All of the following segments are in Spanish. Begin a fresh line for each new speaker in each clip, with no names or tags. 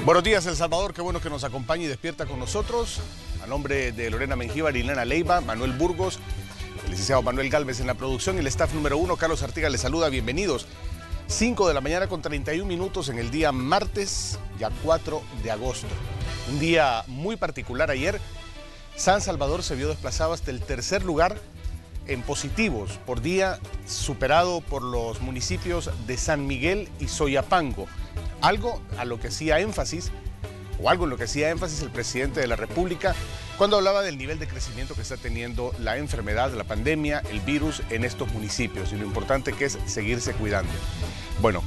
Buenos días, El Salvador, qué bueno que nos acompañe y despierta con nosotros. A nombre de Lorena Mengíbar, Ilana Leiva, Manuel Burgos, el licenciado Manuel Gálvez en la producción y el staff número 1, Carlos Artigas, les saluda, bienvenidos. 5 de la mañana con 31 minutos en el día martes, ya 4 de agosto. Un día muy particular ayer. San Salvador se vio desplazado hasta el tercer lugar en positivos por día, superado por los municipios de San Miguel y Soyapango. Algo en lo que hacía énfasis el presidente de la República cuando hablaba del nivel de crecimiento que está teniendo la enfermedad, la pandemia, el virus en estos municipios y lo importante que es seguirse cuidando. Bueno,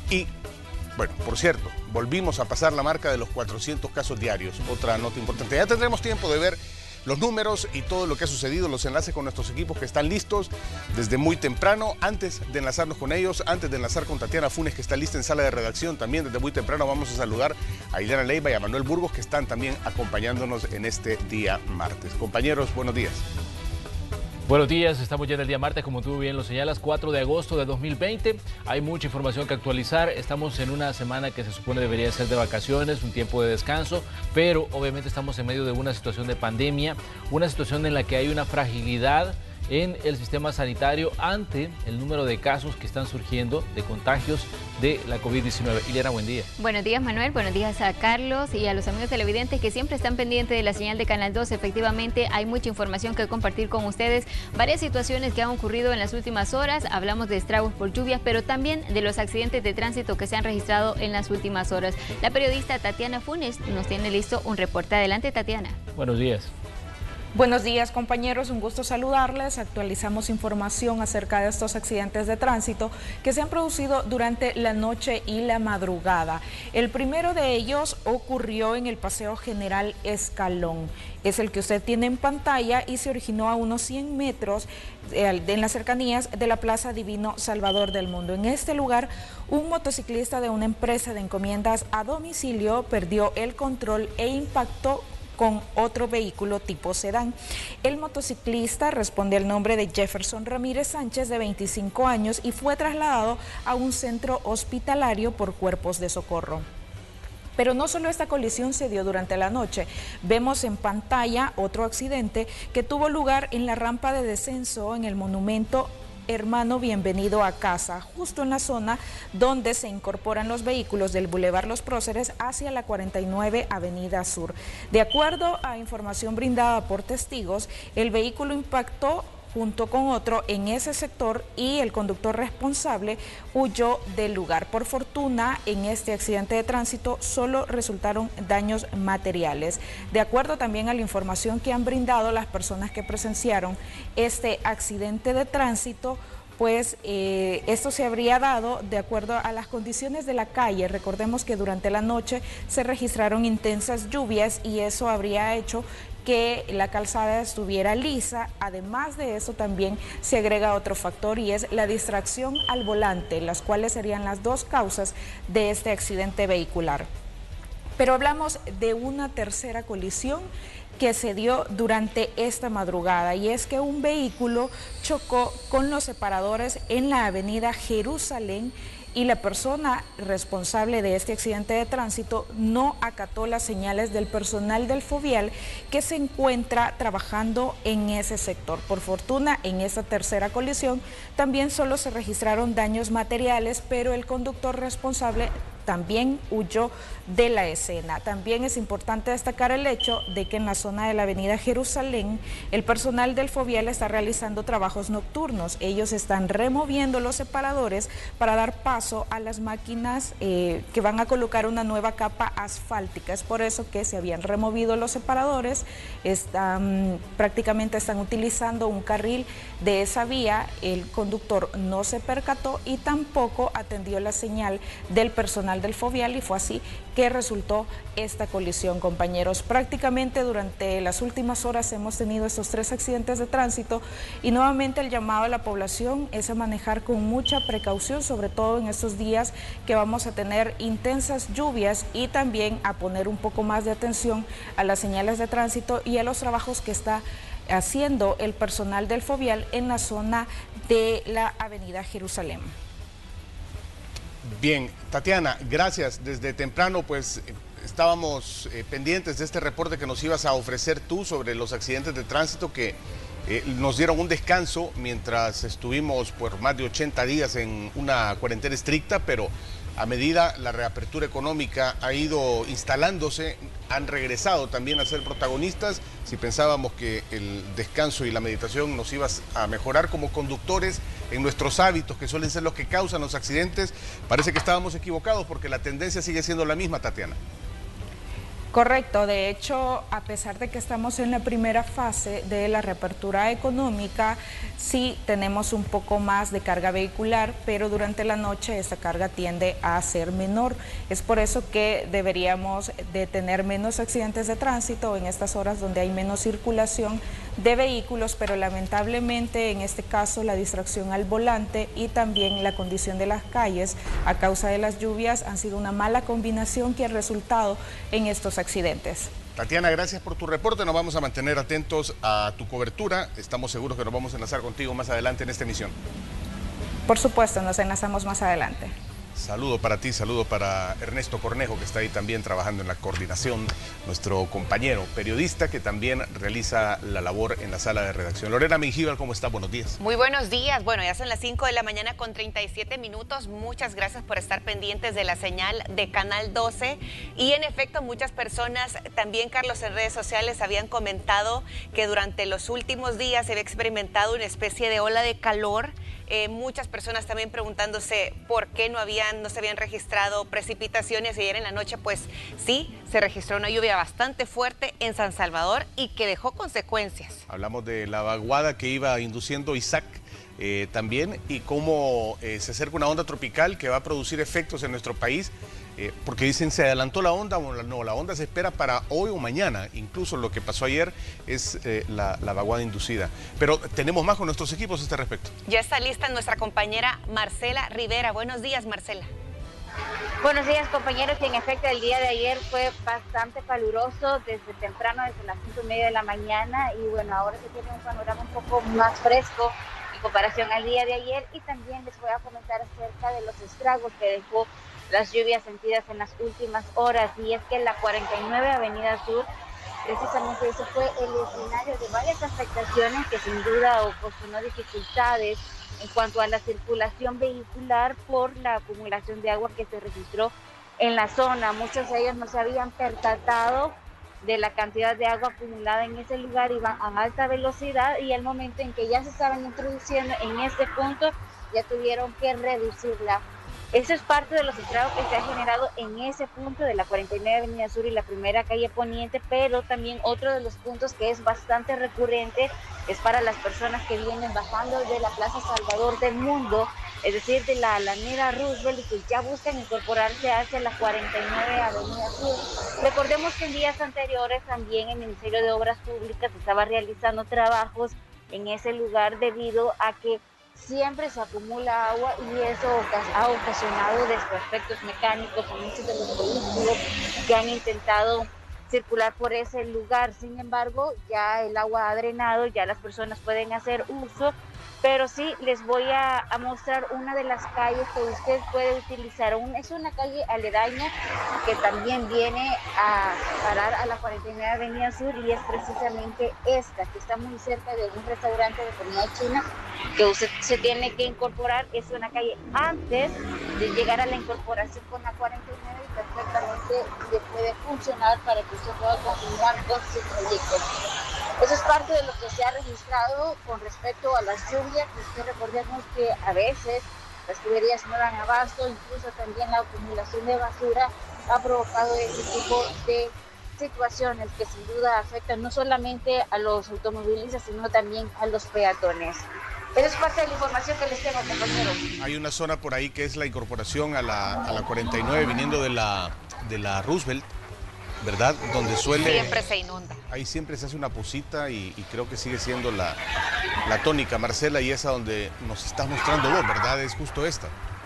por cierto, volvimos a pasar la marca de los 400 casos diarios, otra nota importante. Ya tendremos tiempo de ver los números y todo lo que ha sucedido, los enlaces con nuestros equipos que están listos desde muy temprano. Antes de enlazarnos con ellos, antes de enlazar con Tatiana Funes, que está lista en sala de redacción, también desde muy temprano vamos a saludar a Ilana Leiva y a Manuel Burgos, que están también acompañándonos en este día martes. Compañeros, buenos días.
Buenos días, estamos ya en el día martes, como tú bien lo señalas, 4 de agosto de 2020. Hay mucha información que actualizar. Estamos en una semana que se supone debería ser de vacaciones, un tiempo de descanso, pero obviamente estamos en medio de una situación de pandemia, una situación en la que hay una fragilidad en el sistema sanitario ante el número de casos que están surgiendo de contagios de la COVID-19. Ilana, buen día.
Buenos días, Manuel. Buenos días a Carlos y a los amigos televidentes que siempre están pendientes de la señal de Canal 2. Efectivamente, hay mucha información que compartir con ustedes. Varias situaciones que han ocurrido en las últimas horas. Hablamos de estragos por lluvias, pero también de los accidentes de tránsito que se han registrado en las últimas horas. La periodista Tatiana Funes nos tiene listo un reporte. Adelante, Tatiana.
Buenos días.
Buenos días, compañeros, un gusto saludarles. Actualizamos información acerca de estos accidentes de tránsito que se han producido durante la noche y la madrugada. El primero de ellos ocurrió en el Paseo General Escalón. Es el que usted tiene en pantalla y se originó a unos 100 metros en las cercanías de la Plaza Divino Salvador del Mundo. En este lugar, un motociclista de una empresa de encomiendas a domicilio perdió el control e impactó con otro vehículo tipo sedán. El motociclista responde al nombre de Jefferson Ramírez Sánchez, de 25 años, y fue trasladado a un centro hospitalario por cuerpos de socorro. Pero no solo esta colisión se dio durante la noche. Vemos en pantalla otro accidente que tuvo lugar en la rampa de descenso en el monumento Hermano Bienvenido a Casa, justo en la zona donde se incorporan los vehículos del Boulevard Los Próceres hacia la 49 Avenida Sur. De acuerdo a información brindada por testigos, el vehículo impactó junto con otro en ese sector y el conductor responsable huyó del lugar. Por fortuna, en este accidente de tránsito solo resultaron daños materiales. De acuerdo también a la información que han brindado las personas que presenciaron este accidente de tránsito, pues esto se habría dado de acuerdo a las condiciones de la calle. Recordemos que durante la noche se registraron intensas lluvias y eso habría hecho que la calzada estuviera lisa. Además de eso también se agrega otro factor y es la distracción al volante, las cuales serían las dos causas de este accidente vehicular. Pero hablamos de una tercera colisión que se dio durante esta madrugada y es que un vehículo chocó con los separadores en la avenida Jerusalén y la persona responsable de este accidente de tránsito no acató las señales del personal del Fovial que se encuentra trabajando en ese sector. Por fortuna, en esta tercera colisión también solo se registraron daños materiales, pero el conductor responsable también huyó de la escena. También es importante destacar el hecho de que en la zona de la avenida Jerusalén el personal del Fovial está realizando trabajos nocturnos. Ellos están removiendo los separadores para dar paso a las máquinas que van a colocar una nueva capa asfáltica. Es por eso que se habían removido los separadores, prácticamente están utilizando un carril de esa vía. El conductor no se percató y tampoco atendió la señal del personal del Fovial y fue así que resultó esta colisión, compañeros. Prácticamente durante las últimas horas hemos tenido estos 3 accidentes de tránsito y nuevamente el llamado a la población es a manejar con mucha precaución, sobre todo en estos días que vamos a tener intensas lluvias, y también a poner un poco más de atención a las señales de tránsito y a los trabajos que está haciendo el personal del Fovial en la zona de la avenida Jerusalén.
Bien, Tatiana, gracias. Desde temprano, pues, estábamos pendientes de este reporte que nos ibas a ofrecer tú sobre los accidentes de tránsito que nos dieron un descanso mientras estuvimos por más de 80 días en una cuarentena estricta, pero a medida la reapertura económica ha ido instalándose, han regresado también a ser protagonistas. Si pensábamos que el descanso y la meditación nos iba a mejorar como conductores en nuestros hábitos, que suelen ser los que causan los accidentes, parece que estábamos equivocados porque la tendencia sigue siendo la misma, Tatiana.
Correcto, de hecho, a pesar de que estamos en la primera fase de la reapertura económica, sí tenemos un poco más de carga vehicular, pero durante la noche esta carga tiende a ser menor. Es por eso que deberíamos de tener menos accidentes de tránsito en estas horas donde hay menos circulación de vehículos, pero lamentablemente en este caso la distracción al volante y también la condición de las calles a causa de las lluvias han sido una mala combinación que ha resultado en estos accidentes.
Tatiana, gracias por tu reporte, nos vamos a mantener atentos a tu cobertura, estamos seguros que nos vamos a enlazar contigo más adelante en esta emisión.
Por supuesto, nos enlazamos más adelante.
Saludo para ti, saludo para Ernesto Cornejo, que está ahí también trabajando en la coordinación, nuestro compañero periodista que también realiza la labor en la sala de redacción. Lorena Mengíbar, ¿cómo está? Buenos días.
Muy buenos días. Bueno, ya son las 5 de la mañana con 37 minutos. Muchas gracias por estar pendientes de la señal de Canal 12. Y en efecto, muchas personas, también Carlos, en redes sociales habían comentado que durante los últimos días se había experimentado una especie de ola de calor. Muchas personas también preguntándose por qué no se habían registrado precipitaciones. Y ayer en la noche, pues sí, se registró una lluvia bastante fuerte en San Salvador y que dejó consecuencias. Hablamos de la vaguada que iba induciendo Isaac también y cómo se acerca una onda tropical que va a producir efectos en nuestro país. Porque dicen se adelantó la onda, o no, la onda se espera para hoy o mañana. Incluso lo que pasó ayer es la vaguada inducida. Pero tenemos más con nuestros equipos a este respecto. Ya está lista nuestra compañera Marcela Rivera. Buenos días, Marcela.
Buenos días, compañeros. Y en efecto, el día de ayer fue bastante caluroso desde temprano, desde las 5:30 de la mañana. Y bueno, ahora se tiene un panorama un poco más fresco en comparación al día de ayer. Y también les voy a comentar acerca de los estragos que dejó las lluvias sentidas en las últimas horas, y es que la 49 Avenida Sur, precisamente ese fue el escenario de varias afectaciones que sin duda ocasionó dificultades en cuanto a la circulación vehicular por la acumulación de agua que se registró en la zona. Muchos de ellos no se habían percatado de la cantidad de agua acumulada en ese lugar, iban a alta velocidad y al momento en que ya se estaban introduciendo en este punto, ya tuvieron que reducirla. Eso es parte de los estragos que se ha generado en ese punto de la 49 Avenida Sur y la primera calle Poniente, pero también otro de los puntos que es bastante recurrente es para las personas que vienen bajando de la Plaza Salvador del Mundo, es decir, de la Alameda Roosevelt, y que ya buscan incorporarse hacia la 49 Avenida Sur. Recordemos que en días anteriores también el Ministerio de Obras Públicas estaba realizando trabajos en ese lugar debido a que siempre se acumula agua y eso ha ocasionado desperfectos mecánicos en muchos de los vehículos que han intentado circular por ese lugar. Sin embargo, ya el agua ha drenado, ya las personas pueden hacer uso, pero sí les voy a mostrar una de las calles que usted puede utilizar. Es una calle aledaña que también viene a parar a la 49 Avenida Sur y es precisamente esta, que está muy cerca de un restaurante de comida china que usted se tiene que incorporar. Es una calle antes de llegar a la incorporación con la 49 y perfectamente le puede funcionar para que usted pueda continuar con su proyecto. Eso es parte de lo que se ha registrado con respecto a las lluvias, que recordemos que a veces las tuberías no dan abasto, incluso también la acumulación de basura ha provocado ese tipo de situaciones que sin duda afectan no solamente a los automovilistas, sino también a los peatones. Esa es parte de la información que les tengo, compañeros.
Hay una zona por ahí que es la incorporación a la 49 viniendo de la Roosevelt, ¿verdad? Donde
siempre se inunda.
Ahí siempre se hace una posita y creo que sigue siendo la tónica, Marcela, y esa donde nos estás mostrando vos, ¿verdad? Es justo esta.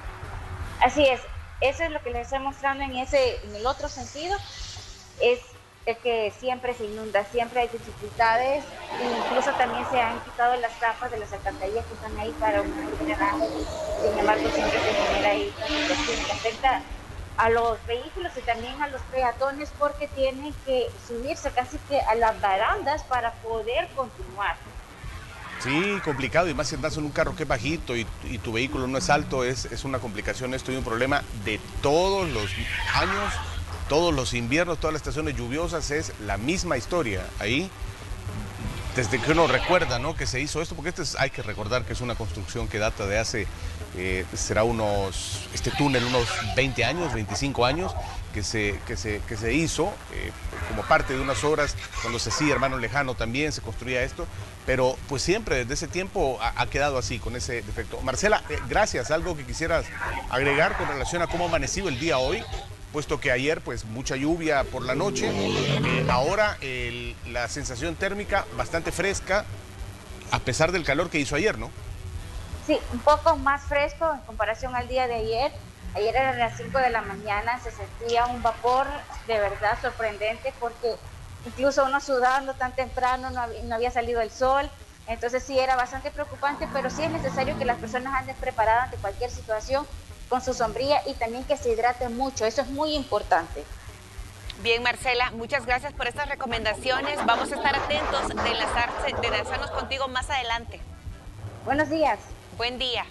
Así es, eso es lo que les estoy mostrando en el otro sentido, es que siempre se inunda, siempre hay dificultades, incluso también se han quitado las tapas de las alcantarillas que están ahí para un drenaje, sin embargo siempre se genera ahí una situación que afecta a los vehículos y también a los peatones porque tienen que subirse casi que a las barandas para poder continuar.
Sí, complicado, y más si andas en un carro que es bajito y tu vehículo no es alto, es una complicación esto y un problema de todos los años, todos los inviernos, todas las estaciones lluviosas, es la misma historia ahí. Desde que uno recuerda, ¿no?, que se hizo esto, porque hay que recordar que es una construcción que data de hace, será este túnel unos 20 años, 25 años, que se hizo como parte de unas obras, cuando se hacía Hermano Lejano también se construía esto, pero pues siempre desde ese tiempo ha quedado así, con ese defecto. Marcela, gracias. ¿Algo que quisieras agregar con relación a cómo ha amanecido el día hoy? Puesto que ayer pues mucha lluvia por la noche, ahora la sensación térmica bastante fresca, a pesar del calor que hizo ayer, ¿no?
Sí, un poco más fresco en comparación al día de ayer. Ayer eran las 5 de la mañana, se sentía un vapor de verdad sorprendente porque incluso uno sudando tan temprano, no había salido el sol, entonces sí era bastante preocupante, pero sí es necesario que las personas anden preparadas ante cualquier situación con su sombrilla y también que se hidraten mucho, eso es muy importante.
Bien, Marcela, muchas gracias por estas recomendaciones. Vamos a estar atentos de enlazarnos contigo más adelante.
Buenos días.
Buen día.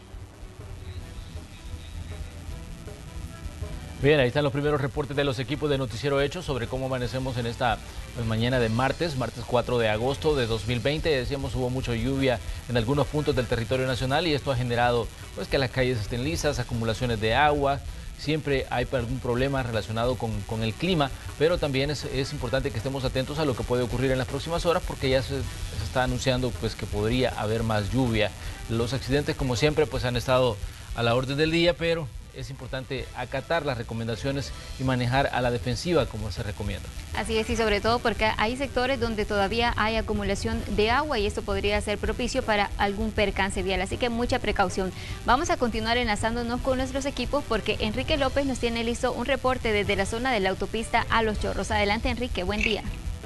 Bien, ahí están los primeros reportes de los equipos de Noticiero Hechos sobre cómo amanecemos en esta mañana de martes 4 de agosto de 2020. Decíamos, hubo mucha lluvia en algunos puntos del territorio nacional y esto ha generado pues que las calles estén lisas, acumulaciones de agua. Siempre hay algún problema relacionado con el clima, pero también es importante que estemos atentos a lo que puede ocurrir en las próximas horas porque ya se está anunciando pues que podría haber más lluvia. Los accidentes, como siempre, pues han estado a la orden del día, pero es importante acatar las recomendaciones y manejar a la defensiva como se recomienda.
Así es, y sobre todo porque hay sectores donde todavía hay acumulación de agua y esto podría ser propicio para algún percance vial, así que mucha precaución. Vamos a continuar enlazándonos con nuestros equipos porque Enrique López nos tiene listo un reporte desde la zona de la autopista a Los Chorros. Adelante, Enrique, buen día.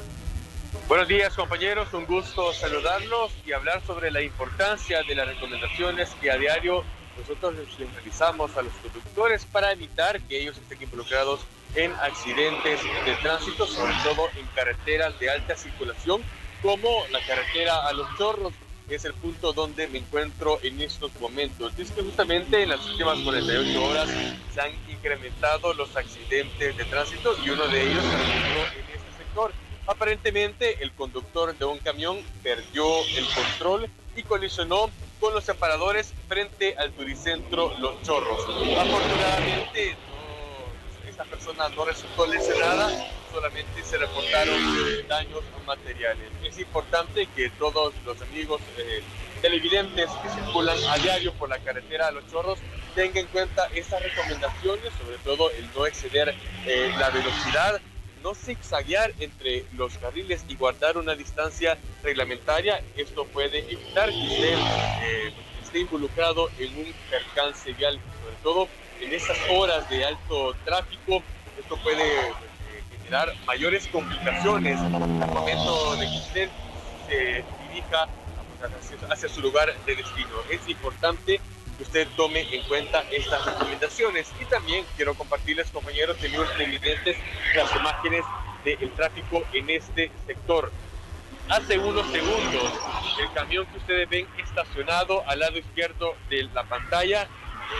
Buenos días, compañeros, un gusto saludarlos y hablar sobre la importancia de las recomendaciones que a diario nosotros les realizamos a los conductores para evitar que ellos estén involucrados en accidentes de tránsito, sobre todo en carreteras de alta circulación, como la carretera a Los Chorros, que es el punto donde me encuentro en estos momentos. Es que justamente en las últimas 48 horas se han incrementado los accidentes de tránsito y uno de ellos se registró en este sector. Aparentemente, el conductor de un camión perdió el control y colisionó con los separadores frente al turicentro Los Chorros. Afortunadamente, esta persona no resultó lesionada, solamente se reportaron daños materiales. Es importante que todos los amigos televidentes que circulan a diario por la carretera a Los Chorros tengan en cuenta estas recomendaciones, sobre todo el no exceder la velocidad, no zigzaguear entre los carriles y guardar una distancia reglamentaria. Esto puede evitar que usted esté involucrado en un percance vial, sobre todo en estas horas de alto tráfico. Esto puede generar mayores complicaciones al momento de que usted se dirija hacia su lugar de destino. Es importante que usted tome en cuenta estas recomendaciones. Y también quiero compartirles, compañeros, amigos televidentes, las imágenes del tráfico en este sector. Hace unos segundos, el camión que ustedes ven estacionado al lado izquierdo de la pantalla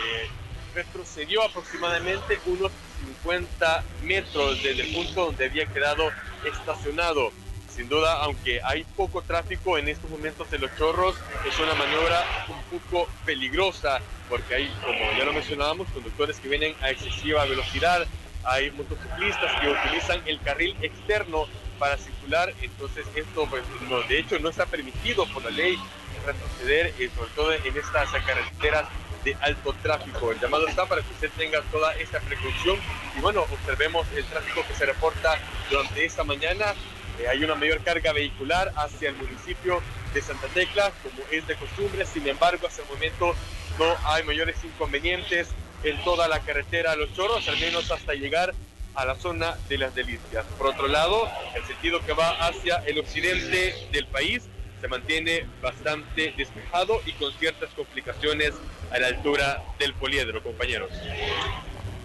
retrocedió aproximadamente unos 50 metros desde el punto donde había quedado estacionado. Sin duda, aunque hay poco tráfico en estos momentos en Los Chorros, es una maniobra un poco peligrosa porque hay, como ya lo mencionábamos, conductores que vienen a excesiva velocidad, hay motociclistas que utilizan el carril externo para circular, entonces esto pues, no, de hecho no está permitido por la ley retroceder, sobre todo en estas carreteras de alto tráfico. El llamado está para que usted tenga toda esta precaución y bueno, observemos el tráfico que se reporta durante esta mañana. Hay una mayor carga vehicular hacia el municipio de Santa Tecla, como es de costumbre. Sin embargo, hasta el momento no hay mayores inconvenientes en toda la carretera a Los Chorros, al menos hasta llegar a la zona de Las Delicias. Por otro lado, el sentido que va hacia el occidente del país se mantiene bastante despejado y con ciertas complicaciones a la altura del Poliedro, compañeros.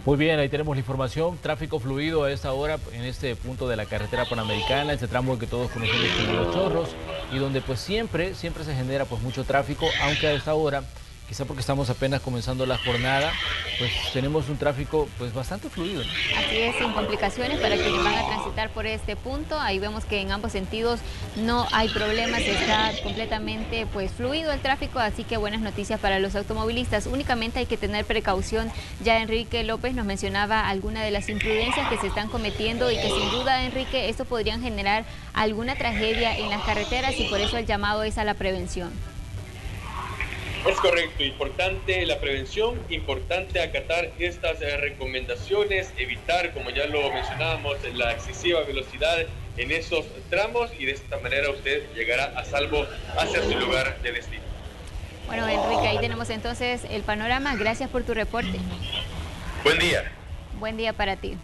Muy bien, ahí tenemos la información. Tráfico fluido a esta hora en este punto de la carretera panamericana, este tramo que todos conocemos como Los Chorros, y donde pues siempre se genera pues mucho tráfico, aunque a esta hora, quizá porque estamos apenas comenzando la jornada, pues tenemos un tráfico pues bastante fluido, ¿no?
Así es, sin complicaciones para quienes van a transitar por este punto. Ahí vemos que en ambos sentidos no hay problemas, está completamente pues fluido el tráfico, así que buenas noticias para los automovilistas. Únicamente hay que tener precaución. Ya Enrique López nos mencionaba algunas de las imprudencias que se están cometiendo y que sin duda, Enrique, esto podrían generar alguna tragedia en las carreteras, y por eso el llamado es a la prevención.
Es correcto, importante la prevención, importante acatar estas recomendaciones, evitar, como ya lo mencionábamos, la excesiva velocidad en esos tramos, y de esta manera usted llegará a salvo hacia su lugar de destino.
Bueno, Enrique, ahí tenemos entonces el panorama. Gracias por tu reporte.
Buen día.
Buen día para ti.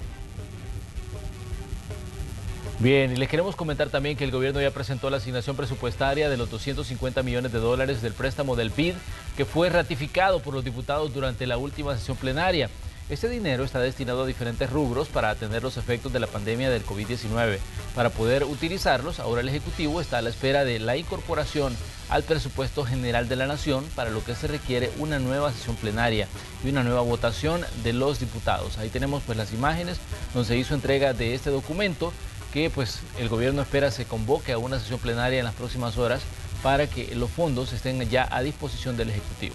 Bien, y les queremos comentar también que el gobierno ya presentó la asignación presupuestaria de los 250 millones de dólares del préstamo del BID, que fue ratificado por los diputados durante la última sesión plenaria. Este dinero está destinado a diferentes rubros para atender los efectos de la pandemia del COVID-19. Para poder utilizarlos, ahora el Ejecutivo está a la espera de la incorporación al presupuesto general de la Nación, para lo que se requiere una nueva sesión plenaria y una nueva votación de los diputados. Ahí tenemos pues las imágenes donde se hizo entrega de este documento, que pues el gobierno espera se convoque a una sesión plenaria en las próximas horas para que los fondos estén ya a disposición del Ejecutivo.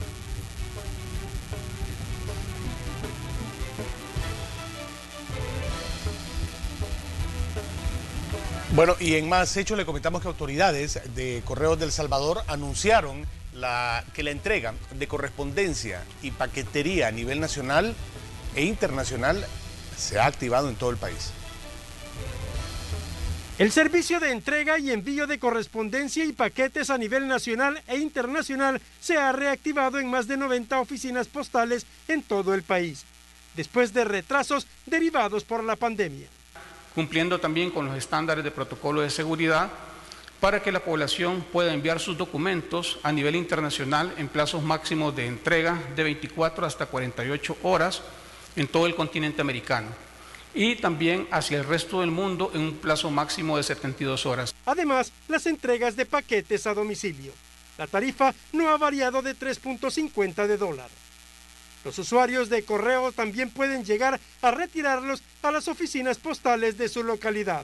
Bueno, y en más hechos le comentamos que autoridades de Correos del Salvador anunciaron que la entrega de correspondencia y paquetería a nivel nacional e internacional se ha activado en todo el país.
El servicio de entrega y envío de correspondencia y paquetes a nivel nacional e internacional se ha reactivado en más de 90 oficinas postales en todo el país, después de retrasos derivados por la pandemia.
Cumpliendo también con los estándares de protocolo de seguridad para que la población pueda enviar sus documentos a nivel internacional en plazos máximos de entrega de 24 hasta 48 horas en todo el continente americano, y también hacia el resto del mundo en un plazo máximo de 72 horas.
Además, las entregas de paquetes a domicilio. La tarifa no ha variado de 3.50 de dólar. Los usuarios de correo también pueden llegar a retirarlos a las oficinas postales de su localidad.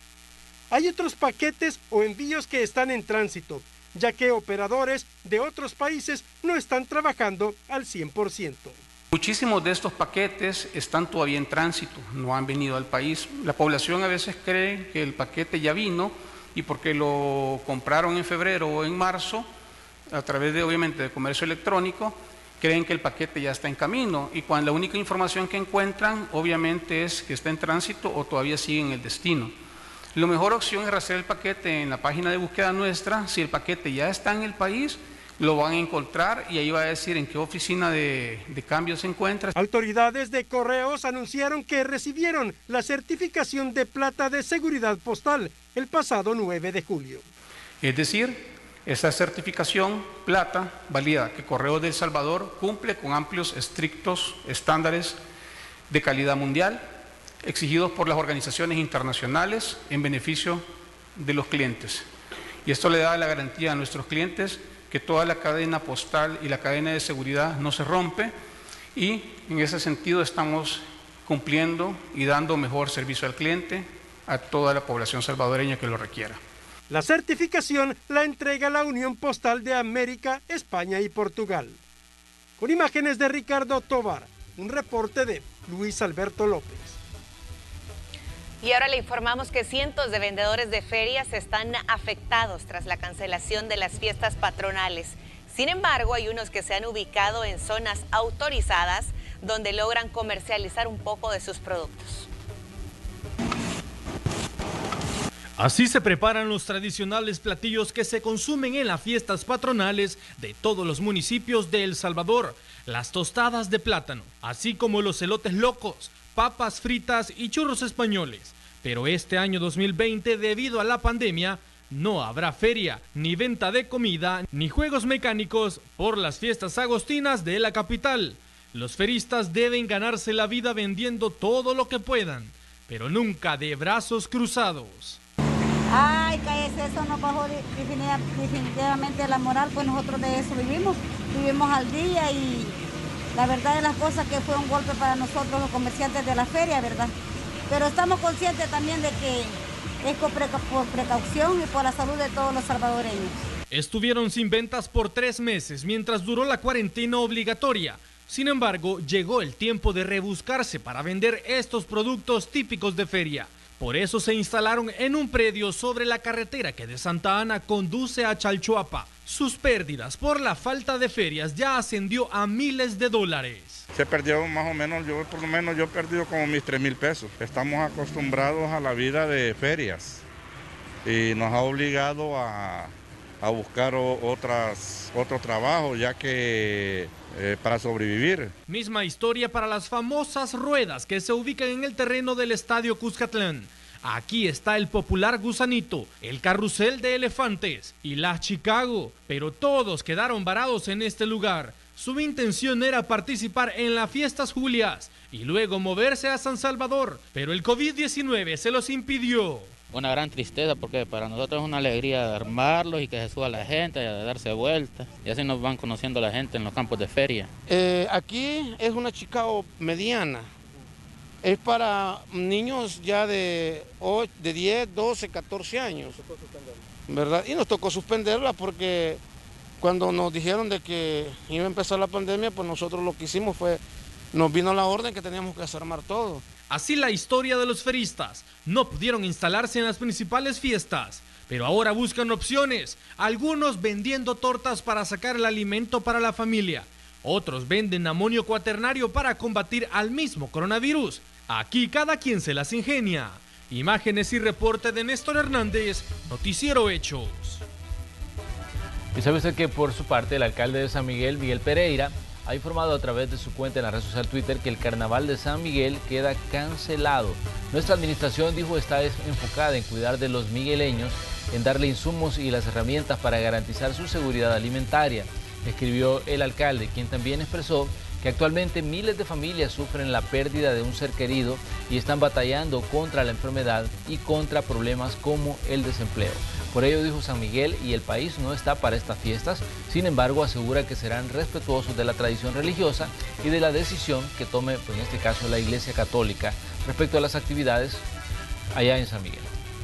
Hay otros paquetes o envíos que están en tránsito, ya que operadores de otros países no están trabajando al 100%.
Muchísimos de estos paquetes están todavía en tránsito, no han venido al país. La población a veces cree que el paquete ya vino, y porque lo compraron en febrero o en marzo, a través de, obviamente, de comercio electrónico, creen que el paquete ya está en camino, y cuando la única información que encuentran obviamente es que está en tránsito o todavía sigue en el destino. La mejor opción es rastrear el paquete en la página de búsqueda nuestra. Si el paquete ya está en el país, lo van a encontrar y ahí va a decir en qué oficina de cambio se encuentra.
Autoridades de correos anunciaron que recibieron la certificación de plata de seguridad postal el pasado 9 de julio.
Es decir, esa certificación plata valida que Correos del Salvador cumple con amplios, estrictos estándares de calidad mundial exigidos por las organizaciones internacionales en beneficio de los clientes. Y esto le da la garantía a nuestros clientes que toda la cadena postal y la cadena de seguridad no se rompe, y en ese sentido estamos cumpliendo y dando mejor servicio al cliente a toda la población salvadoreña que lo requiera.
La certificación la entrega la Unión Postal de América, España y Portugal. Con imágenes de Ricardo Tovar, un reporte de Luis Alberto López.
Y ahora le informamos que cientos de vendedores de ferias están afectados tras la cancelación de las fiestas patronales. Sin embargo, hay unos que se han ubicado en zonas autorizadas donde logran comercializar un poco de sus productos.
Así se preparan los tradicionales platillos que se consumen en las fiestas patronales de todos los municipios de El Salvador. Las tostadas de plátano, así como los elotes locos, papas fritas y churros españoles. Pero este año 2020, debido a la pandemia, no habrá feria, ni venta de comida, ni juegos mecánicos por las fiestas agostinas de la capital. Los feristas deben ganarse la vida vendiendo todo lo que puedan, pero nunca de brazos cruzados.
Ay, cállese, eso nos bajó definitivamente la moral, pues nosotros de eso vivimos al día y la verdad de las cosas que fue un golpe para nosotros los comerciantes de la feria, ¿verdad? Pero estamos conscientes también de que es por precaución y por la salud de todos los salvadoreños.
Estuvieron sin ventas por 3 meses mientras duró la cuarentena obligatoria. Sin embargo, llegó el tiempo de rebuscarse para vender estos productos típicos de feria. Por eso se instalaron en un predio sobre la carretera que de Santa Ana conduce a Chalchuapa. Sus pérdidas por la falta de ferias ya ascendió a miles de dólares.
Se perdió más o menos, yo he perdido como mis 3,000 pesos. Estamos acostumbrados a la vida de ferias y nos ha obligado a buscar otro trabajo, ya que para sobrevivir.
Misma historia para las famosas ruedas que se ubican en el terreno del Estadio Cuscatlán. Aquí está el popular Gusanito, el carrusel de elefantes y las Chicago, pero todos quedaron varados en este lugar. Su intención era participar en las fiestas Julias y luego moverse a San Salvador, pero el COVID-19 se los impidió.
Una gran tristeza porque para nosotros es una alegría armarlos y que se suba la gente, a darse vueltas. Y así nos van conociendo la gente en los campos de feria.
Aquí es una Chicago mediana. Es para niños ya de 10, 12, 14 años. ¿Verdad? Y nos tocó suspenderla porque cuando nos dijeron de que iba a empezar la pandemia, pues nosotros lo que hicimos fue, nos vino la orden que teníamos que desarmar todo.
Así la historia de los feristas. No pudieron instalarse en las principales fiestas, pero ahora buscan opciones. Algunos vendiendo tortas para sacar el alimento para la familia. Otros venden amonio cuaternario para combatir al mismo coronavirus. Aquí cada quien se las ingenia. Imágenes y reporte de Néstor Hernández, Noticiero Hechos.
Y sabe usted que por su parte el alcalde de San Miguel, Miguel Pereira, ha informado a través de su cuenta en la red social Twitter que el carnaval de San Miguel queda cancelado. Nuestra administración, dijo, está enfocada en cuidar de los migueleños, en darle insumos y las herramientas para garantizar su seguridad alimentaria, escribió el alcalde, quien también expresó que actualmente miles de familias sufren la pérdida de un ser querido y están batallando contra la enfermedad y contra problemas como el desempleo. Por ello, dijo, San Miguel y el país no está para estas fiestas. Sin embargo, asegura que serán respetuosos de la tradición religiosa y de la decisión que tome, pues, en este caso, la Iglesia Católica respecto a las actividades allá en San Miguel.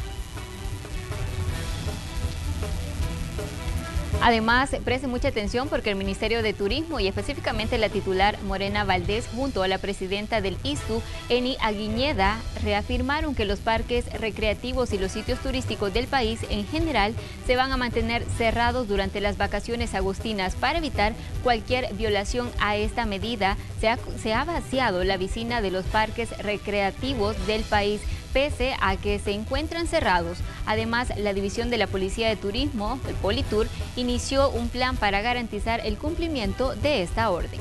Además, preste mucha atención porque el Ministerio de Turismo y específicamente la titular Morena Valdés junto a la presidenta del ISTU, Eni Aguiñeda, reafirmaron que los parques recreativos y los sitios turísticos del país en general se van a mantener cerrados durante las vacaciones agostinas para evitar cualquier violación a esta medida. Se ha vaciado la piscina de los parques recreativos del país, pese a que se encuentran cerrados. Además, la División de la Policía de Turismo, el Politur, inició un plan para garantizar el cumplimiento de esta orden.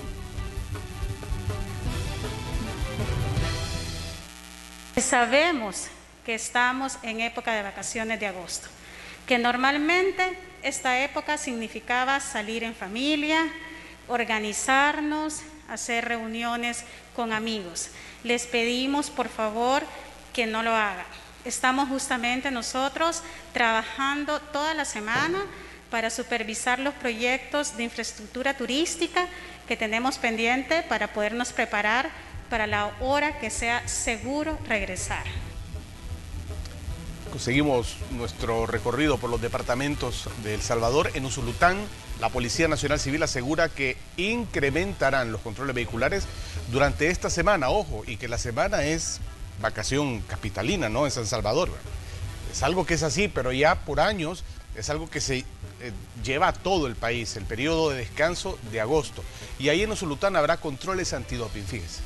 Sabemos que estamos en época de vacaciones de agosto, que normalmente esta época significaba salir en familia, organizarnos, hacer reuniones con amigos. Les pedimos, por favor, que no lo hagan. Estamos justamente nosotros trabajando toda la semana para supervisar los proyectos de infraestructura turística que tenemos pendiente para podernos preparar para la hora que sea seguro regresar.
Seguimos nuestro recorrido por los departamentos de El Salvador. En Usulután, la Policía Nacional Civil asegura que incrementarán los controles vehiculares durante esta semana. Ojo, y que la semana es vacación capitalina, ¿no? En San Salvador. Es algo que es así, pero ya por años es algo que se lleva a todo el país, el periodo de descanso de agosto. Y ahí en Usulután habrá controles antidoping, fíjese.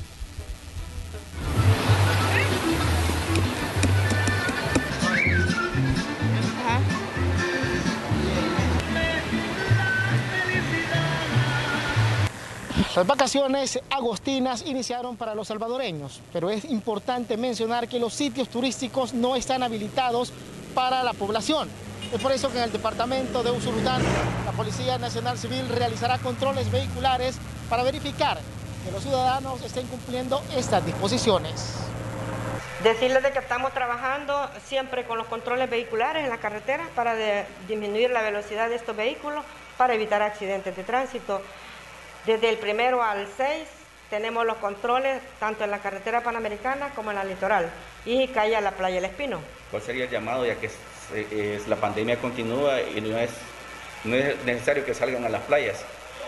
Las vacaciones agostinas iniciaron para los salvadoreños, pero es importante mencionar que los sitios turísticos no están habilitados para la población. Es por eso que en el departamento de Usulután, la Policía Nacional Civil realizará controles vehiculares para verificar que los ciudadanos estén cumpliendo estas disposiciones.
Decirles de que estamos trabajando siempre con los controles vehiculares en la carretera para disminuir la velocidad de estos vehículos para evitar accidentes de tránsito. Desde el 1 al 6 tenemos los controles tanto en la carretera panamericana como en la litoral y calle a la playa El Espino.
¿Cuál sería el llamado, ya que la pandemia continúa y no es necesario que salgan a las playas?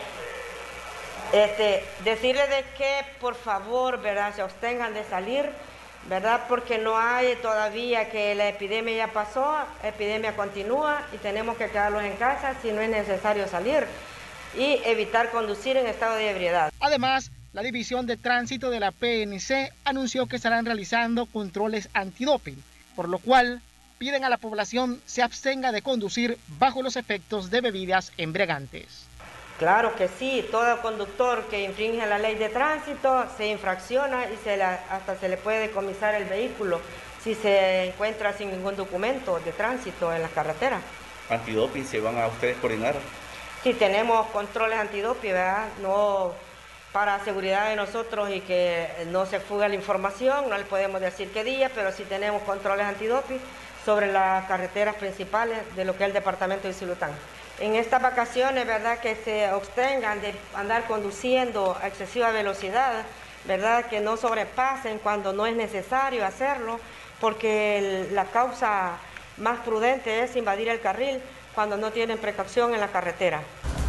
Decirles de que por favor, ¿verdad?, se abstengan de salir, ¿verdad?, porque no hay todavía, que la epidemia ya pasó, la epidemia continúa y tenemos que quedarnos en casa si no es necesario salir y evitar conducir en estado de ebriedad.
Además, la División de Tránsito de la PNC anunció que estarán realizando controles antidoping, por lo cual piden a la población se abstenga de conducir bajo los efectos de bebidas embriagantes.
Claro que sí, todo conductor que infringe la ley de tránsito se infracciona y hasta se le puede decomisar el vehículo si se encuentra sin ningún documento de tránsito en la carretera.
¿Antidoping se van a ustedes coordinar?
Sí, tenemos controles antidoping, ¿verdad? No, para seguridad de nosotros y que no se fuga la información, no les podemos decir qué día, pero sí tenemos controles antidoping sobre las carreteras principales de lo que es el departamento de Isilután. En estas vacaciones, ¿verdad?, que se abstengan de andar conduciendo a excesiva velocidad, ¿verdad?, que no sobrepasen cuando no es necesario hacerlo, porque la causa más prudente es invadir el carril cuando no tienen precaución en la carretera.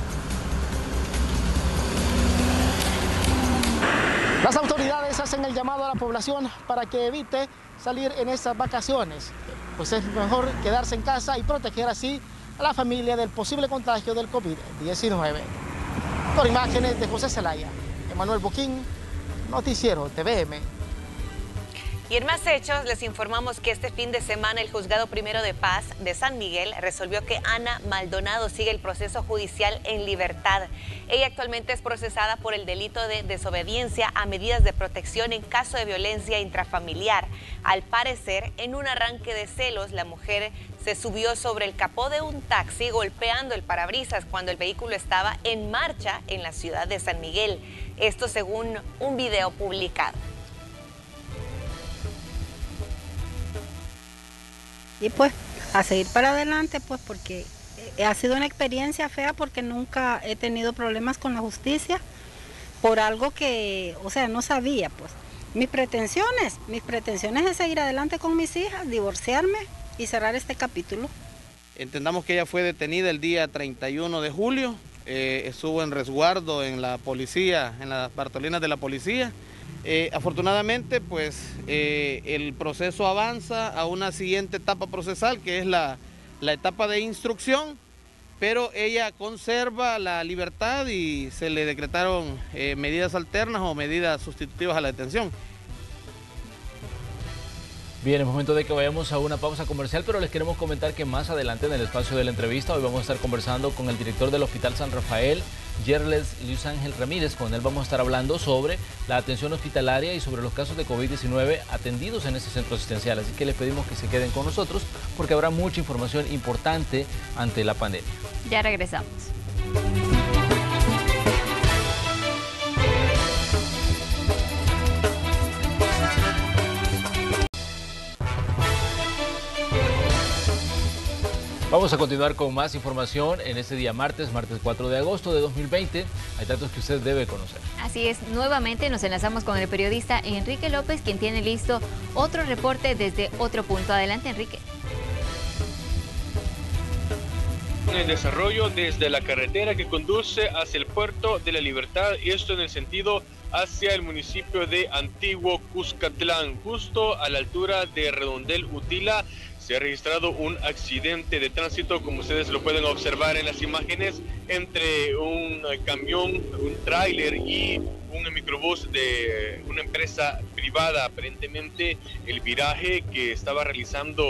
Las autoridades hacen el llamado a la población para que evite salir en estas vacaciones, pues es mejor quedarse en casa y proteger así a la familia del posible contagio del COVID-19. Con imágenes de José Zelaya, Emanuel Boquín, Noticiero TVM.
Y en más hechos, les informamos que este fin de semana el Juzgado Primero de Paz de San Miguel resolvió que Ana Maldonado sigue el proceso judicial en libertad. Ella actualmente es procesada por el delito de desobediencia a medidas de protección en caso de violencia intrafamiliar. Al parecer, en un arranque de celos, la mujer se subió sobre el capó de un taxi golpeando el parabrisas cuando el vehículo estaba en marcha en la ciudad de San Miguel. Esto según un video publicado.
Y pues a seguir para adelante, pues porque ha sido una experiencia fea porque nunca he tenido problemas con la justicia por algo que, o sea, no sabía, pues. Mis pretensiones es seguir adelante con mis hijas, divorciarme y cerrar este capítulo.
Entendamos que ella fue detenida el día 31 de julio, estuvo en resguardo en la policía, en las Bartolinas de la policía. Afortunadamente, pues el proceso avanza a una siguiente etapa procesal, que es la etapa de instrucción, pero ella conserva la libertad y se le decretaron medidas alternas o medidas sustitutivas a la detención.
Bien, es momento de que vayamos a una pausa comercial, pero les queremos comentar que más adelante en el espacio de la entrevista hoy vamos a estar conversando con el director del Hospital San Rafael, Yerles Luis Ángel Ramírez. Con él vamos a estar hablando sobre la atención hospitalaria y sobre los casos de COVID-19 atendidos en ese centro asistencial. Así que les pedimos que se queden con nosotros porque habrá mucha información importante ante la pandemia.
Ya regresamos.
Vamos a continuar con más información en este día martes 4 de agosto de 2020. Hay datos que usted debe conocer.
Así es, nuevamente nos enlazamos con el periodista Enrique López, quien tiene listo otro reporte desde otro punto. Adelante, Enrique.
En desarrollo desde la carretera que conduce hacia el puerto de la Libertad, y esto en el sentido hacia el municipio de Antiguo Cuscatlán, justo a la altura de Redondel Utila. Se ha registrado un accidente de tránsito, como ustedes lo pueden observar en las imágenes, entre un camión, un tráiler y un microbús de una empresa privada. Aparentemente el viraje que estaba realizando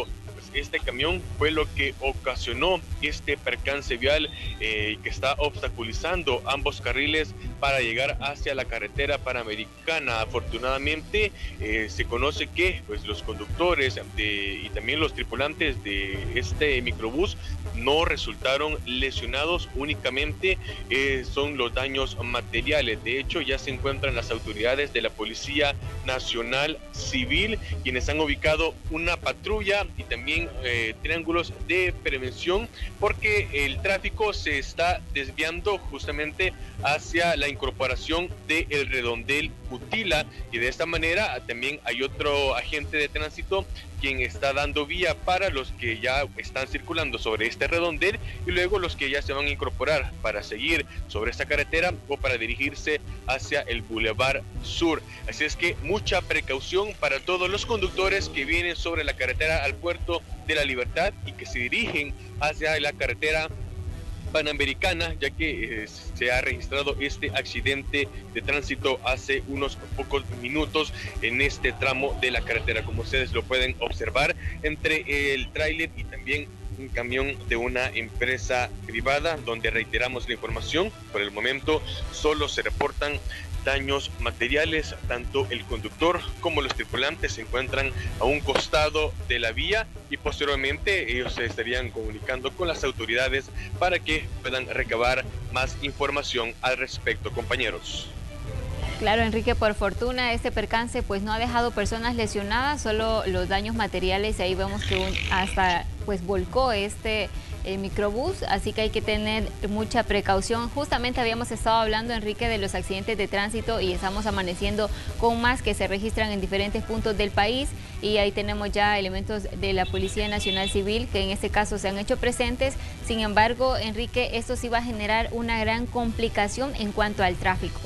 pues este camión fue lo que ocasionó este percance vial que está obstaculizando ambos carriles para llegar hacia la carretera panamericana. Afortunadamente se conoce que pues los conductores y también los tripulantes de este microbús no resultaron lesionados, únicamente son los daños materiales. De hecho, ya se encuentran las autoridades de la Policía Nacional Civil, quienes han ubicado una patrulla y también triángulos de prevención, porque el tráfico se está desviando justamente hacia la incorporación del redondel Utila, y de esta manera también hay otro agente de tránsito quien está dando vía para los que ya están circulando sobre este redondel y luego los que ya se van a incorporar para seguir sobre esta carretera o para dirigirse hacia el Boulevard Sur. Así es que mucha precaución para todos los conductores que vienen sobre la carretera al Puerto de la Libertad y que se dirigen hacia la carretera panamericana, ya que se ha registrado este accidente de tránsito hace unos pocos minutos en este tramo de la carretera, como ustedes lo pueden observar, entre el tráiler y también un camión de una empresa privada, donde reiteramos la información. Por el momento solo se reportan daños materiales, tanto el conductor como los tripulantes se encuentran a un costado de la vía y posteriormente ellos se estarían comunicando con las autoridades para que puedan recabar más información al respecto, compañeros.
Claro, Enrique, por fortuna este percance pues no ha dejado personas lesionadas, solo los daños materiales. Ahí vemos que hasta pues volcó este microbús, así que hay que tener mucha precaución. Justamente habíamos estado hablando, Enrique, de los accidentes de tránsito y estamos amaneciendo con más que se registran en diferentes puntos del país, y ahí tenemos ya elementos de la Policía Nacional Civil que en este caso se han hecho presentes. Sin embargo, Enrique, esto sí va a generar una gran complicación en cuanto al tráfico.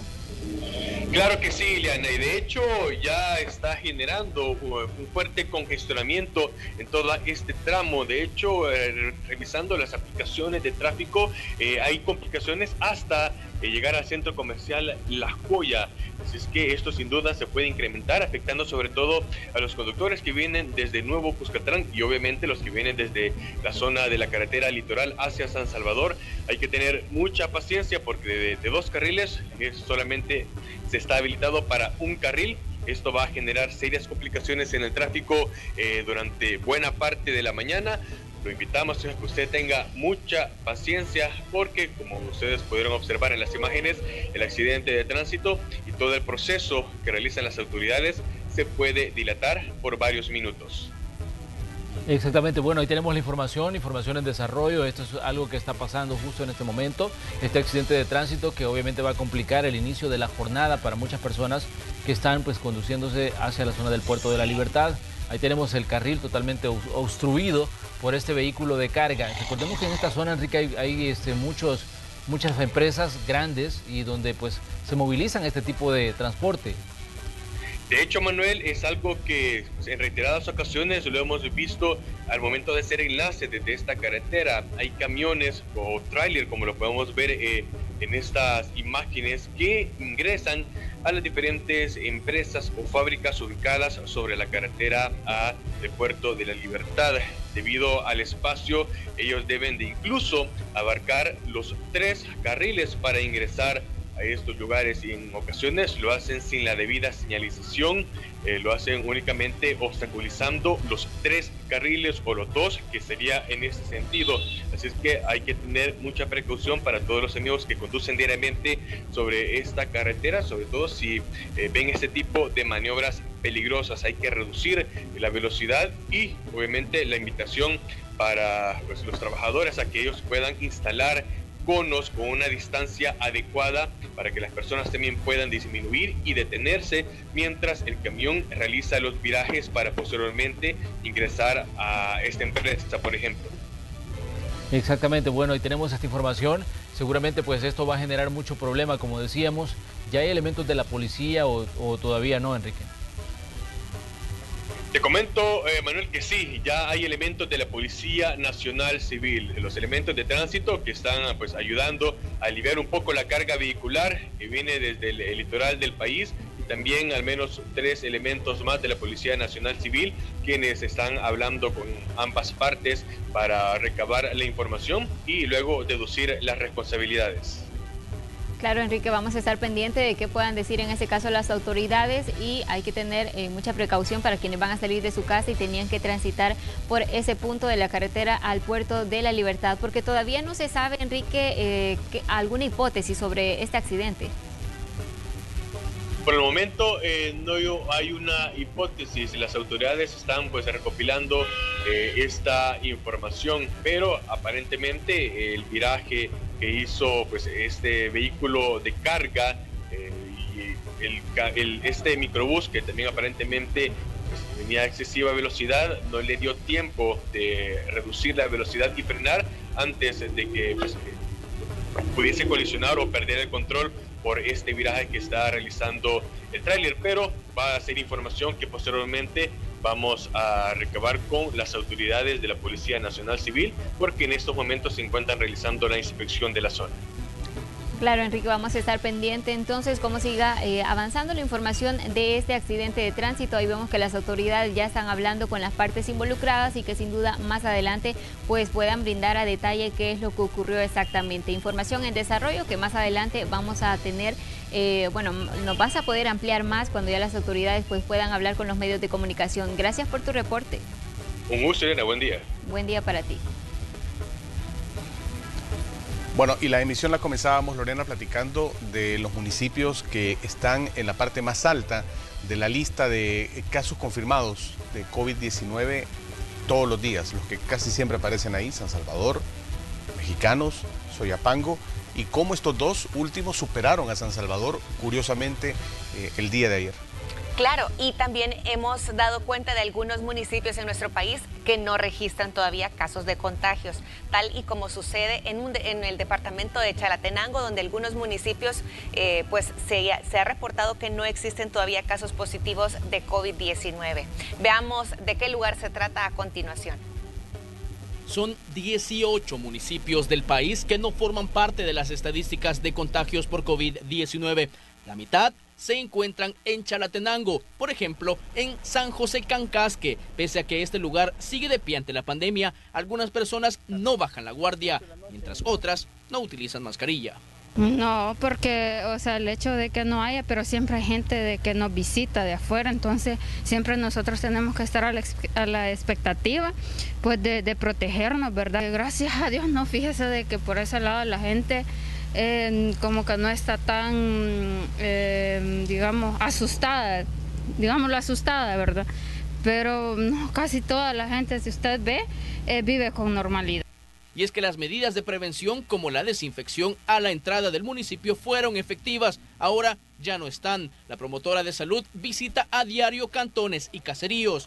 Claro que sí, Ileana, y de hecho ya está generando un fuerte congestionamiento en todo este tramo. De hecho, revisando las aplicaciones de tráfico, hay complicaciones hasta llegar al centro comercial La Joya. Así es que esto sin duda se puede incrementar, afectando sobre todo a los conductores que vienen desde Nuevo Cuscatlán y obviamente los que vienen desde la zona de la carretera litoral hacia San Salvador. Hay que tener mucha paciencia porque de 2 carriles solamente se está habilitado para un carril. Esto va a generar serias complicaciones en el tráfico durante buena parte de la mañana. Lo invitamos a que usted tenga mucha paciencia porque, como ustedes pudieron observar en las imágenes, el accidente de tránsito y todo el proceso que realizan las autoridades se puede dilatar por varios minutos.
Exactamente, bueno, ahí tenemos la información en desarrollo. Esto es algo que está pasando justo en este momento, este accidente de tránsito que obviamente va a complicar el inicio de la jornada para muchas personas que están pues conduciéndose hacia la zona del Puerto de la Libertad. Ahí tenemos el carril totalmente obstruido por este vehículo de carga. Recordemos que en esta zona, Enrique, hay muchas empresas grandes y donde pues se movilizan este tipo de transporte.
De hecho, Manuel, es algo que en reiteradas ocasiones lo hemos visto al momento de hacer enlace desde esta carretera. Hay camiones o tráiler, como lo podemos ver en estas imágenes, que ingresan a las diferentes empresas o fábricas ubicadas sobre la carretera al Puerto de la Libertad. Debido al espacio, ellos deben de incluso abarcar los 3 carriles para ingresar a estos lugares, y en ocasiones lo hacen sin la debida señalización, lo hacen únicamente obstaculizando los 3 carriles o los 2 que sería en ese sentido. Así es que hay que tener mucha precaución para todos los amigos que conducen diariamente sobre esta carretera, sobre todo si ven este tipo de maniobras peligrosas. Hay que reducir la velocidad y obviamente la invitación para pues, los trabajadores a que ellos puedan instalar conos con una distancia adecuada para que las personas también puedan disminuir y detenerse mientras el camión realiza los virajes para posteriormente ingresar a esta empresa, por ejemplo.
Exactamente, bueno, ahí tenemos esta información. Seguramente pues esto va a generar mucho problema, como decíamos. ¿Ya hay elementos de la policía o todavía no, Enrique?
Te comento, Manuel, que sí, ya hay elementos de la Policía Nacional Civil, los elementos de tránsito que están pues ayudando a aliviar un poco la carga vehicular que viene desde el litoral del país y también al menos 3 elementos más de la Policía Nacional Civil, quienes están hablando con ambas partes para recabar la información y luego deducir las responsabilidades.
Claro, Enrique, vamos a estar pendientes de qué puedan decir en ese caso las autoridades y hay que tener mucha precaución para quienes van a salir de su casa y tenían que transitar por ese punto de la carretera al Puerto de la Libertad, porque todavía no se sabe, Enrique, alguna hipótesis sobre este accidente.
Por el momento no hay una hipótesis, las autoridades están pues recopilando esta información, pero aparentemente el viraje que hizo pues este vehículo de carga y este microbús que también aparentemente pues, tenía excesiva velocidad, no le dio tiempo de reducir la velocidad y frenar antes de que pues, pudiese colisionar o perder el control por este viraje que está realizando el tráiler, pero va a ser información que posteriormente vamos a recabar con las autoridades de la Policía Nacional Civil, porque en estos momentos se encuentran realizando la inspección de la zona.
Claro, Enrique, vamos a estar pendiente entonces cómo siga avanzando la información de este accidente de tránsito. Ahí vemos que las autoridades ya están hablando con las partes involucradas y que sin duda más adelante pues puedan brindar a detalle qué es lo que ocurrió exactamente. Información en desarrollo que más adelante vamos a tener, nos vas a poder ampliar más cuando ya las autoridades pues puedan hablar con los medios de comunicación. Gracias por tu reporte.
Un gusto, Elena, buen día.
Buen día para ti.
Bueno, y la emisión la comenzábamos, Lorena, platicando de los municipios que están en la parte más alta de la lista de casos confirmados de COVID-19 todos los días, los que casi siempre aparecen ahí: San Salvador, Mexicanos, Soyapango, y cómo estos dos últimos superaron a San Salvador, curiosamente, el día de ayer.
Claro, y también hemos dado cuenta de algunos municipios en nuestro país que no registran todavía casos de contagios, tal y como sucede en el departamento de Chalatenango, donde algunos municipios pues se ha reportado que no existen todavía casos positivos de COVID-19. Veamos de qué lugar se trata a continuación.
Son 18 municipios del país que no forman parte de las estadísticas de contagios por COVID-19. La mitad se encuentran en Chalatenango, por ejemplo, en San José Cancasque. Pese a que este lugar sigue de pie ante la pandemia, algunas personas no bajan la guardia, mientras otras no utilizan mascarilla.
No, porque, el hecho de que no haya, pero siempre hay gente de que nos visita de afuera, entonces siempre nosotros tenemos que estar a la expectativa, pues de protegernos, ¿verdad? Gracias a Dios, no, fíjese de que por ese lado la gente como que no está tan, asustada, ¿verdad? Pero no, casi toda la gente, si usted ve, vive con normalidad.
Y es que las medidas de prevención, como la desinfección a la entrada del municipio, fueron efectivas. Ahora ya no están. La promotora de salud visita a diario cantones y caseríos.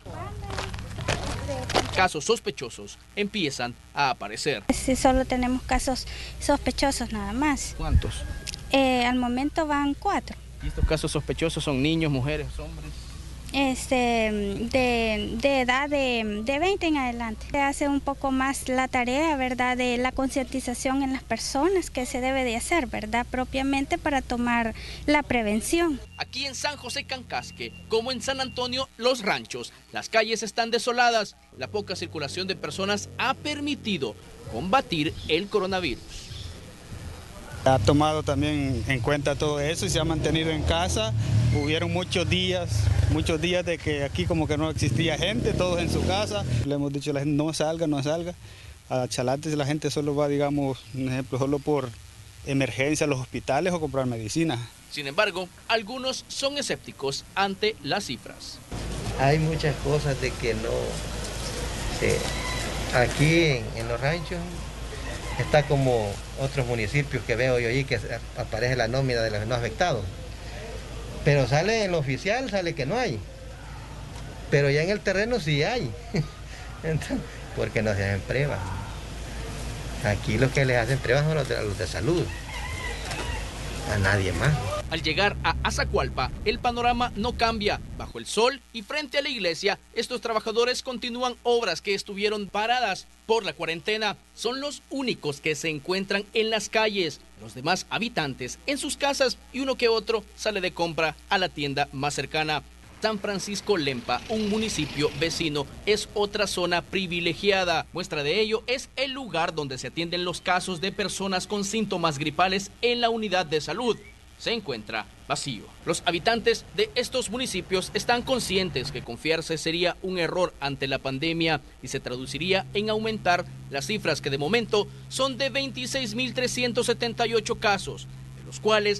Casos sospechosos empiezan a aparecer.
Sí, solo tenemos casos sospechosos nada más.
¿Cuántos?
Al momento van 4.
¿Y estos casos sospechosos son niños, mujeres, hombres?
De edad de 20 en adelante. Se hace un poco más la tarea, ¿verdad?, de la concientización en las personas que se debe de hacer, ¿verdad?, propiamente para tomar la prevención.
Aquí en San José Cancasque, como en San Antonio Los Ranchos, las calles están desoladas. La poca circulación de personas ha permitido combatir el coronavirus.
Ha tomado también en cuenta todo eso y se ha mantenido en casa. Hubieron muchos días de que aquí como que no existía gente, todos en su casa. Le hemos dicho a la gente no salga. A Chalates la gente solo va, digamos, un ejemplo, solo por emergencia a los hospitales o comprar medicina.
Sin embargo, algunos son escépticos ante las cifras.
Hay muchas cosas de que no... aquí en Los Ranchos está como otros municipios que veo yo ahí que aparece la nómina de los no afectados. Pero sale en lo oficial, sale que no hay. Pero ya en el terreno sí hay. Entonces, porque no se hacen pruebas. Aquí los que les hacen pruebas son los de salud. A nadie más.
Al llegar a Azacualpa, el panorama no cambia. Bajo el sol y frente a la iglesia, estos trabajadores continúan obras que estuvieron paradas por la cuarentena. Son los únicos que se encuentran en las calles. Los demás habitantes en sus casas y uno que otro sale de compra a la tienda más cercana. San Francisco Lempa, un municipio vecino, es otra zona privilegiada. Muestra de ello es el lugar donde se atienden los casos de personas con síntomas gripales en la unidad de salud. Se encuentra vacío. Los habitantes de estos municipios están conscientes que confiarse sería un error ante la pandemia y se traduciría en aumentar las cifras que de momento son de 26.378 casos, de los cuales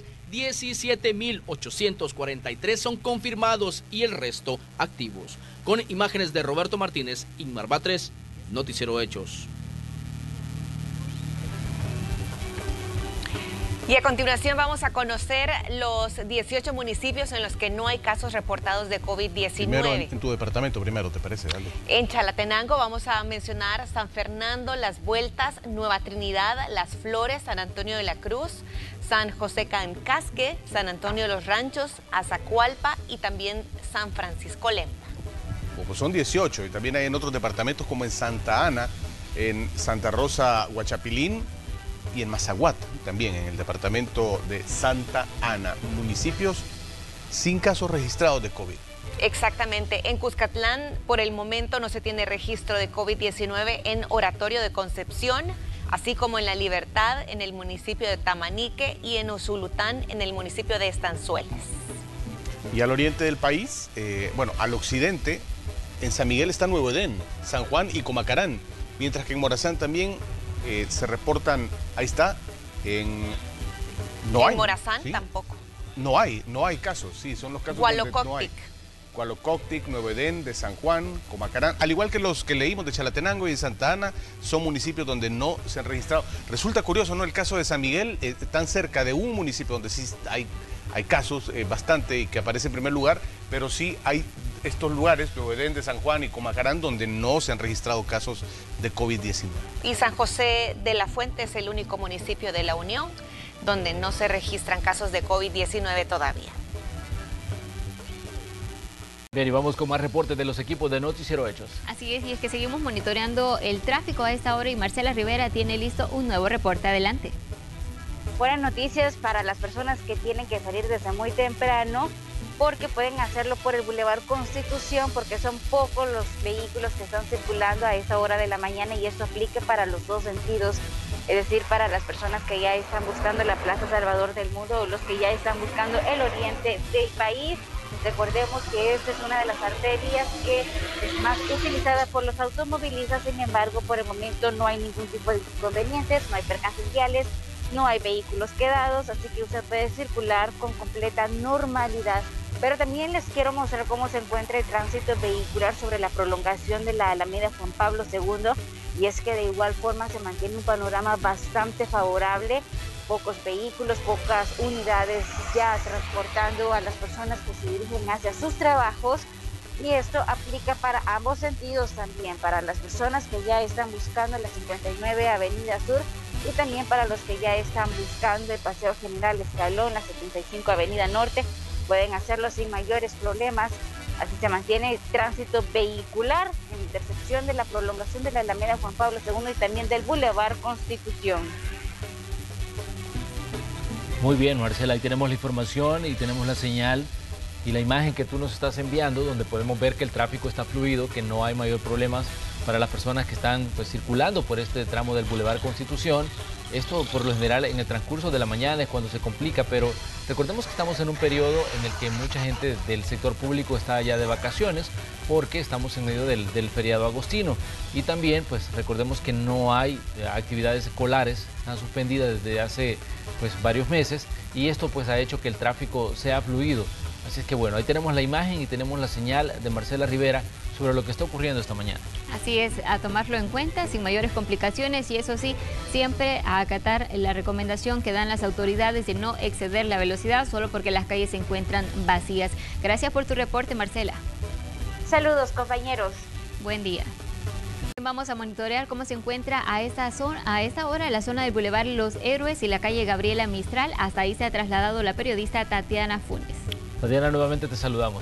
17.843 son confirmados y el resto activos. Con imágenes de Roberto Martínez, Inmar Batres, Noticiero Hechos.
Y a continuación vamos a conocer los 18 municipios en los que no hay casos reportados de COVID-19.
Primero en tu departamento, primero, ¿te parece? Dale.
En Chalatenango vamos a mencionar San Fernando, Las Vueltas, Nueva Trinidad, Las Flores, San Antonio de la Cruz, San José Cancasque, San Antonio de los Ranchos, Azacualpa y también San Francisco Lempa.
Pues son 18 y también hay en otros departamentos como en Santa Ana, en Santa Rosa, Huachapilín, y en Mazaguat, también en el departamento de Santa Ana, municipios sin casos registrados de COVID.
Exactamente. En Cuscatlán, por el momento, no se tiene registro de COVID-19 en Oratorio de Concepción, así como en La Libertad, en el municipio de Tamanique, y en Usulután, en el municipio de Estanzueles.
Y al oriente del país, al occidente, en San Miguel está Nuevo Edén, San Juan y Comacarán, mientras que en Morazán también se reportan, ahí está, en
Morazán, ¿sí? Tampoco.
No hay casos, sí, son los casos donde no hay. Hualococtic, Nuevo Edén, de San Juan, Comacarán, al igual que los que leímos de Chalatenango y de Santa Ana, son municipios donde no se han registrado. Resulta curioso, ¿no? El caso de San Miguel, tan cerca de un municipio donde sí hay casos bastante y que aparece en primer lugar, pero sí hay estos lugares, Nuevo Edén, de San Juan y Comacarán, donde no se han registrado casos de COVID-19.
Y San José de la Fuente es el único municipio de la Unión donde no se registran casos de COVID-19 todavía.
Bien, y vamos con más reportes de los equipos de Noticiero Hechos.
Así es, y es que seguimos monitoreando el tráfico a esta hora y Marcela Rivera tiene listo un nuevo reporte. Adelante.
Buenas noticias para las personas que tienen que salir desde muy temprano, porque pueden hacerlo por el Boulevard Constitución, porque son pocos los vehículos que están circulando a esa hora de la mañana y esto aplica para los dos sentidos, es decir, para las personas que ya están buscando la Plaza Salvador del Mundo o los que ya están buscando el oriente del país. Recordemos que esta es una de las arterias que es más utilizada por los automovilistas, sin embargo, por el momento no hay ningún tipo de inconvenientes, no hay percances viales, no hay vehículos quedados, así que usted puede circular con completa normalidad. Pero también les quiero mostrar cómo se encuentra el tránsito vehicular sobre la prolongación de la Alameda Juan Pablo II, y es que de igual forma se mantiene un panorama bastante favorable, pocos vehículos, pocas unidades ya transportando a las personas que se dirigen hacia sus trabajos, y esto aplica para ambos sentidos también, para las personas que ya están buscando la 59 Avenida Sur y también para los que ya están buscando el Paseo General Escalón, la 75 Avenida Norte, pueden hacerlo sin mayores problemas. Así se mantiene el tránsito vehicular en intersección de la prolongación de la Alameda Juan Pablo II y también del Boulevard Constitución.
Muy bien, Marcela, ahí tenemos la información y tenemos la señal y la imagen que tú nos estás enviando, donde podemos ver que el tráfico está fluido, que no hay mayor problemas para las personas que están circulando por este tramo del Boulevard Constitución. Esto por lo general en el transcurso de la mañana es cuando se complica, pero recordemos que estamos en un periodo en el que mucha gente del sector público está ya de vacaciones porque estamos en medio del feriado agostino, y también recordemos que no hay actividades escolares, están suspendidas desde hace varios meses, y esto ha hecho que el tráfico sea fluido. Así es que bueno, ahí tenemos la imagen y tenemos la señal de Marcela Rivera sobre lo que está ocurriendo esta mañana.
Así es, a tomarlo en cuenta sin mayores complicaciones, y eso sí, siempre a acatar la recomendación que dan las autoridades de no exceder la velocidad solo porque las calles se encuentran vacías. Gracias por tu reporte, Marcela.
Saludos, compañeros.
Buen día. Vamos a monitorear cómo se encuentra a esta hora la zona del Boulevard Los Héroes y la calle Gabriela Mistral. Hasta ahí se ha trasladado la periodista Tatiana Funes.
Tatiana, nuevamente te saludamos.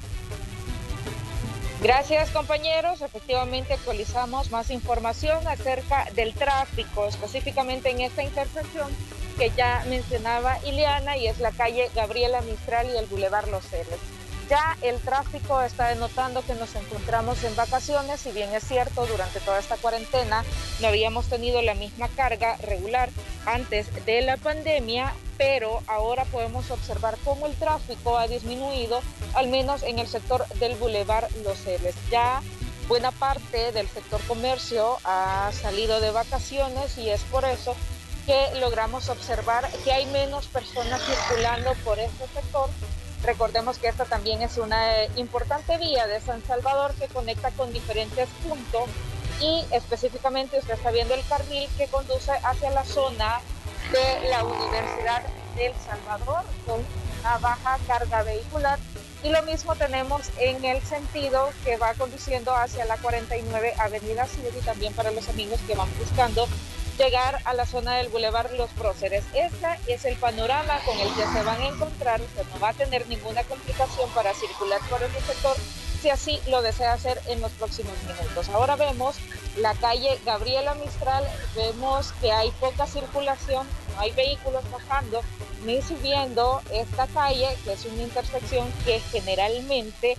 Gracias, compañeros. Efectivamente actualizamos más información acerca del tráfico, específicamente en esta intersección que ya mencionaba Ileana, y es la calle Gabriela Mistral y el Boulevard Los Héroes. Ya el tráfico está denotando que nos encontramos en vacaciones, si bien es cierto, durante toda esta cuarentena no habíamos tenido la misma carga regular antes de la pandemia, pero ahora podemos observar cómo el tráfico ha disminuido, al menos en el sector del Boulevard Los Héroes. Ya buena parte del sector comercio ha salido de vacaciones y es por eso que logramos observar que hay menos personas circulando por este sector. Recordemos que esta también es una importante vía de San Salvador que conecta con diferentes puntos y específicamente usted está viendo el carril que conduce hacia la zona de la Universidad del Salvador con una baja carga vehicular, y lo mismo tenemos en el sentido que va conduciendo hacia la 49 Avenida Sur, y también para los amigos que van buscando llegar a la zona del Boulevard Los Próceres. Este es el panorama con el que se van a encontrar. Usted no va a tener ninguna complicación para circular por este sector si así lo desea hacer en los próximos minutos. Ahora vemos la calle Gabriela Mistral, vemos que hay poca circulación, no hay vehículos bajando ni subiendo esta calle, que es una intersección que generalmente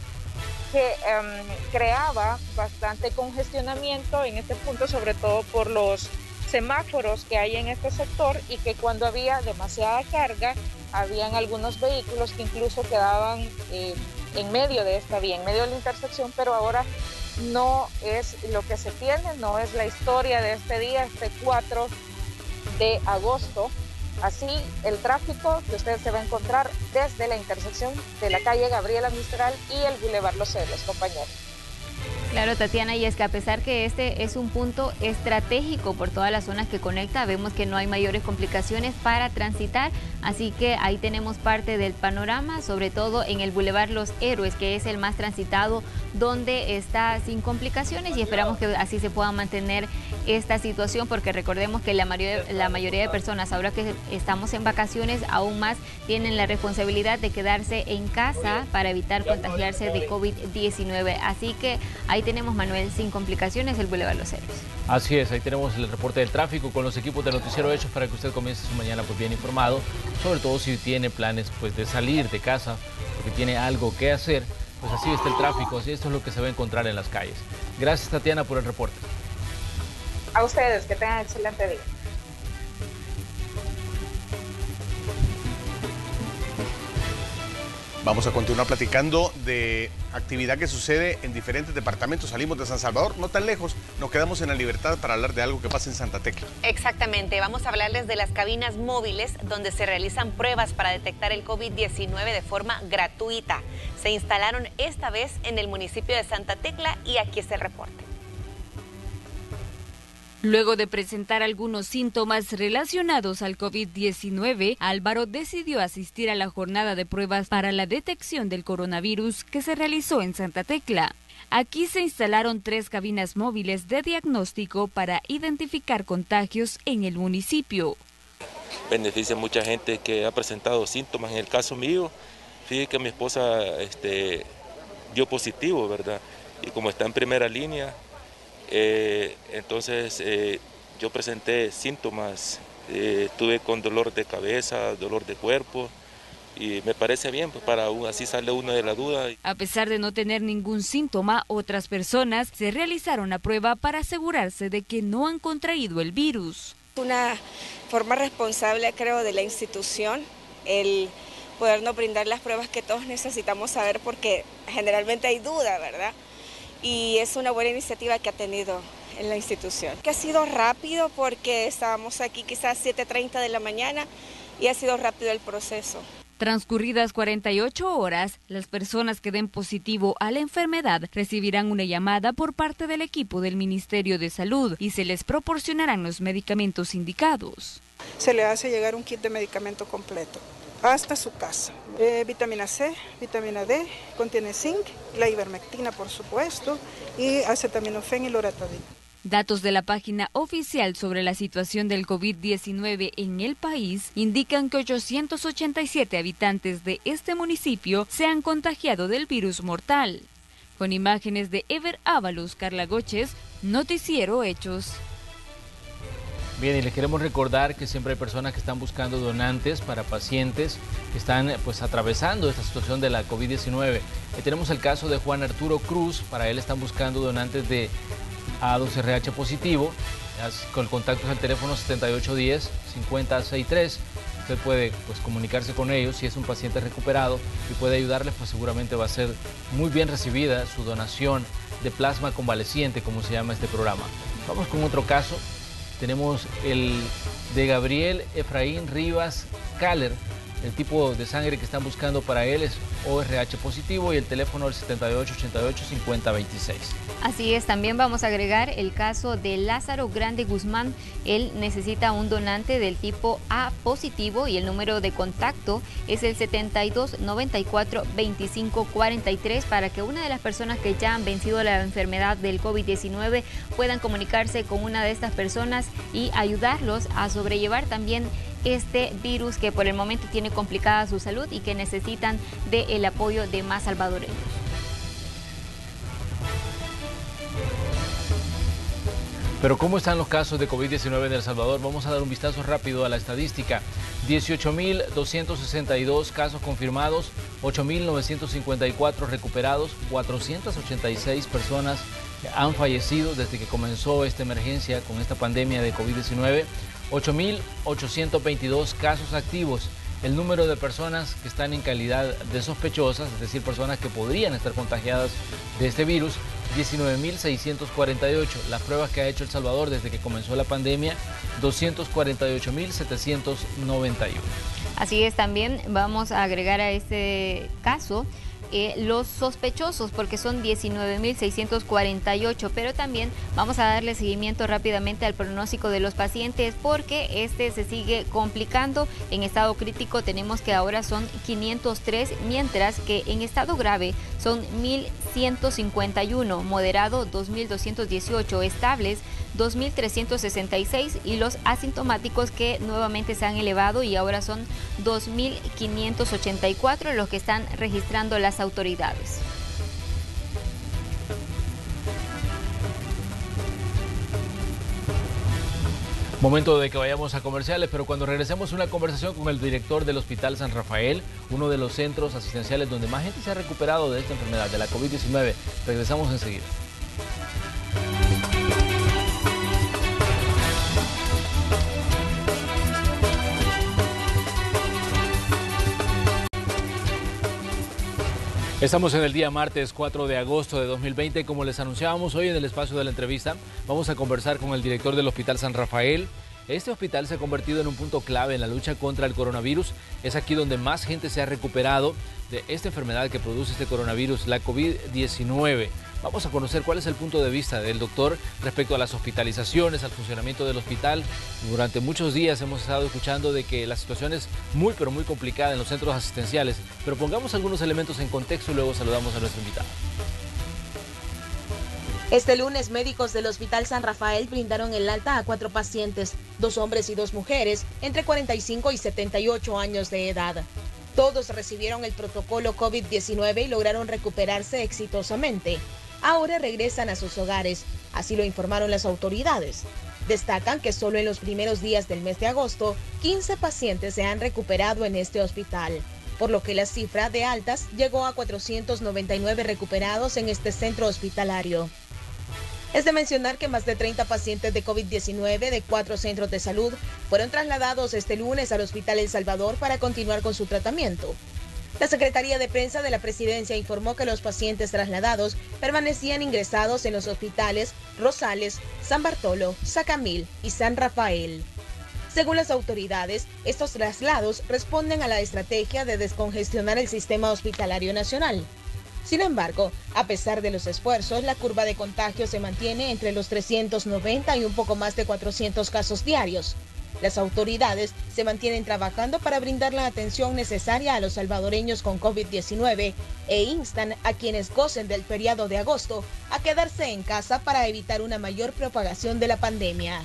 creaba bastante congestionamiento en este punto, sobre todo por los semáforos que hay en este sector, y que cuando había demasiada carga, habían algunos vehículos que incluso quedaban en medio de esta vía, en medio de la intersección, pero ahora no es lo que se tiene, no es la historia de este día, este 4 de agosto. Así, el tráfico que usted se va a encontrar desde la intersección de la calle Gabriela Mistral y el Boulevard Los Héroes, compañeros.
Claro, Tatiana, y es que a pesar que este es un punto estratégico por todas las zonas que conecta, vemos que no hay mayores complicaciones para transitar, así que ahí tenemos parte del panorama, sobre todo en el Boulevard Los Héroes, que es el más transitado, donde está sin complicaciones, y esperamos que así se pueda mantener esta situación, porque recordemos que la mayoría de personas, ahora que estamos en vacaciones, aún más tienen la responsabilidad de quedarse en casa para evitar contagiarse de COVID-19, así que ahí tenemos, Manuel, sin complicaciones, el Boulevard Los Héroes.
Así es, ahí tenemos el reporte del tráfico con los equipos de Noticiero Hechos para que usted comience su mañana pues bien informado, sobre todo si tiene planes pues de salir de casa, porque tiene algo que hacer, pues así está el tráfico, así esto es lo que se va a encontrar en las calles. Gracias, Tatiana, por el reporte.
A ustedes, que tengan excelente día.
Vamos a continuar platicando de actividad que sucede en diferentes departamentos. Salimos de San Salvador, no tan lejos, nos quedamos en La Libertad para hablar de algo que pasa en Santa Tecla.
Exactamente, vamos a hablarles de las cabinas móviles donde se realizan pruebas para detectar el COVID-19 de forma gratuita. Se instalaron esta vez en el municipio de Santa Tecla y aquí es el reporte.
Luego de presentar algunos síntomas relacionados al COVID-19, Álvaro decidió asistir a la jornada de pruebas para la detección del coronavirus que se realizó en Santa Tecla. Aquí se instalaron 3 cabinas móviles de diagnóstico para identificar contagios en el municipio.
Beneficia a mucha gente que ha presentado síntomas. En el caso mío, fíjate que mi esposa dio positivo, ¿verdad? Y como está en primera línea, entonces yo presenté síntomas, tuve con dolor de cabeza, dolor de cuerpo, y me parece bien, pues así sale uno de la duda.
A pesar de no tener ningún síntoma, otras personas se realizaron la prueba para asegurarse de que no han contraído el virus.
Una forma responsable, creo, de la institución, el podernos brindar las pruebas que todos necesitamos saber, porque generalmente hay duda, ¿verdad? Y es una buena iniciativa que ha tenido en la institución. Que ha sido rápido porque estábamos aquí quizás 7:30 de la mañana y ha sido rápido el proceso.
Transcurridas 48 horas, las personas que den positivo a la enfermedad recibirán una llamada por parte del equipo del Ministerio de Salud y se les proporcionarán los medicamentos indicados.
Se le hace llegar un kit de medicamento completo hasta su casa. Vitamina C, vitamina D, contiene zinc, la ivermectina por supuesto, y acetaminofén y loratadina.
Datos de la página oficial sobre la situación del COVID-19 en el país indican que 887 habitantes de este municipio se han contagiado del virus mortal. Con imágenes de Ever Ábalos, Carla Goches, Noticiero Hechos.
Bien, y les queremos recordar que siempre hay personas que están buscando donantes para pacientes que están atravesando esta situación de la COVID-19. Tenemos el caso de Juan Arturo Cruz. Para él están buscando donantes de A2RH positivo. Con el contacto al teléfono 7810-5063. Usted puede comunicarse con ellos si es un paciente recuperado y puede ayudarles, seguramente va a ser muy bien recibida su donación de plasma convaleciente, como se llama este programa. Vamos con otro caso. Tenemos el de Gabriel Efraín Rivas Caller. El tipo de sangre que están buscando para él es ORH positivo y el teléfono es 7888-5026.
Así es, también vamos a agregar el caso de Lázaro Grande Guzmán. Él necesita un donante del tipo A positivo y el número de contacto es el 7294-2543 para que una de las personas que ya han vencido la enfermedad del COVID-19 puedan comunicarse con una de estas personas y ayudarlos a sobrellevar también este virus que por el momento tiene complicada su salud y que necesitan del apoyo de más salvadoreños.
Pero ¿cómo están los casos de COVID-19 en El Salvador? Vamos a dar un vistazo rápido a la estadística. 18.262 casos confirmados, 8.954 recuperados, 486 personas han fallecido desde que comenzó esta emergencia con esta pandemia de COVID-19. 8.822 casos activos. El número de personas que están en calidad de sospechosas, es decir, personas que podrían estar contagiadas de este virus, 19.648. Las pruebas que ha hecho El Salvador desde que comenzó la pandemia, 248.791.
Así es, también vamos a agregar a este caso los sospechosos, porque son 19.648, pero también vamos a darle seguimiento rápidamente al pronóstico de los pacientes porque este se sigue complicando. En estado crítico tenemos que ahora son 503, mientras que en estado grave son 1.151, moderado 2.218, estables 2.366 y los asintomáticos que nuevamente se han elevado y ahora son 2.584 los que están registrando las autoridades.
Momento de que vayamos a comerciales, pero cuando regresemos una conversación con el director del Hospital San Rafael, uno de los centros asistenciales donde más gente se ha recuperado de esta enfermedad, de la COVID-19. Regresamos enseguida. Estamos en el día martes 4 de agosto de 2020. Como les anunciábamos hoy en el espacio de la entrevista, vamos a conversar con el director del Hospital San Rafael. Este hospital se ha convertido en un punto clave en la lucha contra el coronavirus. Es aquí donde más gente se ha recuperado de esta enfermedad que produce este coronavirus, la COVID-19. Vamos a conocer cuál es el punto de vista del doctor respecto a las hospitalizaciones, al funcionamiento del hospital. Durante muchos días hemos estado escuchando de que la situación es muy complicada en los centros asistenciales, pero pongamos algunos elementos en contexto y luego saludamos a nuestro invitado.
Este lunes, médicos del Hospital San Rafael brindaron el alta a 4 pacientes, 2 hombres y 2 mujeres, entre 45 y 78 años de edad. Todos recibieron el protocolo COVID-19 y lograron recuperarse exitosamente. Ahora regresan a sus hogares, así lo informaron las autoridades. Destacan que solo en los primeros días del mes de agosto, 15 pacientes se han recuperado en este hospital, por lo que la cifra de altas llegó a 499 recuperados en este centro hospitalario. Es de mencionar que más de 30 pacientes de COVID-19 de 4 centros de salud fueron trasladados este lunes al Hospital El Salvador para continuar con su tratamiento. La Secretaría de Prensa de la Presidencia informó que los pacientes trasladados permanecían ingresados en los hospitales Rosales, San Bartolo, Sacamil y San Rafael. Según las autoridades, estos traslados responden a la estrategia de descongestionar el sistema hospitalario nacional. Sin embargo, a pesar de los esfuerzos, la curva de contagio se mantiene entre los 390 y un poco más de 400 casos diarios. Las autoridades se mantienen trabajando para brindar la atención necesaria a los salvadoreños con COVID-19 e instan a quienes gocen del feriado de agosto a quedarse en casa para evitar una mayor propagación de la pandemia.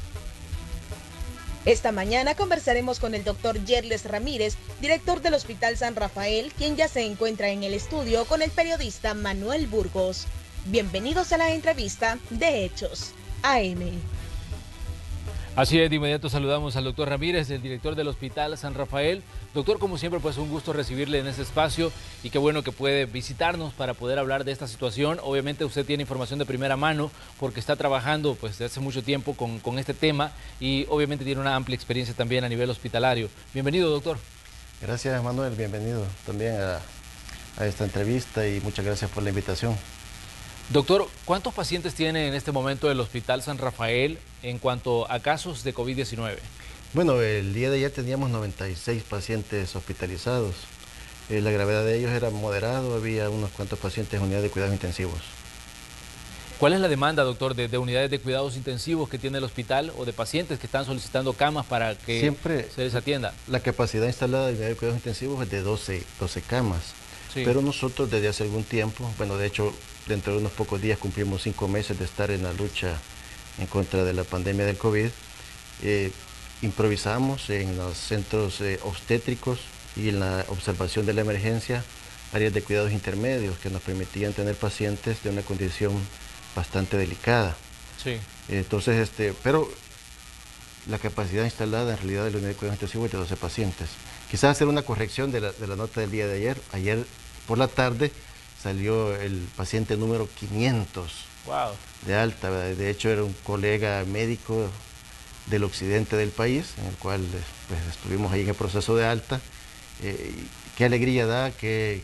Esta mañana conversaremos con el doctor Yerles Ramírez, director del Hospital San Rafael, quien ya se encuentra en el estudio con el periodista Manuel Burgos. Bienvenidos a la entrevista de Hechos AM.
Así es, de inmediato saludamos al doctor Ramírez, el director del Hospital San Rafael. Doctor, como siempre, pues un gusto recibirle en este espacio y qué bueno que puede visitarnos para poder hablar de esta situación. Obviamente usted tiene información de primera mano porque está trabajando pues desde hace mucho tiempo con este tema y obviamente tiene una amplia experiencia también a nivel hospitalario. Bienvenido, doctor.
Gracias, Manuel. Bienvenido también a esta entrevista y muchas gracias por la invitación.
Doctor, ¿cuántos pacientes tiene en este momento el Hospital San Rafael en cuanto a casos de COVID-19?
Bueno, el día de ayer teníamos 96 pacientes hospitalizados. La gravedad de ellos era moderado, había unos cuantos pacientes en unidades de cuidados intensivos.
¿Cuál es la demanda, doctor, de unidades de cuidados intensivos que tiene el hospital o de pacientes que están solicitando camas para que
siempre
se les atienda?
La capacidad instalada de unidades de cuidados intensivos es de 12 camas. Sí. Pero nosotros desde hace algún tiempo, bueno, de hecho, dentro de unos pocos días cumplimos 5 meses de estar en la lucha en contra de la pandemia del COVID. Improvisamos en los centros obstétricos y en la observación de la emergencia áreas de cuidados intermedios que nos permitían tener pacientes de una condición bastante delicada.
Sí.
Entonces, pero la capacidad instalada en realidad de la unidad de cuidados intensivos es de 12 pacientes. Quizás hacer una corrección de la nota del día de ayer. Ayer por la tarde salió el paciente número 500 de alta, ¿verdad? De hecho era un colega médico del occidente del país, en el cual pues, estuvimos ahí en el proceso de alta. Qué alegría da, qué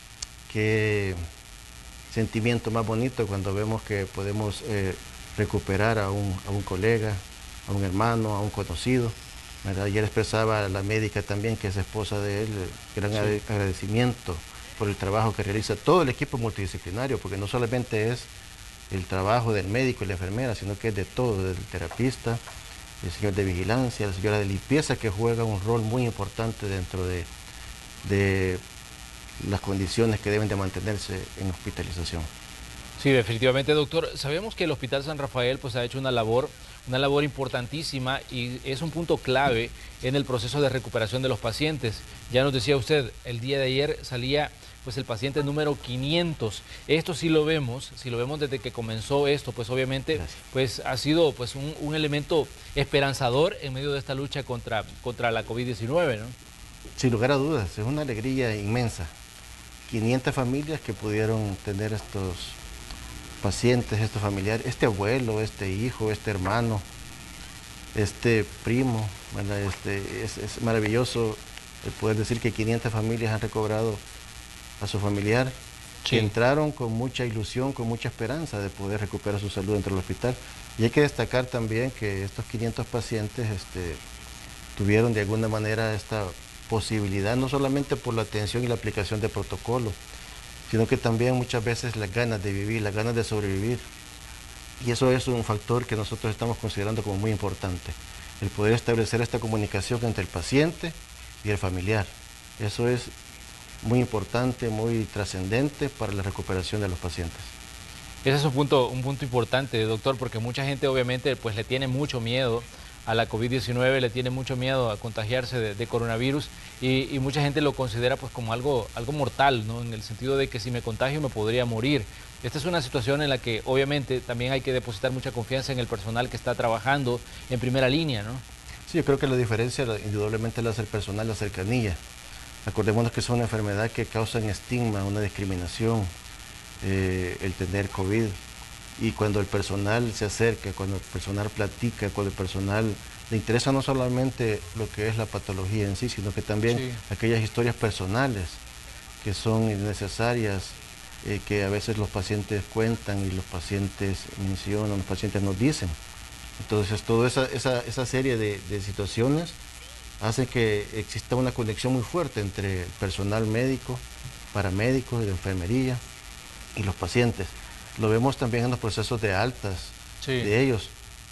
sentimiento más bonito cuando vemos que podemos recuperar a un colega, a un hermano, a un conocido, ¿verdad? Ayer expresaba la médica también, que es esposa de él, gran agradecimiento por el trabajo que realiza todo el equipo multidisciplinario, porque no solamente es el trabajo del médico y la enfermera, sino que es de todo, del terapista, el señor de vigilancia, la señora de limpieza, que juega un rol muy importante dentro de las condiciones que deben de mantenerse en hospitalización.
Sí, definitivamente, doctor. Sabemos que el Hospital San Rafael pues, ha hecho una labor importantísima y es un punto clave en el proceso de recuperación de los pacientes. Ya nos decía usted, el día de ayer salía pues el paciente número 500. Esto sí lo vemos, si lo vemos desde que comenzó esto, pues obviamente pues ha sido pues un elemento esperanzador en medio de esta lucha contra la COVID-19, ¿no?
Sin lugar a dudas, es una alegría inmensa. 500 familias que pudieron tener estos pacientes, estos familiares, este abuelo, este hijo, este hermano, este primo, ¿verdad? Es maravilloso el poder decir que 500 familias han recobrado a su familiar, que entraron con mucha ilusión, con mucha esperanza de poder recuperar su salud dentro del hospital. Y hay que destacar también que estos 500 pacientes tuvieron de alguna manera esta posibilidad, no solamente por la atención y la aplicación de protocolo, sino que también muchas veces las ganas de vivir, las ganas de sobrevivir. Y eso es un factor que nosotros estamos considerando como muy importante, el poder establecer esta comunicación entre el paciente y el familiar. Eso es muy importante, muy trascendente para la recuperación de los pacientes.
Ese es un punto importante, doctor, porque mucha gente obviamente pues le tiene mucho miedo a la COVID-19, le tiene mucho miedo a contagiarse de coronavirus y mucha gente lo considera pues como algo mortal, ¿no? En el sentido de que si me contagio me podría morir. Esta es una situación en la que obviamente también hay que depositar mucha confianza en el personal que está trabajando en primera línea, ¿no?
Sí, yo creo que la diferencia indudablemente la hace el personal, la cercanía. Acordémonos que es una enfermedad que causa un estigma, una discriminación, el tener COVID. Y cuando el personal se acerca, cuando el personal platica, cuando el personal le interesa no solamente lo que es la patología en sí, sino que también aquellas historias personales que son innecesarias, que a veces los pacientes cuentan y los pacientes mencionan, los pacientes nos dicen. Entonces, toda esa serie de situaciones hace que exista una conexión muy fuerte entre el personal médico, paramédicos, de enfermería y los pacientes. Lo vemos también en los procesos de altas de ellos.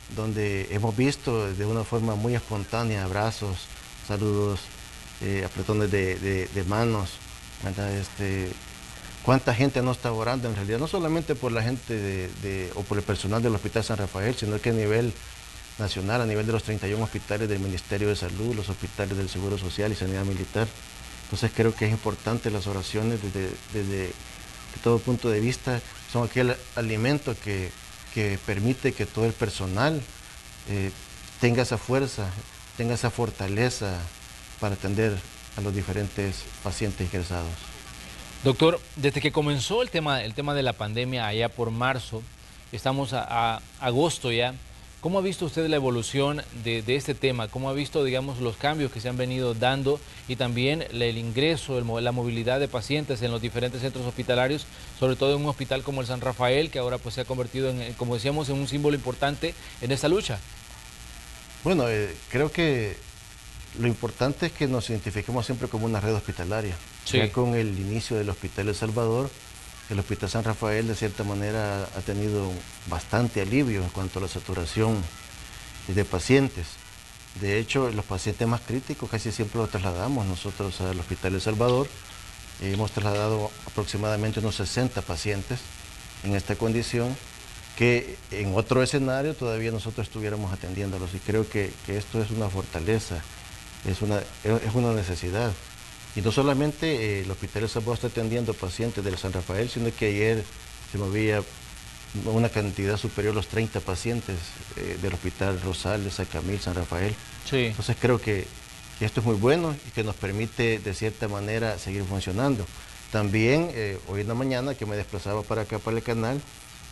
donde hemos visto de una forma muy espontánea abrazos, saludos, apretones de manos, ¿verdad? Cuánta gente no está orando en realidad, no solamente por la gente o por el personal del Hospital San Rafael, sino que a nivel nacional, a nivel de los 31 hospitales del Ministerio de Salud, los hospitales del Seguro Social y Sanidad Militar. Entonces creo que es importante las oraciones desde todo punto de vista, son aquel alimento que permite que todo el personal tenga esa fuerza, tenga esa fortaleza para atender a los diferentes pacientes ingresados.
Doctor, desde que comenzó el tema de la pandemia allá por marzo, estamos a agosto ya, ¿cómo ha visto usted la evolución de este tema? ¿Cómo ha visto, digamos, los cambios que se han venido dando y también el ingreso, la movilidad de pacientes en los diferentes centros hospitalarios, sobre todo en un hospital como el San Rafael, que ahora pues se ha convertido en, como decíamos, en un símbolo importante en esta lucha?
Bueno, creo que lo importante es que nos identifiquemos siempre como una red hospitalaria. Sí. Ya con el inicio del Hospital El Salvador, el Hospital San Rafael de cierta manera ha tenido bastante alivio en cuanto a la saturación de pacientes. De hecho, los pacientes más críticos casi siempre los trasladamos nosotros al Hospital El Salvador. Hemos trasladado aproximadamente unos 60 pacientes en esta condición, que en otro escenario todavía nosotros estuviéramos atendiéndolos, y creo que esto es una fortaleza, es una necesidad. Y no solamente el Hospital El Salvador está atendiendo pacientes del San Rafael, sino que ayer se movía una cantidad superior a los 30 pacientes del Hospital Rosales, Sacamil, San Rafael. Sí. Entonces creo que esto es muy bueno y que nos permite de cierta manera seguir funcionando. También hoy en la mañana que me desplazaba para acá, para el canal,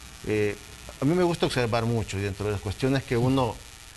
a mí me gusta observar mucho, y dentro de las cuestiones que uno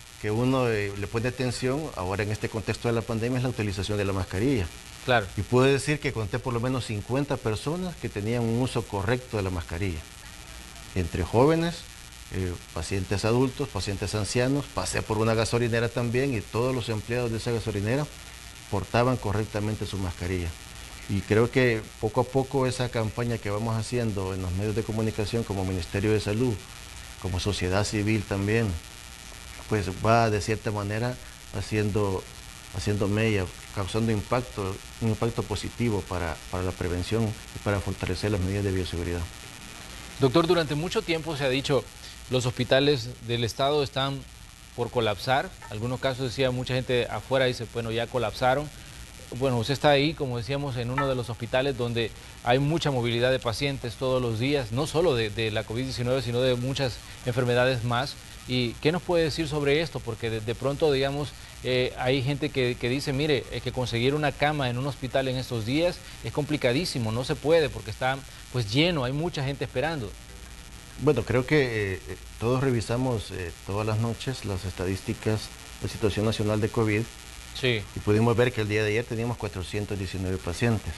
le pone atención ahora en este contexto de la pandemia es la utilización de la mascarilla.
Claro.
Y puedo decir que conté por lo menos 50 personas que tenían un uso correcto de la mascarilla. Entre jóvenes, pacientes adultos, pacientes ancianos. Pasé por una gasolinera también y todos los empleados de esa gasolinera portaban correctamente su mascarilla. Y creo que poco a poco esa campaña que vamos haciendo en los medios de comunicación como Ministerio de Salud, como sociedad civil también, pues va de cierta manera haciendo mella, causando un impacto positivo para la prevención y para fortalecer las medidas de bioseguridad.
Doctor, durante mucho tiempo se ha dicho los hospitales del Estado están por colapsar. En algunos casos decía mucha gente afuera, dice, bueno, ya colapsaron. Bueno, usted está ahí, como decíamos, en uno de los hospitales donde hay mucha movilidad de pacientes todos los días, no solo de la COVID-19, sino de muchas enfermedades más. ¿Y qué nos puede decir sobre esto? Porque de pronto, digamos, hay gente que dice, mire, que conseguir una cama en un hospital en estos días es complicadísimo, no se puede porque está pues lleno, hay mucha gente esperando.
Bueno, creo que todos revisamos todas las noches las estadísticas de situación nacional de COVID.
Sí.
Y pudimos ver que el día de ayer teníamos 419 pacientes.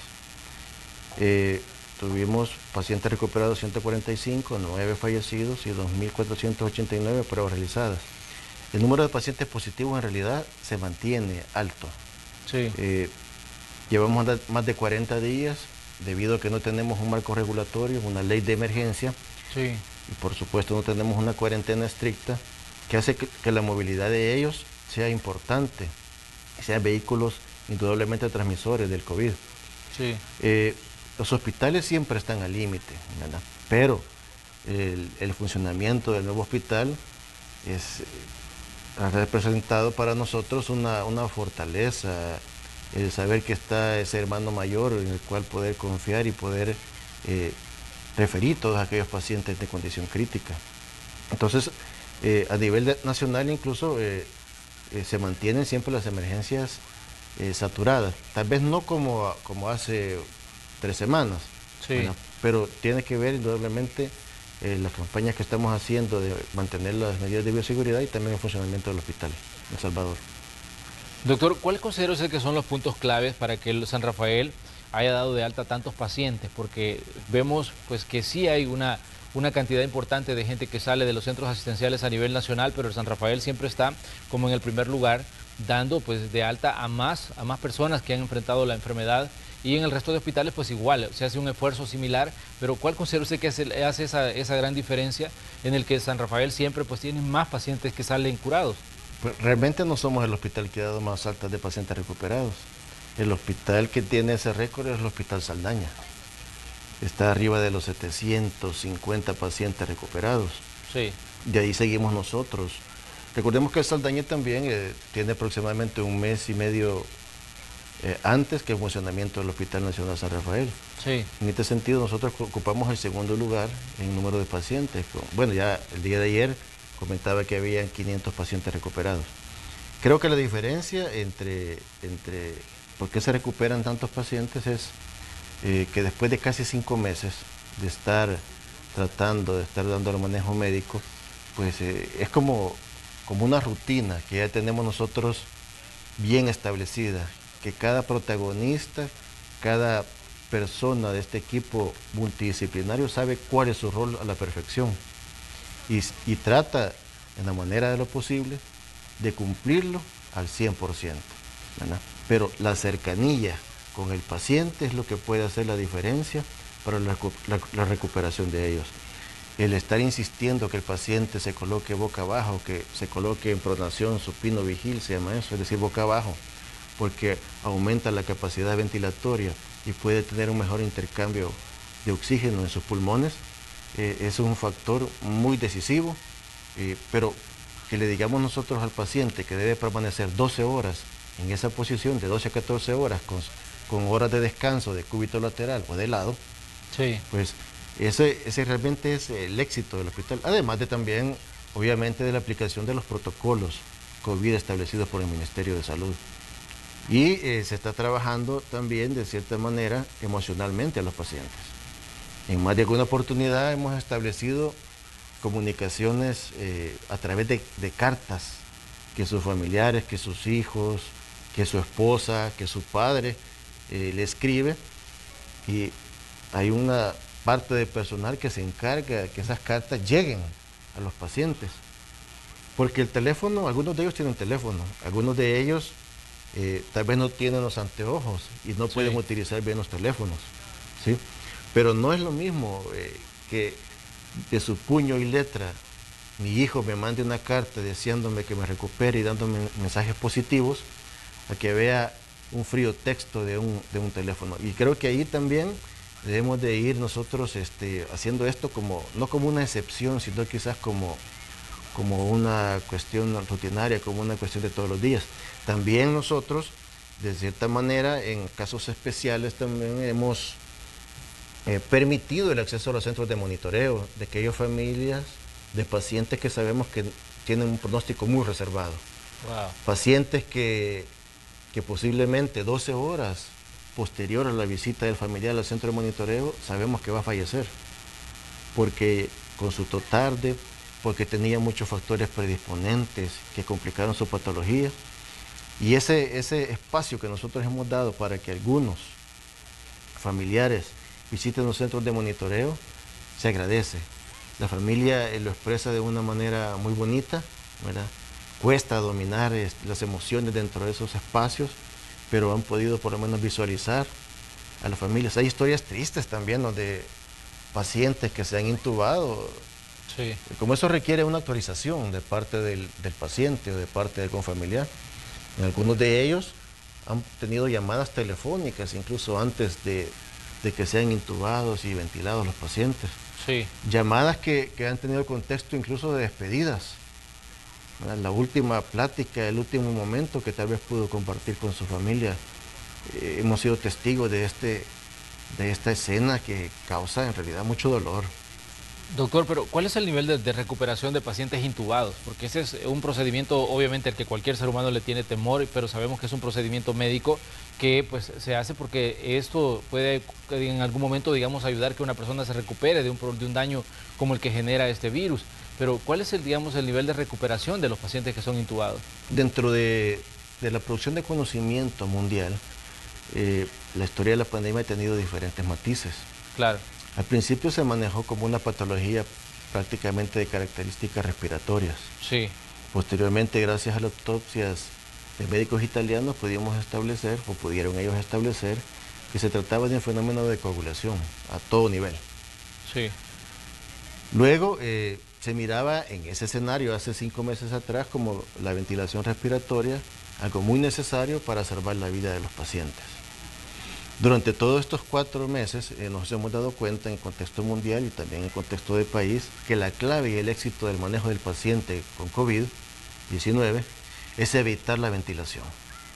Tuvimos pacientes recuperados 145, 9 fallecidos y 2.489 pruebas realizadas. El número de pacientes positivos en realidad se mantiene alto.
Sí.
Llevamos más de 40 días debido a que no tenemos un marco regulatorio, una ley de emergencia.
Sí.
Y por supuesto no tenemos una cuarentena estricta que hace que la movilidad de ellos sea importante, sean vehículos indudablemente transmisores del COVID.
Sí.
Los hospitales siempre están al límite, ¿verdad? Pero el funcionamiento del nuevo hospital ha representado para nosotros una fortaleza, el saber que está ese hermano mayor en el cual poder confiar y poder referir todos aquellos pacientes de condición crítica. Entonces, a nivel nacional incluso se mantienen siempre las emergencias saturadas, tal vez no como hace 3 semanas,
sí.
Bueno, pero tiene que ver indudablemente las campañas que estamos haciendo de mantener las medidas de bioseguridad y también el funcionamiento del hospital en El Salvador.
Doctor, ¿cuáles considera usted que son los puntos claves para que el San Rafael haya dado de alta a tantos pacientes? Porque vemos pues que sí hay una cantidad importante de gente que sale de los centros asistenciales a nivel nacional, pero el San Rafael siempre está como en el primer lugar, dando pues de alta a más personas que han enfrentado la enfermedad y en el resto de hospitales pues igual, se hace un esfuerzo similar, pero ¿cuál considera usted que hace esa gran diferencia en el que San Rafael siempre pues tiene más pacientes que salen curados?
Pues realmente no somos el hospital que ha dado más altas de pacientes recuperados. El hospital que tiene ese récord es el Hospital Saldaña. Está arriba de los 750 pacientes recuperados.
Sí.
De ahí seguimos nosotros. Recordemos que el Saldaña también tiene aproximadamente un mes y medio antes que el funcionamiento del Hospital Nacional San Rafael.
Sí.
En este sentido, nosotros ocupamos el segundo lugar en número de pacientes. Bueno, ya el día de ayer comentaba que habían 500 pacientes recuperados. Creo que la diferencia entre por qué se recuperan tantos pacientes es que después de casi 5 meses de estar tratando, de estar dando el manejo médico, pues es como una rutina que ya tenemos nosotros bien establecida, que cada protagonista, cada persona de este equipo multidisciplinario sabe cuál es su rol a la perfección y trata en la manera de lo posible de cumplirlo al 100%, ¿verdad? Pero la cercanía con el paciente es lo que puede hacer la diferencia para la recuperación de ellos. El estar insistiendo que el paciente se coloque boca abajo, que se coloque en pronación supino vigil, se llama eso, es decir, boca abajo, porque aumenta la capacidad ventilatoria y puede tener un mejor intercambio de oxígeno en sus pulmones, es un factor muy decisivo, pero que le digamos nosotros al paciente que debe permanecer 12 horas en esa posición, de 12 a 14 horas, con horas de descanso de cúbito lateral o de lado,
sí,
pues ese realmente es el éxito del hospital, además de también, obviamente, de la aplicación de los protocolos COVID establecidos por el Ministerio de Salud. Y se está trabajando también, de cierta manera, emocionalmente a los pacientes. En más de alguna oportunidad hemos establecido comunicaciones a través de cartas que sus familiares, que sus hijos, que su esposa, que su padre le escribe, y hay una parte del personal que se encarga de que esas cartas lleguen a los pacientes. Porque el teléfono, algunos de ellos tienen teléfono, algunos de ellos tal vez no tienen los anteojos y no pueden utilizar bien los teléfonos, ¿sí? Pero no es lo mismo que de su puño y letra mi hijo me mande una carta deseándome que me recupere y dándome mensajes positivos, a que vea un frío texto de un teléfono. Y creo que ahí también debemos de ir nosotros haciendo esto no como una excepción, sino quizás como una cuestión rutinaria, como una cuestión de todos los días. También nosotros, de cierta manera, en casos especiales también hemos permitido el acceso a los centros de monitoreo de aquellas familias de pacientes que sabemos que tienen un pronóstico muy reservado.
Wow.
Pacientes que posiblemente 12 horas posterior a la visita del familiar al centro de monitoreo sabemos que va a fallecer, porque con su tarde, porque tenía muchos factores predisponentes que complicaron su patología, y ese espacio que nosotros hemos dado para que algunos familiares visiten los centros de monitoreo se agradece. La familia lo expresa de una manera muy bonita, ¿verdad? Cuesta dominar las emociones dentro de esos espacios, pero han podido por lo menos visualizar a las familias. Hay historias tristes también, donde pacientes que se han intubado,
sí,
como eso requiere una actualización de parte del paciente o de parte del confamiliar. En algunos de ellos han tenido llamadas telefónicas incluso antes de que sean intubados y ventilados los pacientes.
Sí.
Llamadas que han tenido el contexto incluso de despedidas. La última plática, el último momento que tal vez pudo compartir con su familia. Hemos sido testigos de esta escena que causa en realidad mucho dolor.
Doctor, pero ¿cuál es el nivel de recuperación de pacientes intubados? Porque ese es un procedimiento, obviamente, al que cualquier ser humano le tiene temor, pero sabemos que es un procedimiento médico que pues se hace porque esto puede en algún momento, digamos, ayudar que una persona se recupere de un daño como el que genera este virus. Pero ¿cuál es el nivel de recuperación de los pacientes que son intubados?
Dentro de la producción de conocimiento mundial, la historia de la pandemia ha tenido diferentes matices.
Claro.
Al principio se manejó como una patología prácticamente de características respiratorias.
Sí.
Posteriormente, gracias a las autopsias de médicos italianos, pudieron ellos establecer que se trataba de un fenómeno de coagulación a todo nivel.
Sí.
Luego se miraba en ese escenario hace 5 meses atrás como la ventilación respiratoria, algo muy necesario para salvar la vida de los pacientes. Durante todos estos 4 meses nos hemos dado cuenta en el contexto mundial y también en el contexto del país que la clave y el éxito del manejo del paciente con COVID-19 es evitar la ventilación.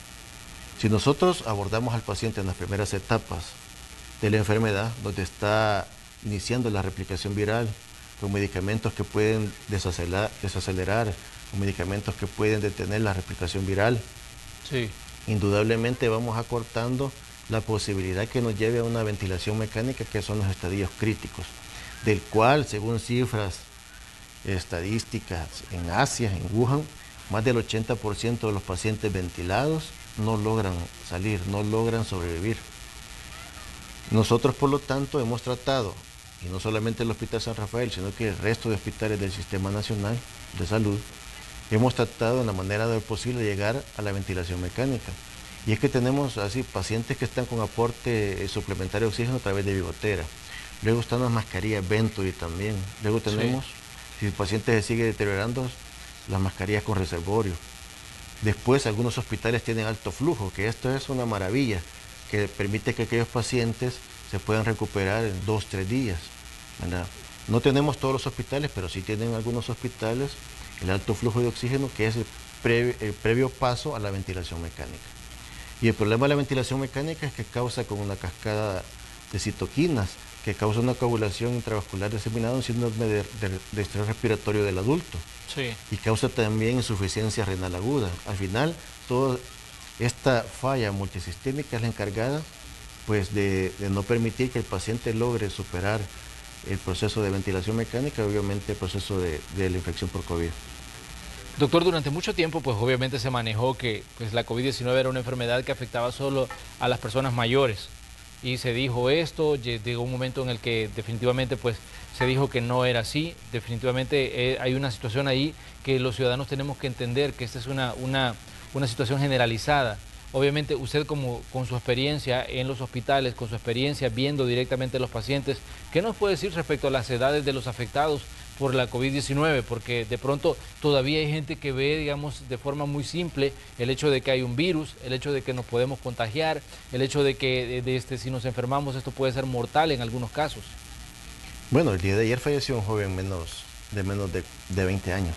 Si nosotros abordamos al paciente en las primeras etapas de la enfermedad, donde está iniciando la replicación viral, con medicamentos que pueden desacelerar, con medicamentos que pueden detener la replicación viral,
sí,
indudablemente vamos acortando la posibilidad que nos lleve a una ventilación mecánica, que son los estadios críticos, del cual, según cifras estadísticas en Asia, en Wuhan, más del 80% de los pacientes ventilados no logran salir, no logran sobrevivir. Nosotros, por lo tanto, hemos tratado, y no solamente el Hospital San Rafael, sino que el resto de hospitales del Sistema Nacional de Salud, hemos tratado en la manera de lo posible llegar a la ventilación mecánica. Y es que tenemos así pacientes que están con aporte suplementario de oxígeno a través de bigotera. Luego están las mascarillas Venturi también. Luego tenemos, si el paciente se sigue deteriorando, las mascarillas con reservorio. Después algunos hospitales tienen alto flujo, que esto es una maravilla, que permite que aquellos pacientes se puedan recuperar en 2-3 días, ¿verdad? No tenemos todos los hospitales, pero sí tienen algunos hospitales el alto flujo de oxígeno, que es el previo paso a la ventilación mecánica. Y el problema de la ventilación mecánica es que causa como una cascada de citoquinas, que causa una coagulación intravascular diseminada, un síndrome de estrés respiratorio del adulto.
Sí.
Y causa también insuficiencia renal aguda. Al final, toda esta falla multisistémica es la encargada pues, de no permitir que el paciente logre superar el proceso de ventilación mecánica y obviamente el proceso de la infección por COVID.
Doctor, durante mucho tiempo, pues obviamente se manejó que pues, la COVID-19 era una enfermedad que afectaba solo a las personas mayores. Y se dijo esto, llegó un momento en el que definitivamente pues, se dijo que no era así. Definitivamente hay una situación ahí que los ciudadanos tenemos que entender que esta es una situación generalizada. Obviamente usted con su experiencia en los hospitales, con su experiencia viendo directamente a los pacientes, ¿qué nos puede decir respecto a las edades de los afectados por la COVID-19? Porque de pronto todavía hay gente que ve, digamos, de forma muy simple el hecho de que hay un virus, el hecho de que nos podemos contagiar, el hecho de que si nos enfermamos esto puede ser mortal en algunos casos.
Bueno, el día de ayer falleció un joven de menos de 20 años.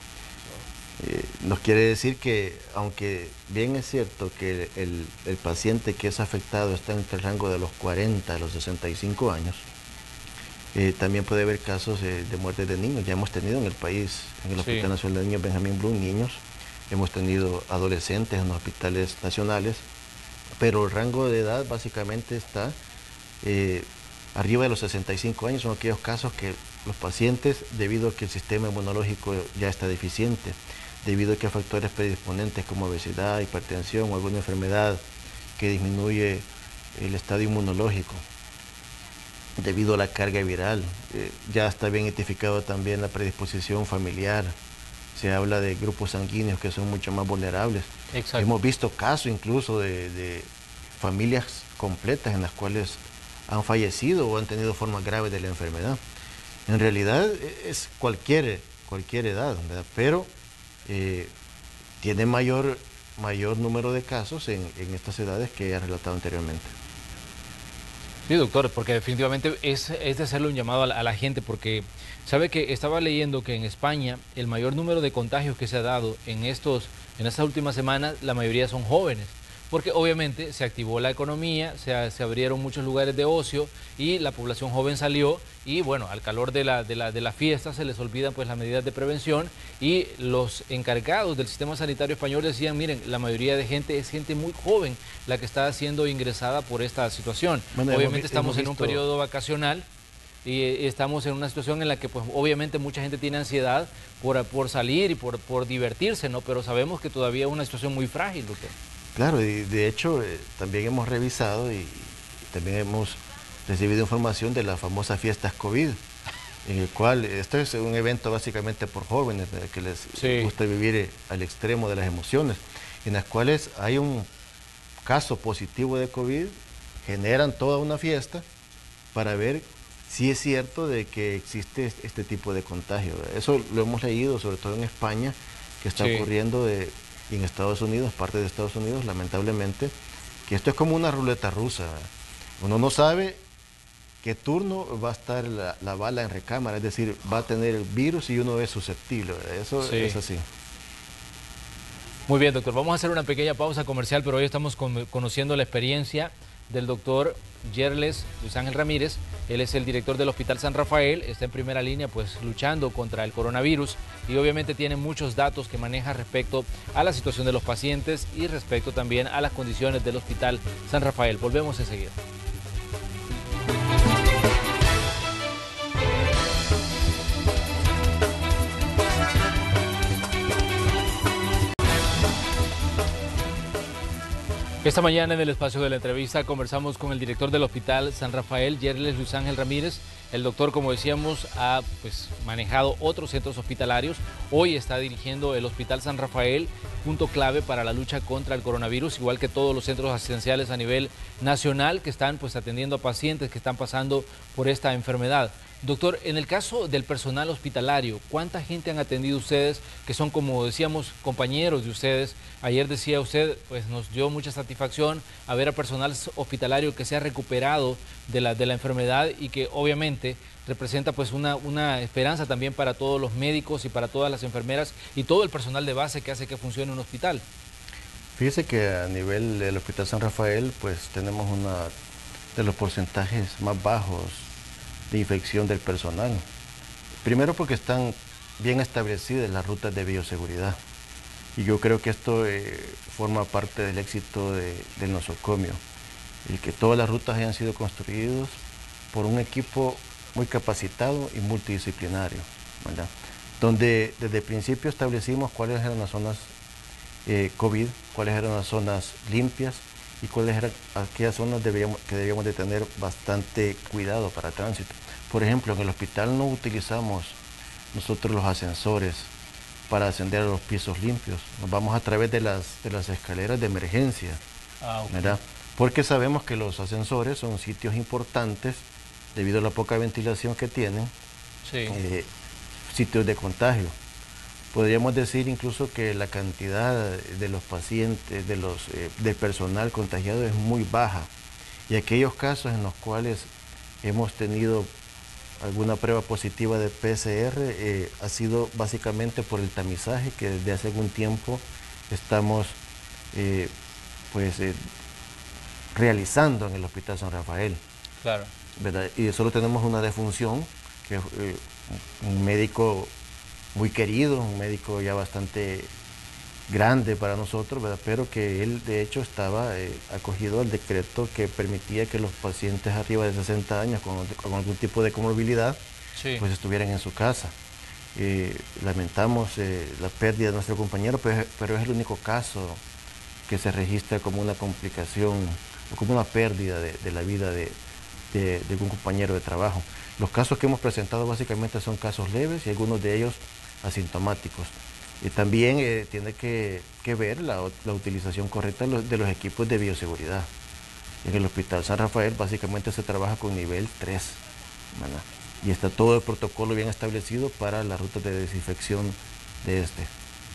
Nos quiere decir que, aunque bien es cierto que el paciente que es afectado está entre el rango de los 40 a los 65 años, también puede haber casos de muerte de niños. Ya hemos tenido en el país, en el Hospital Nacional de Niños Benjamín Blum, niños. Hemos tenido adolescentes en los hospitales nacionales, pero el rango de edad básicamente está arriba de los 65 años. Son aquellos casos que los pacientes, debido a que el sistema inmunológico ya está deficiente, debido a que hay factores predisponentes como obesidad, hipertensión o alguna enfermedad que disminuye el estado inmunológico, debido a la carga viral, ya está bien identificado también la predisposición familiar. Se habla de grupos sanguíneos que son mucho más vulnerables.
Exacto.
Hemos visto casos incluso de familias completas en las cuales han fallecido o han tenido formas graves de la enfermedad. En realidad es cualquier edad, ¿verdad? Pero tiene mayor número de casos en estas edades que he relatado anteriormente.
Sí, doctor, porque definitivamente es de hacerle un llamado a la gente, porque sabe que estaba leyendo que en España el mayor número de contagios que se ha dado en estas últimas semanas, la mayoría son jóvenes, porque obviamente se activó la economía, se abrieron muchos lugares de ocio y la población joven salió y bueno, al calor de la fiesta se les olvidan pues las medidas de prevención y los encargados del sistema sanitario español decían, miren, la mayoría de gente es gente muy joven la que está siendo ingresada por esta situación. Bueno, obviamente estamos en un periodo vacacional y estamos en una situación en la que pues obviamente mucha gente tiene ansiedad por salir y por divertirse, ¿no? Pero sabemos que todavía es una situación muy frágil, doctor.
Claro, y de hecho también hemos revisado y también hemos recibido información de las famosas fiestas COVID, en el cual esto es un evento básicamente por jóvenes que les gusta vivir al extremo de las emociones, en las cuales hay un caso positivo de COVID generan toda una fiesta para ver si es cierto de que existe este tipo de contagio. Eso lo hemos leído, sobre todo en España, que está ocurriendo y en Estados Unidos, parte de Estados Unidos, lamentablemente, que esto es como una ruleta rusa. Uno no sabe qué turno va a estar la bala en recámara, es decir, va a tener el virus y uno es susceptible. Eso es así.
Muy bien, doctor. Vamos a hacer una pequeña pausa comercial, pero hoy estamos conociendo la experiencia del doctor Yerles Luis Ángel Ramírez. Él es el director del Hospital San Rafael, está en primera línea pues luchando contra el coronavirus y obviamente tiene muchos datos que maneja respecto a la situación de los pacientes y respecto también a las condiciones del Hospital San Rafael. Volvemos enseguida. Esta mañana en el espacio de la entrevista conversamos con el director del Hospital San Rafael, Yerles Luis Ángel Ramírez. El doctor, como decíamos, ha manejado otros centros hospitalarios. Hoy está dirigiendo el Hospital San Rafael, punto clave para la lucha contra el coronavirus, igual que todos los centros asistenciales a nivel nacional que están atendiendo a pacientes que están pasando por esta enfermedad. Doctor, en el caso del personal hospitalario, ¿cuánta gente han atendido ustedes que son, como decíamos, compañeros de ustedes? Ayer decía usted, pues nos dio mucha satisfacción a ver a personal hospitalario que se ha recuperado de la enfermedad y que obviamente representa pues una esperanza también para todos los médicos y para todas las enfermeras y todo el personal de base que hace que funcione un hospital.
Fíjese que a nivel del Hospital San Rafael, pues tenemos uno de los porcentajes más bajos de infección del personal. Primero porque están bien establecidas las rutas de bioseguridad y yo creo que esto forma parte del éxito del nosocomio, el que todas las rutas hayan sido construidas por un equipo muy capacitado y multidisciplinario, ¿verdad? Donde desde el principio establecimos cuáles eran las zonas COVID, cuáles eran las zonas limpias y cuáles eran aquellas zonas que debíamos de tener bastante cuidado para tránsito. Por ejemplo, en el hospital no utilizamos nosotros los ascensores para ascender a los pisos limpios. Nos vamos a través de las escaleras de emergencia, ¿verdad? Porque sabemos que los ascensores son sitios importantes debido a la poca ventilación que tienen, sitios de contagio. Podríamos decir incluso que la cantidad de los pacientes, del personal contagiado es muy baja. Y aquellos casos en los cuales hemos tenido alguna prueba positiva de PCR ha sido básicamente por el tamizaje que desde hace algún tiempo estamos realizando en el Hospital San Rafael.
Claro.
¿Verdad? Y solo tenemos una defunción, que es un médico muy querido, un médico ya bastante grande para nosotros, ¿verdad? Pero que él de hecho estaba acogido al decreto que permitía que los pacientes arriba de 60 años con algún tipo de comorbilidad pues estuvieran en su casa. Lamentamos la pérdida de nuestro compañero, pero es el único caso que se registra como una complicación o como una pérdida de la vida de un compañero de trabajo. Los casos que hemos presentado básicamente son casos leves y algunos de ellos asintomáticos. Y también tiene que ver la utilización correcta de los equipos de bioseguridad. En el Hospital San Rafael básicamente se trabaja con nivel 3, ¿verdad? Y está todo el protocolo bien establecido para las rutas de desinfección de este.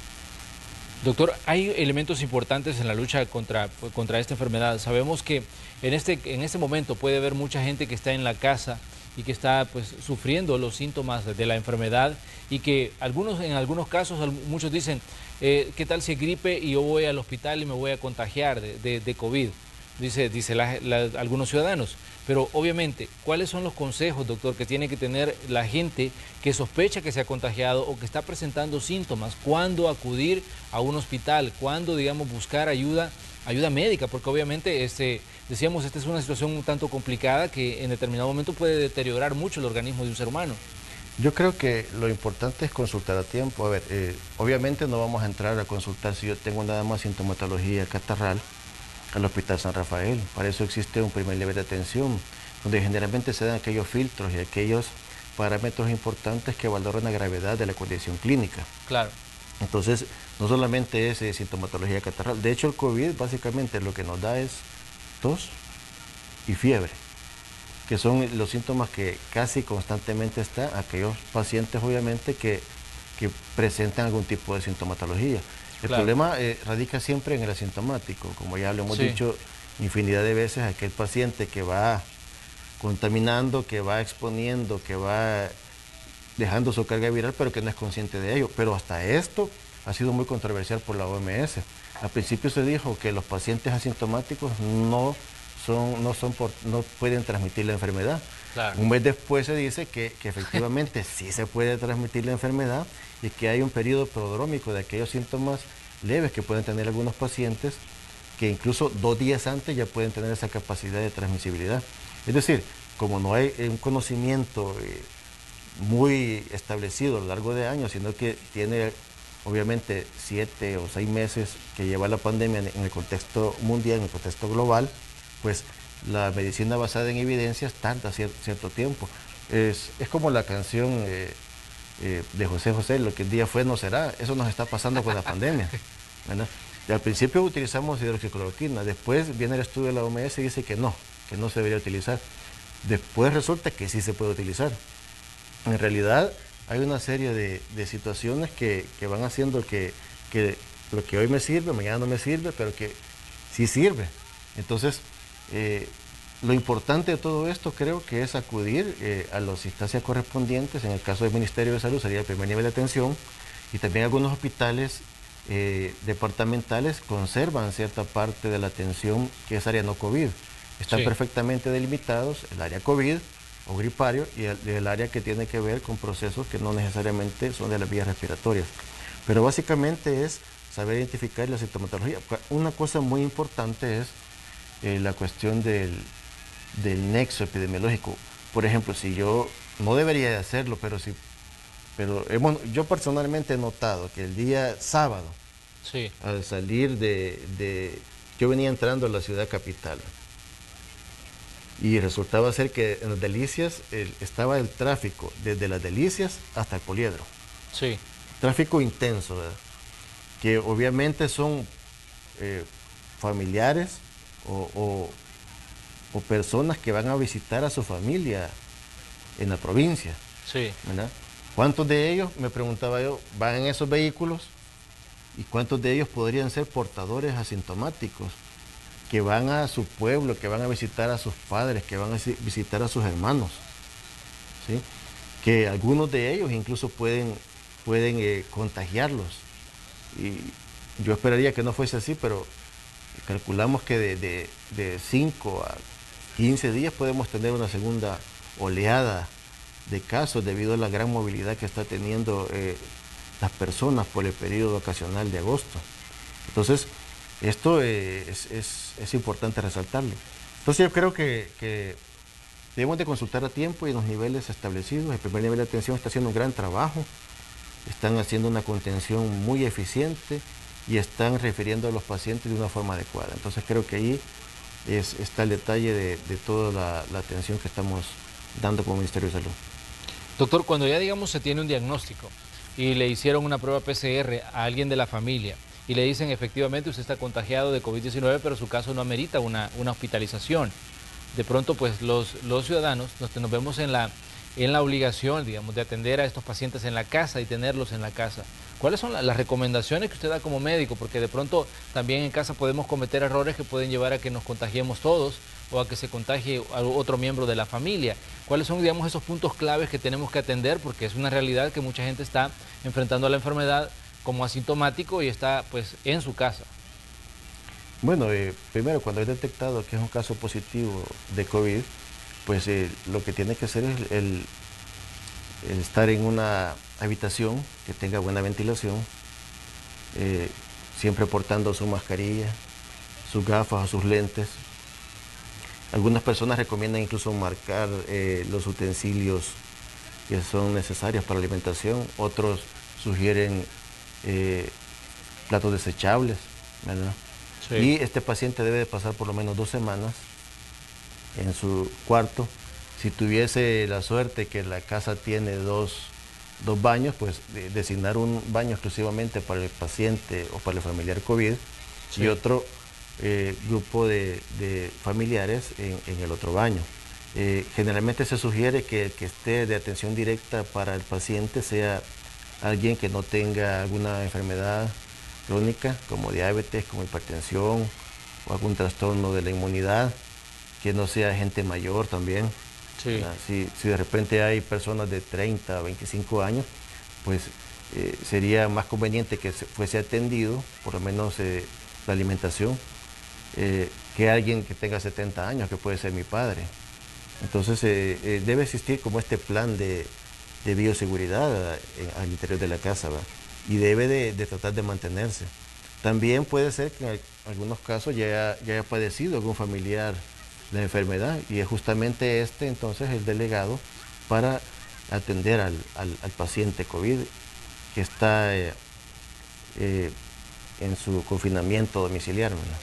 Doctor, hay elementos importantes en la lucha contra esta enfermedad. Sabemos que en este momento puede haber mucha gente que está en la casa y que está sufriendo los síntomas de la enfermedad y que en algunos casos muchos dicen, ¿qué tal si es gripe y yo voy al hospital y me voy a contagiar de COVID? Dice algunos ciudadanos. Pero obviamente, ¿cuáles son los consejos, doctor, que tiene que tener la gente que sospecha que se ha contagiado o que está presentando síntomas? ¿Cuándo acudir a un hospital? ¿Cuándo, digamos, buscar ayuda médica? Porque obviamente, decíamos, esta es una situación un tanto complicada que en determinado momento puede deteriorar mucho el organismo de un ser humano.
Yo creo que lo importante es consultar a tiempo. A ver, obviamente no vamos a entrar a consultar si yo tengo nada más sintomatología catarral al Hospital San Rafael. Para eso existe un primer nivel de atención, donde generalmente se dan aquellos filtros y aquellos parámetros importantes que valoran la gravedad de la condición clínica.
Claro.
Entonces, no solamente es sintomatología catarral. De hecho, el COVID básicamente lo que nos da es tos, y fiebre, que son los síntomas que casi constantemente están aquellos pacientes obviamente que presentan algún tipo de sintomatología. El problema radica siempre en el asintomático, como ya lo hemos dicho infinidad de veces, aquel paciente que va contaminando, que va exponiendo, que va dejando su carga viral, pero que no es consciente de ello. Pero hasta esto ha sido muy controversial por la OMS. Al principio se dijo que los pacientes asintomáticos no pueden transmitir la enfermedad. Claro. Un mes después se dice que efectivamente sí se puede transmitir la enfermedad y que hay un periodo prodrómico de aquellos síntomas leves que pueden tener algunos pacientes, que incluso 2 días antes ya pueden tener esa capacidad de transmisibilidad. Es decir, como no hay un conocimiento muy establecido a lo largo de años, sino que tiene obviamente 7 o 6 meses que lleva la pandemia en el contexto mundial, en el contexto global, pues la medicina basada en evidencias tarda cierto tiempo. Es como la canción de José José, lo que el día fue no será. Eso nos está pasando con la pandemia, ¿verdad? Y al principio utilizamos hidroxicloroquina, después viene el estudio de la OMS y dice que no se debería utilizar. Después resulta que sí se puede utilizar. En realidad hay una serie de situaciones que van haciendo que lo que hoy me sirve, mañana no me sirve, pero que sí sirve. Entonces, lo importante de todo esto creo que es acudir a las instancias correspondientes. En el caso del Ministerio de Salud sería el primer nivel de atención, y también algunos hospitales departamentales conservan cierta parte de la atención que es área no COVID. Están perfectamente delimitados el área COVID o gripario y el área que tiene que ver con procesos que no necesariamente son de las vías respiratorias. Pero básicamente es saber identificar la sintomatología. Una cosa muy importante es la cuestión del nexo epidemiológico. Por ejemplo, si yo no debería de hacerlo, pero yo personalmente he notado que el día sábado, al salir yo venía entrando a la ciudad capital y resultaba ser que en las Delicias estaba el tráfico desde las Delicias hasta el Poliedro. Tráfico intenso, ¿verdad? Que obviamente son familiares o personas que van a visitar a su familia en la provincia, ¿verdad? ¿Cuántos de ellos, me preguntaba yo, van en esos vehículos? ¿Y cuántos de ellos podrían ser portadores asintomáticos, que van a su pueblo, que van a visitar a sus padres, que van a visitar a sus hermanos? ¿Sí? Que algunos de ellos incluso pueden contagiarlos. Y yo esperaría que no fuese así, pero calculamos que de 5 a 15 días podemos tener una segunda oleada de casos debido a la gran movilidad que está teniendo las personas por el periodo vacacional de agosto. Entonces, esto es importante resaltarlo. Entonces yo creo que debemos de consultar a tiempo y en los niveles establecidos. El primer nivel de atención está haciendo un gran trabajo, están haciendo una contención muy eficiente y están refiriendo a los pacientes de una forma adecuada. Entonces creo que ahí está el detalle de toda la atención que estamos dando como Ministerio de Salud.
Doctor, cuando ya digamos se tiene un diagnóstico y le hicieron una prueba PCR a alguien de la familia y le dicen efectivamente usted está contagiado de COVID-19, pero su caso no amerita una hospitalización, de pronto pues los ciudadanos nos vemos en la obligación, digamos, de atender a estos pacientes en la casa y tenerlos en la casa. ¿Cuáles son las recomendaciones que usted da como médico? Porque de pronto también en casa podemos cometer errores que pueden llevar a que nos contagiemos todos o a que se contagie a otro miembro de la familia. ¿Cuáles son, digamos, esos puntos claves que tenemos que atender? Porque es una realidad que mucha gente está enfrentando a la enfermedad como asintomático y está pues en su casa.
Bueno, primero, cuando es detectado que es un caso positivo de COVID, pues lo que tiene que hacer es el estar en una habitación que tenga buena ventilación, siempre portando su mascarilla, sus gafas o sus lentes. Algunas personas recomiendan incluso marcar los utensilios que son necesarios para la alimentación, otros sugieren platos desechables, ¿verdad? Sí. Y este paciente debe de pasar por lo menos 2 semanas en su cuarto. Si tuviese la suerte que la casa tiene dos baños, pues designar un baño exclusivamente para el paciente o para el familiar COVID, sí, y otro grupo de familiares en el otro baño. Generalmente se sugiere que el que esté de atención directa para el paciente sea alguien que no tenga alguna enfermedad crónica como diabetes, como hipertensión o algún trastorno de la inmunidad, que no sea gente mayor también. Sí. Si de repente hay personas de 30 a 25 años, pues sería más conveniente que fuese atendido, por lo menos la alimentación, que alguien que tenga 70 años, que puede ser mi padre. Entonces debe existir como este plan de bioseguridad al interior de la casa, ¿verdad? Y debe de tratar de mantenerse. También puede ser que en algunos casos ya haya padecido algún familiar la enfermedad y es justamente entonces el delegado para atender al paciente COVID que está en su confinamiento domiciliar, ¿verdad?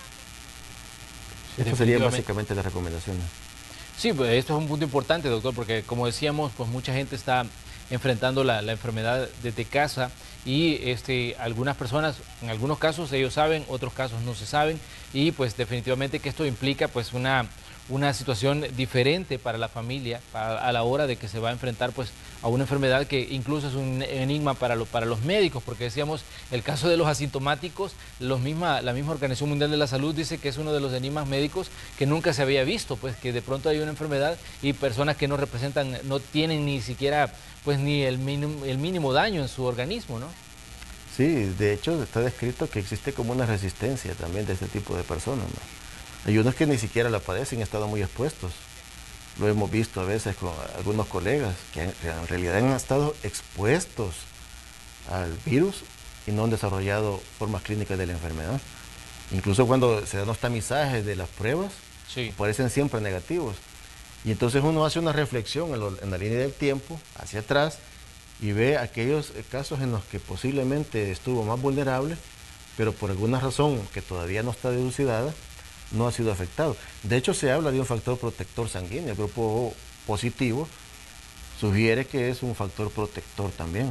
Estas serían básicamente las recomendaciones.
Sí, pues esto es un punto importante, doctor, porque como decíamos, pues mucha gente está enfrentando la enfermedad desde casa y algunas personas, en algunos casos ellos saben, otros casos no se saben y pues definitivamente que esto implica pues una situación diferente para la familia a la hora de que se va a enfrentar pues a una enfermedad que incluso es un enigma para los médicos, porque decíamos el caso de los asintomáticos, la misma Organización Mundial de la Salud dice que es uno de los enigmas médicos que nunca se había visto, pues que de pronto hay una enfermedad y personas que no tienen ni siquiera pues ni el mínimo daño en su organismo, ¿no?
Sí, de hecho está descrito que existe como una resistencia también de este tipo de personas, ¿no? Hay unos que ni siquiera la padecen, han estado muy expuestos. Lo hemos visto a veces con algunos colegas que en realidad han estado expuestos al virus y no han desarrollado formas clínicas de la enfermedad. Incluso cuando se dan los tamizajes de las pruebas, parecen siempre negativos. Y entonces uno hace una reflexión en la línea del tiempo, hacia atrás, y ve aquellos casos en los que posiblemente estuvo más vulnerable, pero por alguna razón que todavía no está dilucidada, no ha sido afectado. De hecho, se habla de un factor protector sanguíneo. El grupo positivo sugiere que es un factor protector también.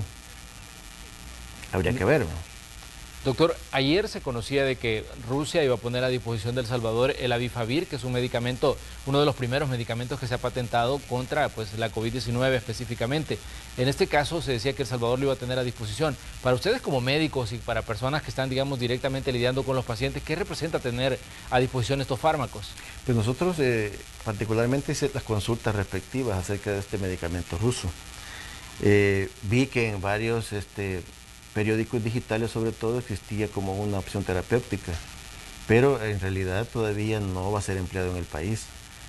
Habría que ver, ¿no?
Doctor, ayer se conocía de que Rusia iba a poner a disposición de El Salvador el Avifavir, que es un medicamento, uno de los primeros medicamentos que se ha patentado contra pues, la COVID-19 específicamente. En este caso se decía que El Salvador lo iba a tener a disposición. Para ustedes como médicos y para personas que están, digamos, directamente lidiando con los pacientes, ¿qué representa tener a disposición estos fármacos?
Pues nosotros particularmente hice las consultas respectivas acerca de este medicamento ruso. Vi que en varios periódicos digitales sobre todo existía como una opción terapéutica, pero en realidad todavía no va a ser empleado en el país.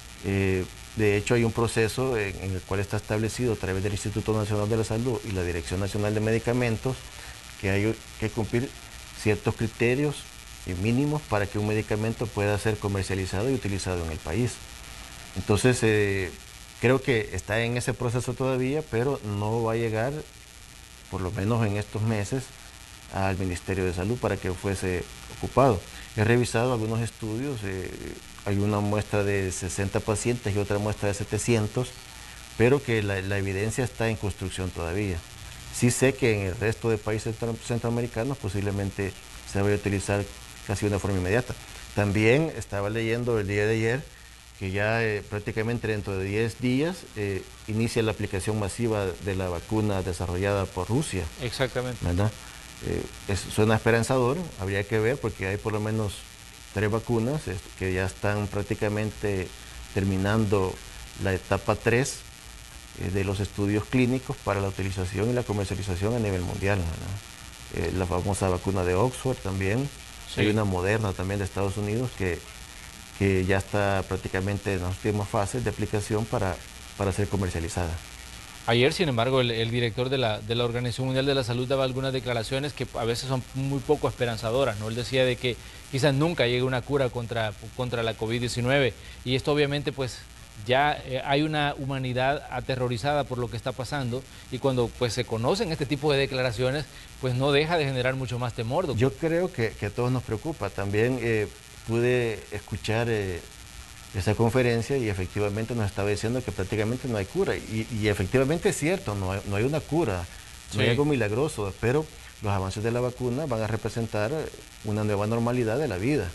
De hecho hay un proceso en el cual está establecido a través del Instituto Nacional de la Salud y la Dirección Nacional de Medicamentos que hay que cumplir ciertos criterios mínimos para que un medicamento pueda ser comercializado y utilizado en el país. Entonces creo que está en ese proceso todavía, pero no va a llegar por lo menos en estos meses, al Ministerio de Salud para que fuese ocupado. He revisado algunos estudios, hay una muestra de 60 pacientes y otra muestra de 700, pero que la evidencia está en construcción todavía. Sí sé que en el resto de países centroamericanos posiblemente se vaya a utilizar casi de una forma inmediata. También estaba leyendo el día de ayer que ya prácticamente dentro de 10 días inicia la aplicación masiva de la vacuna desarrollada por Rusia.
Exactamente.
¿Verdad? Suena esperanzador, habría que ver porque hay por lo menos 3 vacunas que ya están prácticamente terminando la etapa 3 de los estudios clínicos para la utilización y la comercialización a nivel mundial, ¿verdad? La famosa vacuna de Oxford también, hay una Moderna también de Estados Unidos que ya está prácticamente en las últimas fases de aplicación para ser comercializada.
Ayer, sin embargo, el director de la Organización Mundial de la Salud daba algunas declaraciones que a veces son muy poco esperanzadoras, ¿no? Él decía de que quizás nunca llegue una cura contra la COVID-19 y esto obviamente pues ya hay una humanidad aterrorizada por lo que está pasando y cuando pues se conocen este tipo de declaraciones pues no deja de generar mucho más temor, doctor.
Yo creo que a todos nos preocupa. También pude escuchar esa conferencia y efectivamente nos estaba diciendo que prácticamente no hay cura. Y efectivamente es cierto, no hay una cura, no hay algo milagroso, pero los avances de la vacuna van a representar una nueva normalidad de la vida.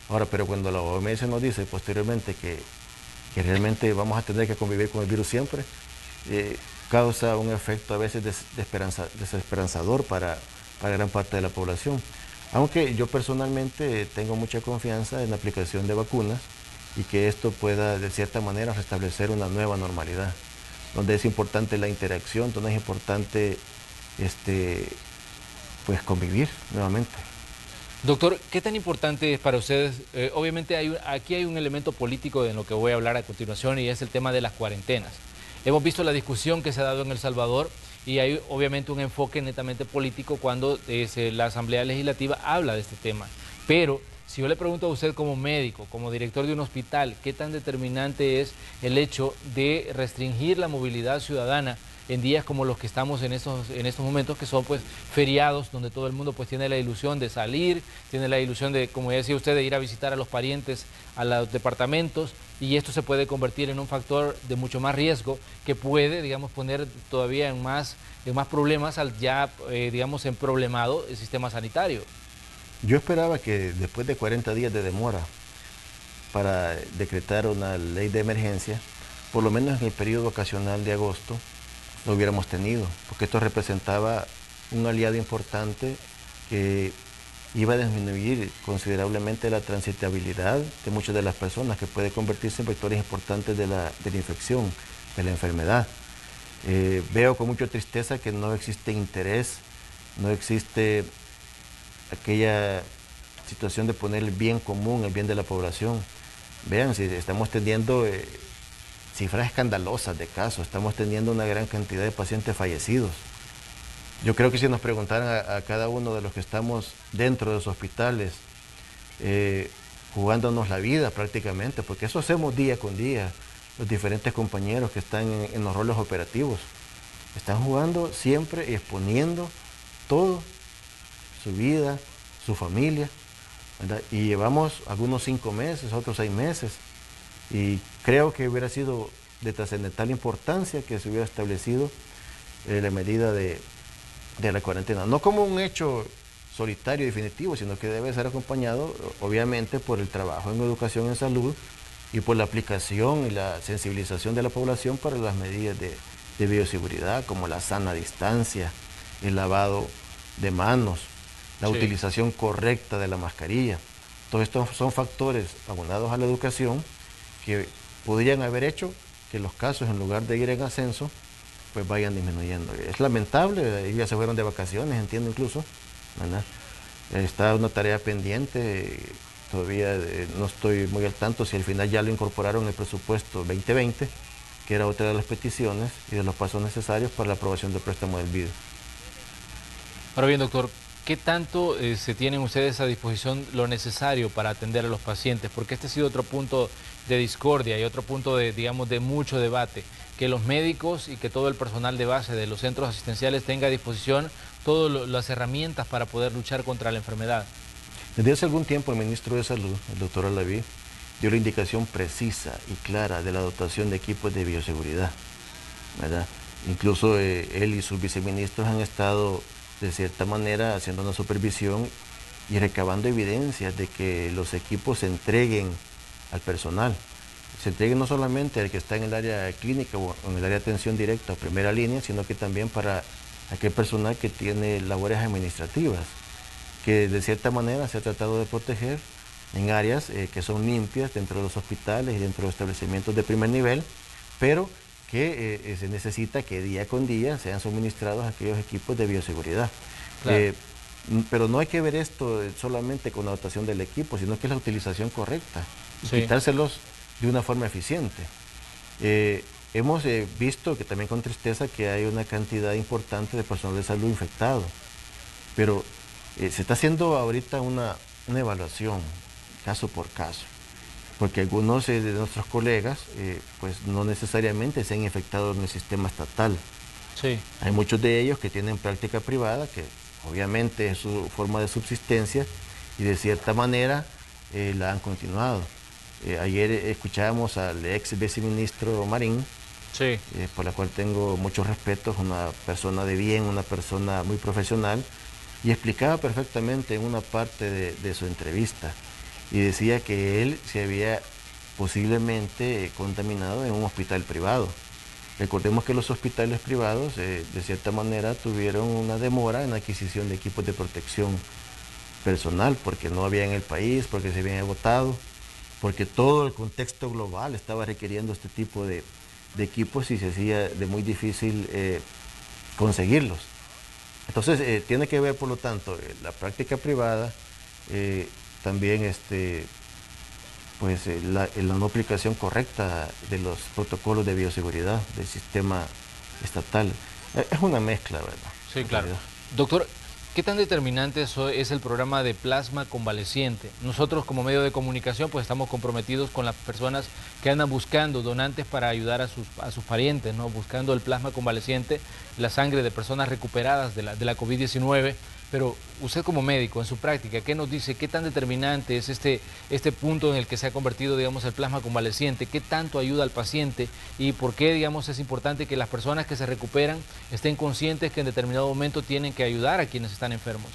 Ahora, pero cuando la OMS nos dice posteriormente que realmente vamos a tener que convivir con el virus siempre, causa un efecto a veces desesperanzador para gran parte de la población. Aunque yo personalmente tengo mucha confianza en la aplicación de vacunas y que esto pueda de cierta manera restablecer una nueva normalidad, donde es importante la interacción, donde es importante pues convivir nuevamente.
Doctor, ¿qué tan importante es para ustedes? Obviamente aquí hay un elemento político de lo que voy a hablar a continuación y es el tema de las cuarentenas. Hemos visto la discusión que se ha dado en El Salvador y hay obviamente un enfoque netamente político cuando la Asamblea Legislativa habla de este tema. Pero si yo le pregunto a usted como médico, como director de un hospital, ¿qué tan determinante es el hecho de restringir la movilidad ciudadana en días como los que estamos en estos momentos, que son pues feriados, donde todo el mundo pues tiene la ilusión de salir, tiene la ilusión de, como ya decía usted, de ir a visitar a los parientes a los departamentos, y esto se puede convertir en un factor de mucho más riesgo que puede, digamos, poner todavía en más problemas al ya, digamos, emproblemado el sistema sanitario?
Yo esperaba que después de 40 días de demora para decretar una ley de emergencia, por lo menos en el periodo vacacional de agosto, lo hubiéramos tenido, porque esto representaba un aliado importante que iba a disminuir considerablemente la transitabilidad de muchas de las personas, que puede convertirse en vectores importantes de la infección, de la enfermedad. Veo con mucha tristeza que no existe interés, no existe aquella situación de poner el bien común, el bien de la población. Vean, si estamos teniendo cifras escandalosas de casos, estamos teniendo una gran cantidad de pacientes fallecidos. Yo creo que si nos preguntaran a cada uno de los que estamos dentro de los hospitales, jugándonos la vida prácticamente, porque eso hacemos día con día, los diferentes compañeros que están en los roles operativos, están jugando siempre y exponiendo todo, su vida, su familia, ¿verdad? Y llevamos algunos 5 meses, otros 6 meses, y creo que hubiera sido de trascendental importancia que se hubiera establecido la medida de la cuarentena, no como un hecho solitario y definitivo, sino que debe ser acompañado obviamente por el trabajo en educación en salud y por la aplicación y la sensibilización de la población para las medidas de bioseguridad, como la sana distancia, el lavado de manos, la utilización correcta de la mascarilla. Todos estos son factores abonados a la educación que podrían haber hecho que los casos, en lugar de ir en ascenso, pues vayan disminuyendo. Es lamentable, ellos ya se fueron de vacaciones, entiendo incluso, ¿verdad? Está una tarea pendiente, todavía no estoy muy al tanto si al final ya lo incorporaron en el presupuesto 2020, que era otra de las peticiones y de los pasos necesarios para la aprobación del préstamo del BID.
Ahora bien, doctor, ¿qué tanto se tienen ustedes a disposición lo necesario para atender a los pacientes? Porque este ha sido otro punto de discordia y otro punto de, digamos, de mucho debate, que los médicos y que todo el personal de base de los centros asistenciales tenga a disposición todas las herramientas para poder luchar contra la enfermedad.
Desde hace algún tiempo el ministro de Salud, el doctor Alaví, dio la indicación precisa y clara de la dotación de equipos de bioseguridad, ¿verdad? Incluso él y sus viceministros han estado de cierta manera haciendo una supervisión y recabando evidencias de que los equipos se entreguen al personal. Se entreguen no solamente al que está en el área clínica o en el área de atención directa o primera línea, sino que también para aquel personal que tiene labores administrativas, que de cierta manera se ha tratado de proteger en áreas que son limpias dentro de los hospitales y dentro de los establecimientos de primer nivel, pero que se necesita que día con día sean suministrados aquellos equipos de bioseguridad. Claro. Pero no hay que ver esto solamente con la dotación del equipo, sino que es la utilización correcta, quitárselos de una forma eficiente. Hemos visto que también con tristeza que hay una cantidad importante de personal de salud infectado, pero se está haciendo ahorita una evaluación caso por caso, porque algunos de nuestros colegas pues no necesariamente se han infectado en el sistema estatal.
Sí. Hay
muchos de ellos que tienen práctica privada, que obviamente es su forma de subsistencia y de cierta manera la han continuado. Ayer escuchábamos al ex viceministro Marín,
sí,
por la cual tengo mucho respeto, es una persona de bien, una persona muy profesional, y explicaba perfectamente en una parte de su entrevista y decía que él se había posiblemente contaminado en un hospital privado. Recordemos que los hospitales privados de cierta manera tuvieron una demora en la adquisición de equipos de protección personal, porque no había en el país, porque se habían agotado, porque todo el contexto global estaba requiriendo este tipo de equipos y se hacía de muy difícil conseguirlos. Entonces tiene que ver, por lo tanto, la práctica privada, también la no aplicación correcta de los protocolos de bioseguridad del sistema estatal. Es una mezcla, ¿verdad?
Sí, claro. Doctor, ¿qué tan determinante es el programa de plasma convaleciente? Nosotros como medio de comunicación pues estamos comprometidos con las personas que andan buscando donantes para ayudar a sus parientes, ¿no? Buscando el plasma convaleciente, la sangre de personas recuperadas de la COVID-19. Pero usted como médico, en su práctica, ¿qué nos dice? ¿Qué tan determinante es este punto en el que se ha convertido, digamos, el plasma convaleciente? ¿Qué tanto ayuda al paciente? ¿Y por qué, digamos, es importante que las personas que se recuperan estén conscientes que en determinado momento tienen que ayudar a quienes están enfermos?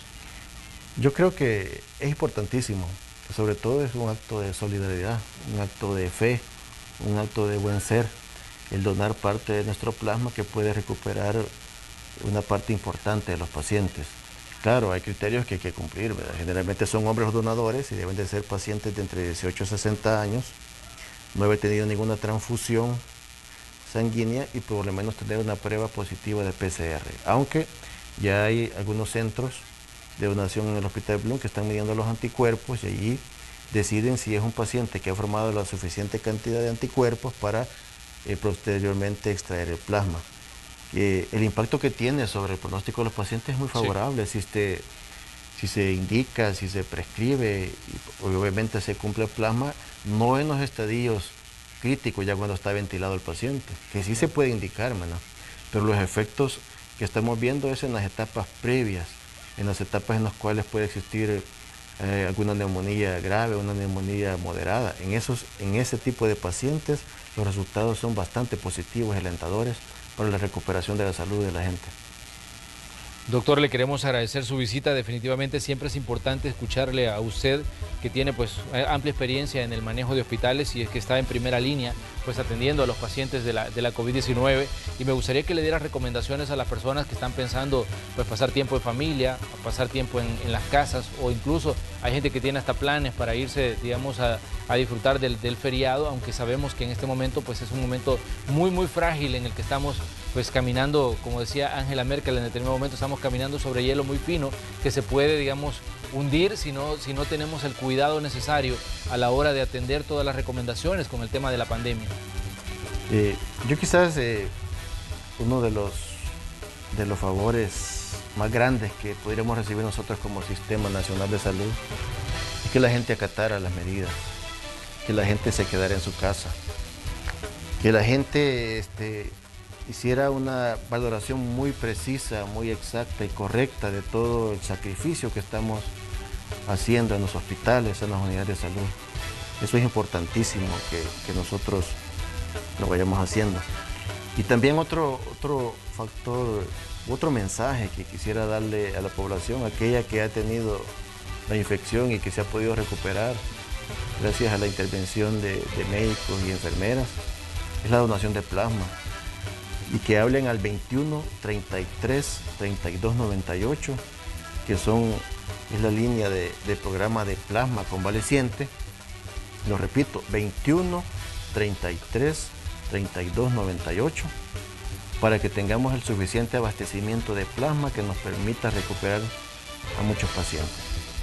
Yo creo que es importantísimo. Sobre todo es un acto de solidaridad, un acto de fe, un acto de buen ser, el donar parte de nuestro plasma que puede recuperar una parte importante de los pacientes. Claro, hay criterios que hay que cumplir, ¿verdad? Generalmente son hombres donadores y deben de ser pacientes de entre 18 y 60 años, no haber tenido ninguna transfusión sanguínea y por lo menos tener una prueba positiva de PCR. Aunque ya hay algunos centros de donación en el Hospital Blum que están midiendo los anticuerpos y allí deciden si es un paciente que ha formado la suficiente cantidad de anticuerpos para posteriormente extraer el plasma. El impacto que tiene sobre el pronóstico de los pacientes es muy favorable, sí. Si se indica, si se prescribe y obviamente se cumple el plasma, no en los estadios críticos ya cuando está ventilado el paciente, que sí se puede indicar, ¿no? Pero los efectos que estamos viendo es en las etapas previas, en las etapas en las cuales puede existir alguna neumonía grave, una neumonía moderada. En ese tipo de pacientes los resultados son bastante positivos y alentadores para la recuperación de la salud de la gente.
Doctor, le queremos agradecer su visita. Definitivamente siempre es importante escucharle a usted, que tiene pues amplia experiencia en el manejo de hospitales y es que está en primera línea pues atendiendo a los pacientes de la COVID-19, y me gustaría que le diera recomendaciones a las personas que están pensando pues pasar tiempo en familia, pasar tiempo en las casas, o incluso hay gente que tiene hasta planes para irse, digamos, a disfrutar del feriado, aunque sabemos que en este momento pues es un momento muy frágil en el que estamos pues caminando, como decía Angela Merkel, en determinado momento estamos caminando sobre hielo muy fino que se puede, digamos, hundir si no tenemos el cuidado necesario a la hora de atender todas las recomendaciones con el tema de la pandemia.
Yo quizás uno de los favores más grandes que pudiéramos recibir nosotros como Sistema Nacional de Salud es que la gente acatara las medidas, que la gente se quedara en su casa, que la gente hiciera una valoración muy precisa, muy exacta y correcta de todo el sacrificio que estamos haciendo en los hospitales, en las unidades de salud. Eso es importantísimo que nosotros lo vayamos haciendo. Y también otro factor, otro mensaje que quisiera darle a la población, aquella que ha tenido la infección y que se ha podido recuperar gracias a la intervención de médicos y enfermeras, es la donación de plasma. Y que hablen al 21 33 32 98, que es la línea de programa de plasma convaleciente. Lo repito, 21 33 32 98, para que tengamos el suficiente abastecimiento de plasma que nos permita recuperar a muchos pacientes.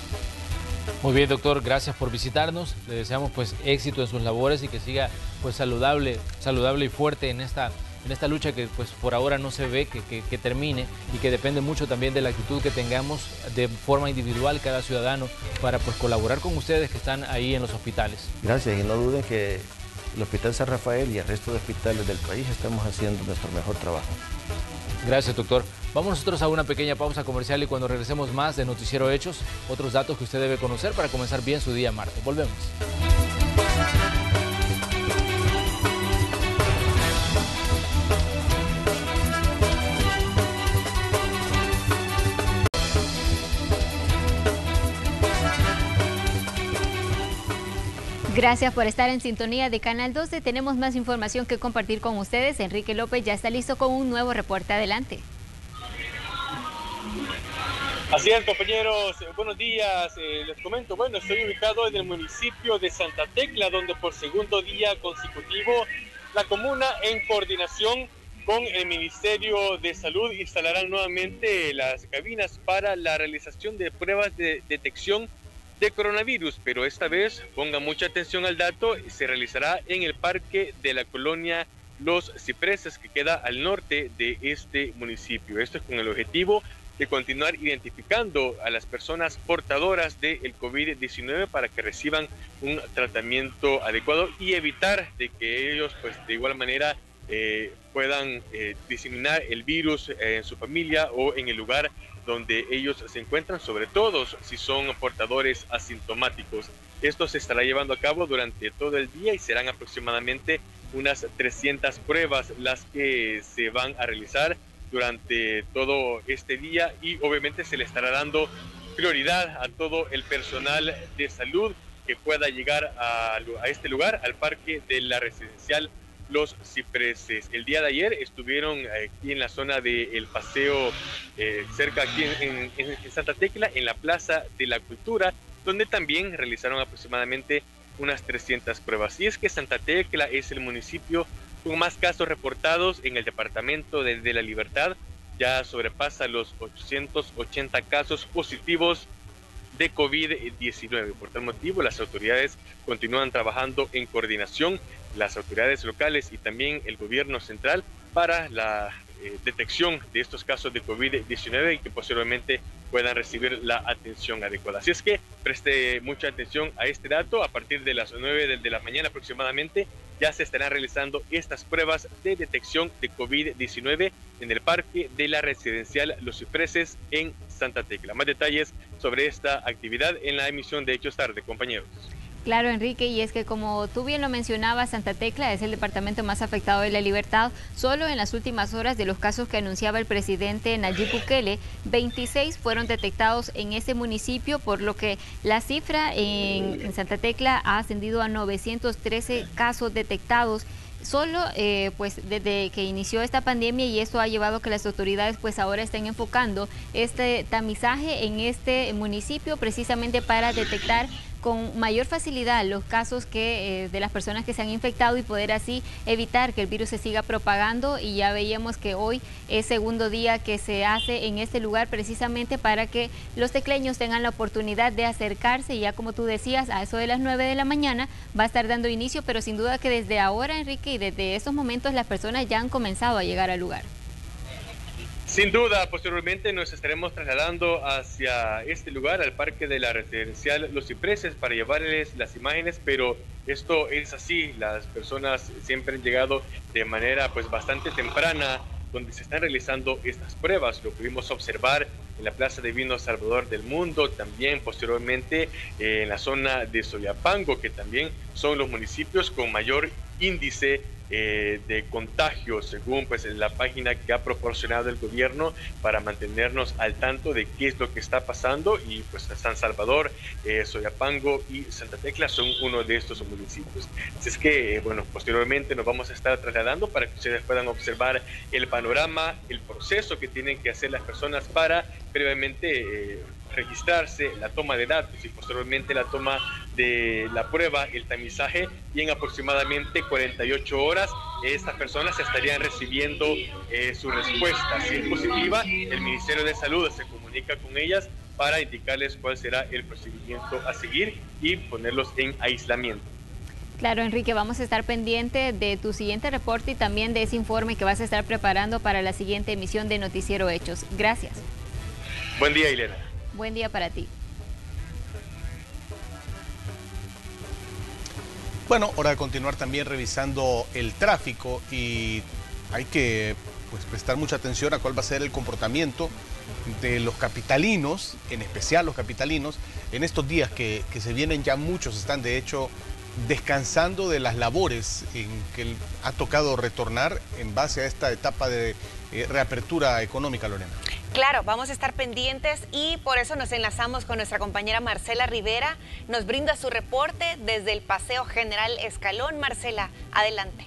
Muy bien, doctor, gracias por visitarnos. Le deseamos pues éxito en sus labores y que siga pues saludable y fuerte en esta lucha que pues por ahora no se ve que termine, y que depende mucho también de la actitud que tengamos de forma individual cada ciudadano para pues colaborar con ustedes que están ahí en los hospitales.
Gracias, y no duden que el Hospital San Rafael y el resto de hospitales del país estamos haciendo nuestro mejor trabajo.
Gracias, doctor. Vamos nosotros a una pequeña pausa comercial y cuando regresemos más de Noticiero Hechos, otros datos que usted debe conocer para comenzar bien su día martes. Volvemos.
Gracias por estar en sintonía de Canal 12. Tenemos más información que compartir con ustedes. Enrique López ya está listo con un nuevo reporte. Adelante.
Así es, compañeros, buenos días. Les comento, bueno, estoy ubicado en el municipio de Santa Tecla, donde por segundo día consecutivo la comuna, en coordinación con el Ministerio de Salud, instalarán nuevamente las cabinas para la realización de pruebas de detección de coronavirus, pero esta vez, pongan mucha atención al dato, se realizará en el parque de la colonia Los Cipreses, que queda al norte de este municipio. Esto es con el objetivo de continuar identificando a las personas portadoras del COVID-19 para que reciban un tratamiento adecuado y evitar de que ellos, pues, de igual manera puedan diseminar el virus en su familia o en el lugar donde ellos se encuentran, sobre todo si son portadores asintomáticos. Esto se estará llevando a cabo durante todo el día y serán aproximadamente unas 300 pruebas las que se van a realizar durante todo este día, y obviamente se le estará dando prioridad a todo el personal de salud que pueda llegar a este lugar, al parque de la residencial Los Cipreses. El día de ayer estuvieron aquí en la zona del paseo, cerca aquí en Santa Tecla, en la Plaza de la Cultura, donde también realizaron aproximadamente unas 300 pruebas. Y es que Santa Tecla es el municipio con más casos reportados en el departamento de La Libertad. Ya sobrepasa los 880 casos positivos de COVID-19. Por tal motivo, las autoridades continúan trabajando en coordinación, las autoridades locales y también el gobierno central, para la detección de estos casos de COVID-19 y que posteriormente puedan recibir la atención adecuada. Así es que preste mucha atención a este dato. A partir de las 9 de la mañana aproximadamente ya se estarán realizando estas pruebas de detección de COVID-19 en el parque de la residencial Los Cipreses en Santa Tecla. Más detalles sobre esta actividad en la emisión de Hechos Tarde, compañeros.
Claro, Enrique, y es que como tú bien lo mencionabas, Santa Tecla es el departamento más afectado de La Libertad. Solo en las últimas horas, de los casos que anunciaba el presidente Nayib Bukele, 26 fueron detectados en ese municipio, por lo que la cifra en Santa Tecla ha ascendido a 913 casos detectados. Solo pues desde que inició esta pandemia, y esto ha llevado a que las autoridades pues ahora estén enfocando este tamizaje en este municipio precisamente para detectar con mayor facilidad los casos de las personas que se han infectado y poder así evitar que el virus se siga propagando. Y ya veíamos que hoy es segundo día que se hace en este lugar precisamente para que los tecleños tengan la oportunidad de acercarse, y ya como tú decías, a eso de las 9 de la mañana va a estar dando inicio, pero sin duda que desde ahora, Enrique, y desde estos momentos las personas ya han comenzado a llegar al lugar.
Sin duda, posteriormente nos estaremos trasladando hacia este lugar, al parque de la residencial Los Cipreses, para llevarles las imágenes, pero esto es así, las personas siempre han llegado de manera pues bastante temprana, donde se están realizando estas pruebas. Lo pudimos observar en la Plaza de Vino Salvador del Mundo, también posteriormente en la zona de Soyapango, que también son los municipios con mayor índice de contagios, según pues la página que ha proporcionado el gobierno para mantenernos al tanto de qué es lo que está pasando. Y pues San Salvador, Soyapango y Santa Tecla son uno de estos municipios. Así es que bueno, posteriormente nos vamos a estar trasladando para que ustedes puedan observar el panorama, el proceso que tienen que hacer las personas para previamente registrarse, la toma de datos y posteriormente la toma de la prueba, el tamizaje, y en aproximadamente 48 horas estas personas estarían recibiendo su respuesta. Si es positiva, el Ministerio de Salud se comunica con ellas para indicarles cuál será el procedimiento a seguir y ponerlos en aislamiento.
Claro, Enrique, vamos a estar pendientes de tu siguiente reporte y también de ese informe que vas a estar preparando para la siguiente emisión de Noticiero Hechos. Gracias.
Buen día, Elena.
Buen día para ti.
Bueno, hora de continuar también revisando el tráfico, y hay que pues prestar mucha atención a cuál va a ser el comportamiento de los capitalinos, en especial los capitalinos, en estos días que se vienen. Ya muchos están de hecho descansando de las labores en que ha tocado retornar en base a esta etapa de reapertura económica, Lorena.
Claro, vamos a estar pendientes y por eso nos enlazamos con nuestra compañera Marcela Rivera. Nos brinda su reporte desde el Paseo General Escalón. Marcela, adelante.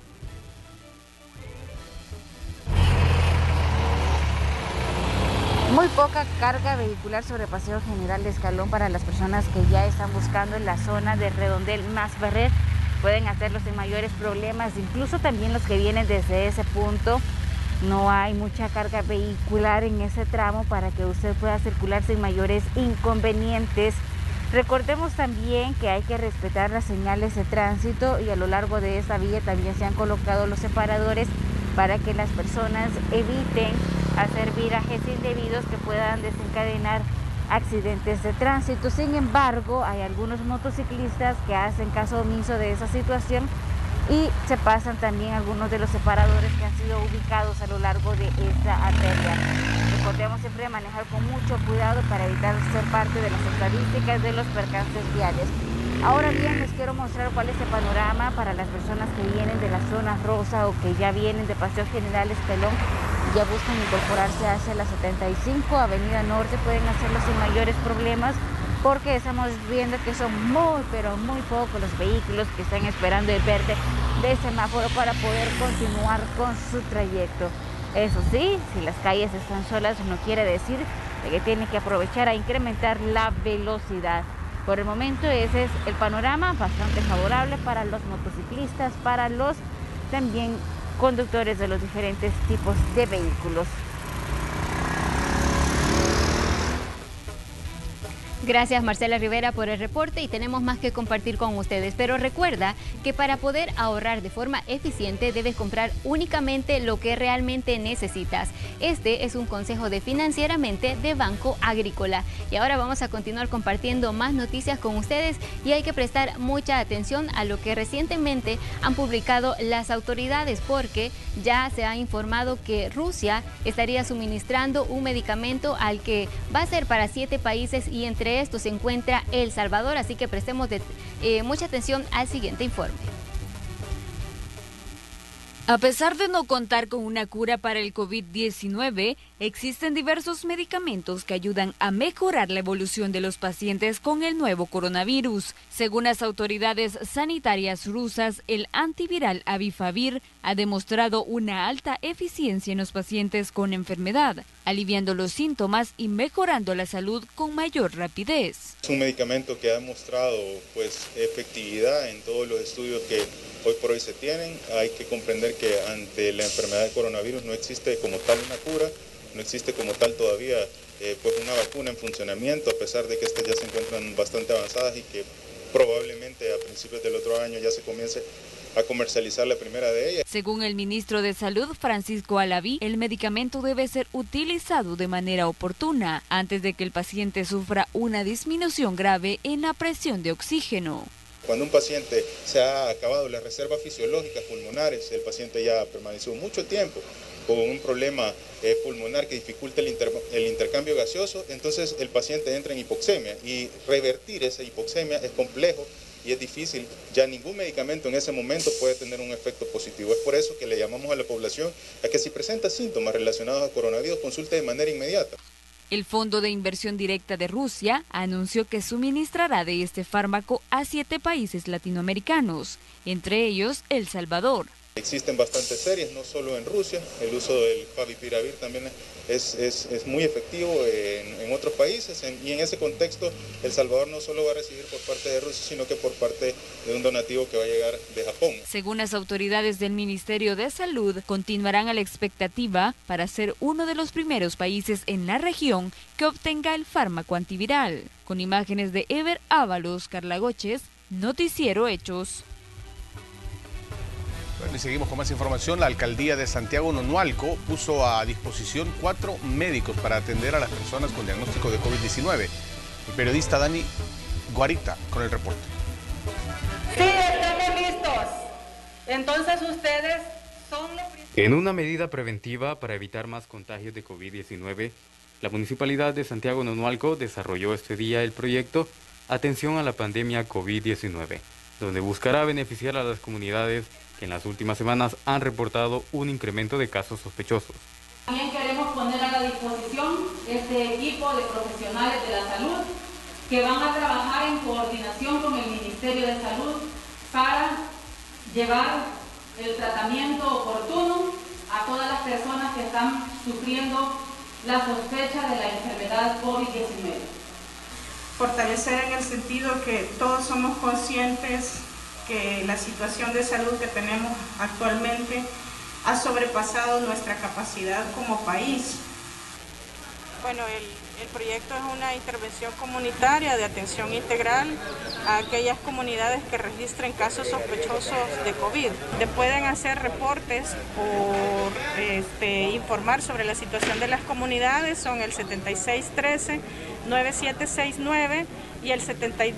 Muy poca carga vehicular sobre Paseo General de Escalón para las personas que ya están buscando en la zona de Redondel Masferrer. Pueden hacerlo sin mayores problemas, incluso también los que vienen desde ese punto. No hay mucha carga vehicular en ese tramo para que usted pueda circular sin mayores inconvenientes. Recordemos también que hay que respetar las señales de tránsito y a lo largo de esta vía también se han colocado los separadores para que las personas eviten hacer virajes indebidos que puedan desencadenar accidentes de tránsito. Sin embargo, hay algunos motociclistas que hacen caso omiso de esa situación y se pasan también algunos de los separadores que han sido ubicados a lo largo de esta arteria. Recordemos siempre manejar con mucho cuidado para evitar ser parte de las estadísticas de los percances viales. Ahora bien, les quiero mostrar cuál es el panorama para las personas que vienen de la zona rosa o que ya vienen de Paseo General Escalón y ya buscan incorporarse hacia la 75 Avenida Norte. Pueden hacerlo sin mayores problemas porque estamos viendo que son muy, pero muy pocos los vehículos que están esperando el verde de semáforo para poder continuar con su trayecto. Eso sí, si las calles están solas no quiere decir que tienen que aprovechar a incrementar la velocidad. Por el momento ese es el panorama bastante favorable para los motociclistas, para los también conductores de los diferentes tipos de vehículos.
Gracias Marcela Rivera por el reporte y tenemos más que compartir con ustedes, pero recuerda que para poder ahorrar de forma eficiente debes comprar únicamente lo que realmente necesitas. Este es un consejo de Financieramente de Banco Agrícola. Y ahora vamos a continuar compartiendo más noticias con ustedes y hay que prestar mucha atención a lo que recientemente han publicado las autoridades porque ya se ha informado que Rusia estaría suministrando un medicamento al que va a ser para 7 países y entre estos se encuentra El Salvador, así que prestemos mucha atención al siguiente informe.
A pesar de no contar con una cura para el COVID-19, existen diversos medicamentos que ayudan a mejorar la evolución de los pacientes con el nuevo coronavirus. Según las autoridades sanitarias rusas, el antiviral Avifavir ha demostrado una alta eficiencia en los pacientes con enfermedad, aliviando los síntomas y mejorando la salud con mayor rapidez.
Es un medicamento que ha demostrado efectividad en todos los estudios que hoy por hoy se tienen. Hay que comprender que ante la enfermedad de coronavirus no existe como tal una cura, no existe como tal todavía una vacuna en funcionamiento, a pesar de que estas ya se encuentran bastante avanzadas y que probablemente a principios del otro año ya se comience a comercializar la primera de ellas.
Según el ministro de Salud, Francisco Alaví, el medicamento debe ser utilizado de manera oportuna antes de que el paciente sufra una disminución grave en la presión de oxígeno.
Cuando un paciente se ha acabado las reservas fisiológicas pulmonares, el paciente ya permaneció mucho tiempo con un problema pulmonar que dificulta el intercambio gaseoso, entonces el paciente entra en hipoxemia y revertir esa hipoxemia es complejo y es difícil. Ya ningún medicamento en ese momento puede tener un efecto positivo. Es por eso que le llamamos a la población a que si presenta síntomas relacionados a coronavirus consulte de manera inmediata.
El Fondo de Inversión Directa de Rusia anunció que suministrará de este fármaco a 7 países latinoamericanos, entre ellos El Salvador.
Existen bastantes series, no solo en Rusia, el uso del Favipiravir también es muy efectivo en otros países y en ese contexto El Salvador no solo va a recibir por parte de Rusia, sino que por parte de un donativo que va a llegar de Japón.
Según las autoridades del Ministerio de Salud, continuarán a la expectativa para ser uno de los primeros países en la región que obtenga el fármaco antiviral. Con imágenes de Ever Ábalos, Carla Goches, Noticiero Hechos.
Bueno, y seguimos con más información. La alcaldía de Santiago Nonualco puso a disposición 4 médicos para atender a las personas con diagnóstico de COVID-19. El periodista Dani Guarita con el reporte.
Sí, estamos listos. Entonces ustedes son los...
En una medida preventiva para evitar más contagios de COVID-19, la Municipalidad de Santiago Nonualco desarrolló este día el proyecto Atención a la Pandemia COVID-19, donde buscará beneficiar a las comunidades que en las últimas semanas han reportado un incremento de casos sospechosos.
También queremos poner a la
disposición este equipo de profesionales de la salud que van a trabajar en coordinación con el Ministerio de Salud para llevar el tratamiento oportuno a todas las personas que están sufriendo la sospecha de la enfermedad COVID-19.
Fortalecer en el sentido que todos somos conscientes que la situación de salud que tenemos actualmente ha sobrepasado nuestra capacidad como país.
Bueno, el proyecto es una intervención comunitaria de atención integral a aquellas comunidades que registren casos sospechosos de COVID. Pueden hacer reportes o informar sobre la situación de las comunidades, son el 7613-9769 y el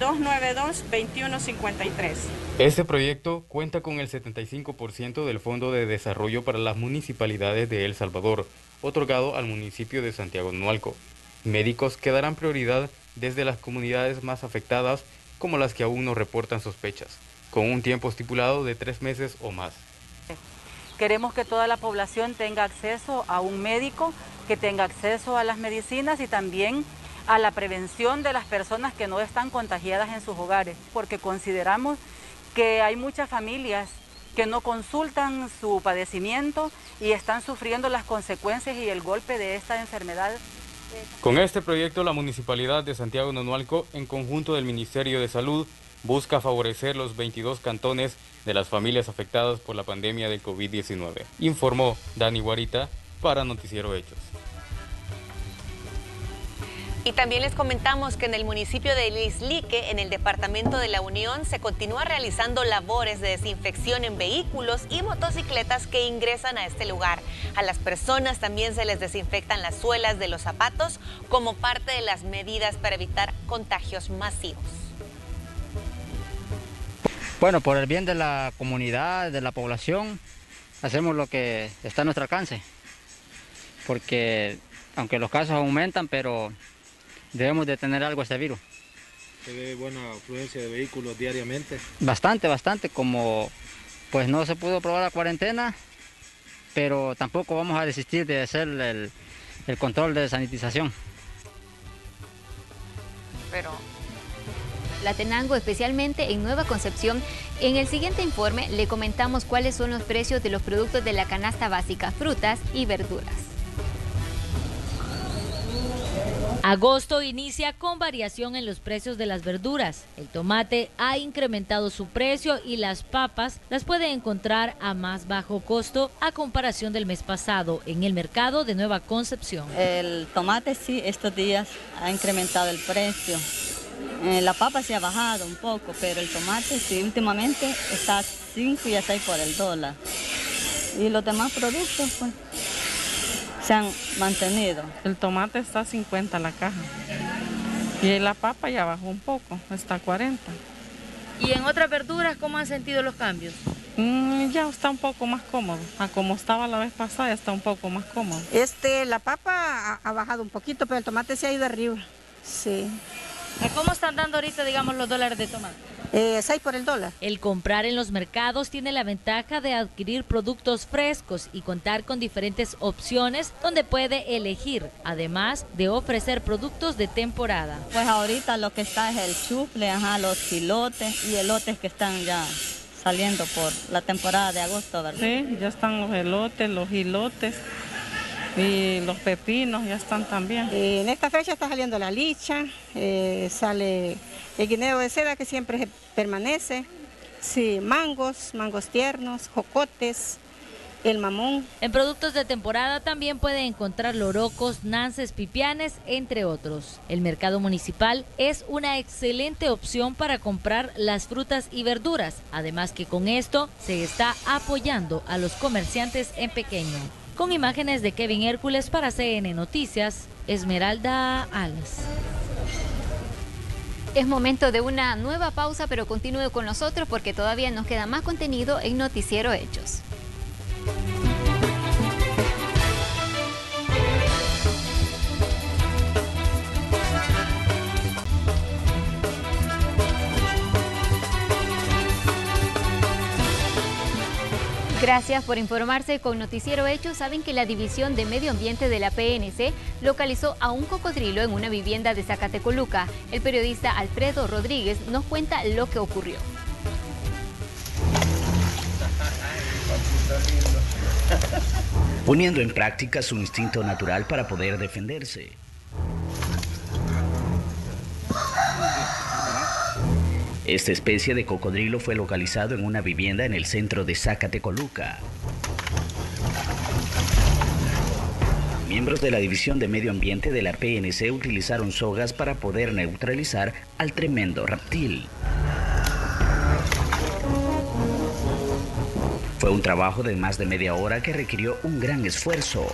7292-2153.
Este proyecto cuenta con el 75% del Fondo de Desarrollo para las Municipalidades de El Salvador, otorgado al municipio de Santiago Nonualco. Médicos que darán prioridad desde las comunidades más afectadas, como las que aún no reportan sospechas, con un tiempo estipulado de 3 meses o más.
Queremos que toda la población tenga acceso a un médico, que tenga acceso a las medicinas y también a la prevención de las personas que no están contagiadas en sus hogares, porque consideramos que hay muchas familias que no consultan su padecimiento y están sufriendo las consecuencias y el golpe de esta enfermedad.
Con este proyecto, la Municipalidad de Santiago Nonualco, en conjunto del Ministerio de Salud, busca favorecer los 22 cantones de las familias afectadas por la pandemia del COVID-19. Informó Dani Guarita para Noticiero Hechos.
Y también les comentamos que en el municipio de Lislique, en el departamento de La Unión, se continúa realizando labores de desinfección en vehículos y motocicletas que ingresan a este lugar. A las personas también se les desinfectan las suelas de los zapatos como parte de las medidas para evitar contagios masivos.
Bueno, por el bien de la comunidad, de la población, hacemos lo que está a nuestro alcance, porque aunque los casos aumentan, pero debemos de tener algo este virus.
¿Se ve buena afluencia de vehículos diariamente?
Bastante, como pues no se pudo aprobar la cuarentena, pero tampoco vamos a desistir de hacer el control de sanitización.
Tlatenango, especialmente en Nueva Concepción. En el siguiente informe le comentamos cuáles son los precios de los productos de la canasta básica, frutas y verduras.
Agosto inicia con variación en los precios de las verduras. El tomate ha incrementado su precio y las papas las puede encontrar a más bajo costo a comparación del mes pasado en el mercado de Nueva Concepción.
El tomate sí, estos días ha incrementado el precio. La papa sí ha bajado un poco, pero el tomate sí últimamente está a 5 y a 6 por el dólar. Y los demás productos pues se han mantenido.
El tomate está a 50 la caja y la papa ya bajó un poco, está a 40.
¿Y en otras verduras cómo han sentido los cambios?
Ya está un poco más cómodo, a como estaba la vez pasada ya está un poco más cómodo.
La papa ha bajado un poquito, pero el tomate se ha ido arriba. Sí.
¿Cómo están dando ahorita, digamos, los dólares de tomate?
6 por el dólar.
El comprar en los mercados tiene la ventaja de adquirir productos frescos y contar con diferentes opciones donde puede elegir, además de ofrecer productos de temporada.
Pues ahorita lo que está es el chufle, los chilotes y elotes que están ya saliendo por la temporada de agosto, ¿verdad?
Sí, ya están los elotes, los hilotes. Y los pepinos ya están también.
En esta fecha está saliendo la licha, sale el guineo de seda que siempre permanece, sí, mangos tiernos, jocotes, el mamón.
En productos de temporada también puede encontrar lorocos, nances, pipianes, entre otros. El mercado municipal es una excelente opción para comprar las frutas y verduras, además que con esto se está apoyando a los comerciantes en pequeño. Con imágenes de Kevin Hércules para CN Noticias, Esmeralda Alas.
Es momento de una nueva pausa, pero continúe con nosotros porque todavía nos queda más contenido en Noticiero Hechos. Gracias por informarse con Noticiero Hechos. Saben que la División de Medio Ambiente de la PNC localizó a un cocodrilo en una vivienda de Zacatecoluca. El periodista Alfredo Rodríguez nos cuenta lo que ocurrió.
Poniendo en práctica su instinto natural para poder defenderse. Esta especie de cocodrilo fue localizado en una vivienda en el centro de Zacatecoluca. Miembros de la División de Medio Ambiente de la PNC utilizaron sogas para poder neutralizar al tremendo reptil. Fue un trabajo de más de media hora que requirió un gran esfuerzo.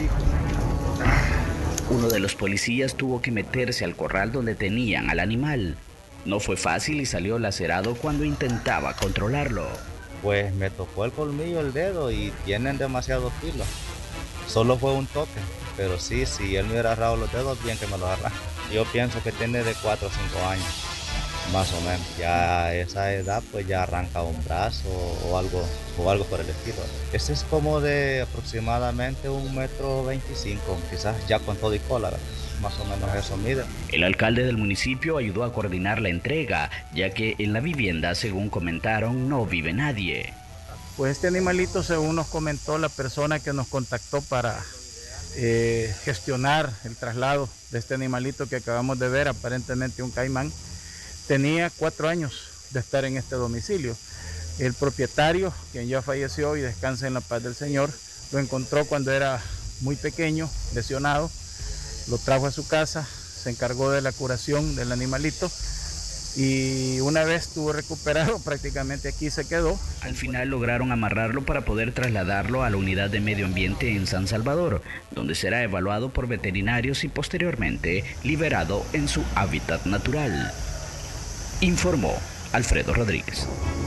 Uno de los policías tuvo que meterse al corral donde tenían al animal. No fue fácil y salió lacerado cuando intentaba controlarlo.
Pues me tocó el colmillo, el dedo y tienen demasiados kilos. Solo fue un toque, pero sí, si él me hubiera agarrado los dedos, bien que me los agarra. Yo pienso que tiene de 4 o 5 años, más o menos. Ya a esa edad pues ya arranca un brazo o algo por el estilo. Este es como de aproximadamente 1,25 m, quizás ya con todo y cola, ¿verdad? Más o menos eso mide.
El alcalde del municipio ayudó a coordinar la entrega, ya que en la vivienda, según comentaron, no vive nadie.
Pues este animalito, según nos comentó la persona que nos contactó para gestionar el traslado de este animalito que acabamos de ver, aparentemente un caimán, tenía 4 años de estar en este domicilio. El propietario, quien ya falleció y descansa en la paz del Señor, lo encontró cuando era muy pequeño, lesionado. Lo trajo a su casa, se encargó de la curación del animalito y una vez estuvo recuperado, prácticamente aquí se quedó.
Al final lograron amarrarlo para poder trasladarlo a la unidad de medio ambiente en San Salvador, donde será evaluado por veterinarios y posteriormente liberado en su hábitat natural. Informó Alfredo Rodríguez.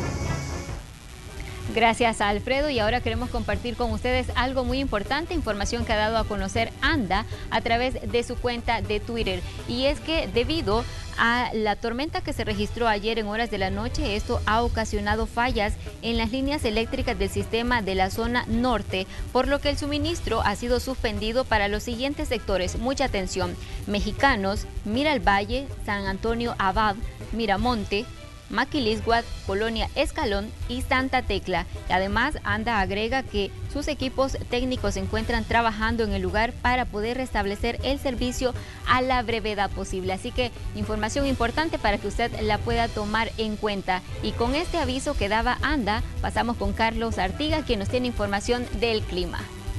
Gracias a Alfredo, y ahora queremos compartir con ustedes algo muy importante, información que ha dado a conocer ANDA a través de su cuenta de Twitter, y es que debido a la tormenta que se registró ayer en horas de la noche, esto ha ocasionado fallas en las líneas eléctricas del sistema de la zona norte, por lo que el suministro ha sido suspendido para los siguientes sectores. Mucha atención: Mexicanos, Miralvalle, San Antonio Abad, Miramonte, Maquilisguat, Colonia Escalón y Santa Tecla. Además, ANDA agrega que sus equipos técnicos se encuentran trabajando en el lugar para poder restablecer el servicio a la brevedad posible. Así que información importante para que usted la pueda tomar en cuenta. Y con este aviso que daba ANDA, pasamos con Carlos Artiga, quien nos tiene información del clima.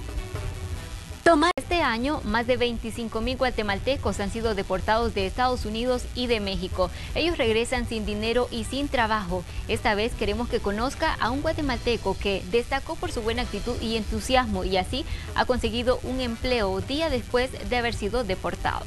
Este año, más de 25,000 guatemaltecos han sido deportados de Estados Unidos y de México. Ellos regresan sin dinero y sin trabajo. Esta vez queremos que conozca a un guatemalteco que destacó por su buena actitud y entusiasmo, y así ha conseguido un empleo día después de haber sido deportado.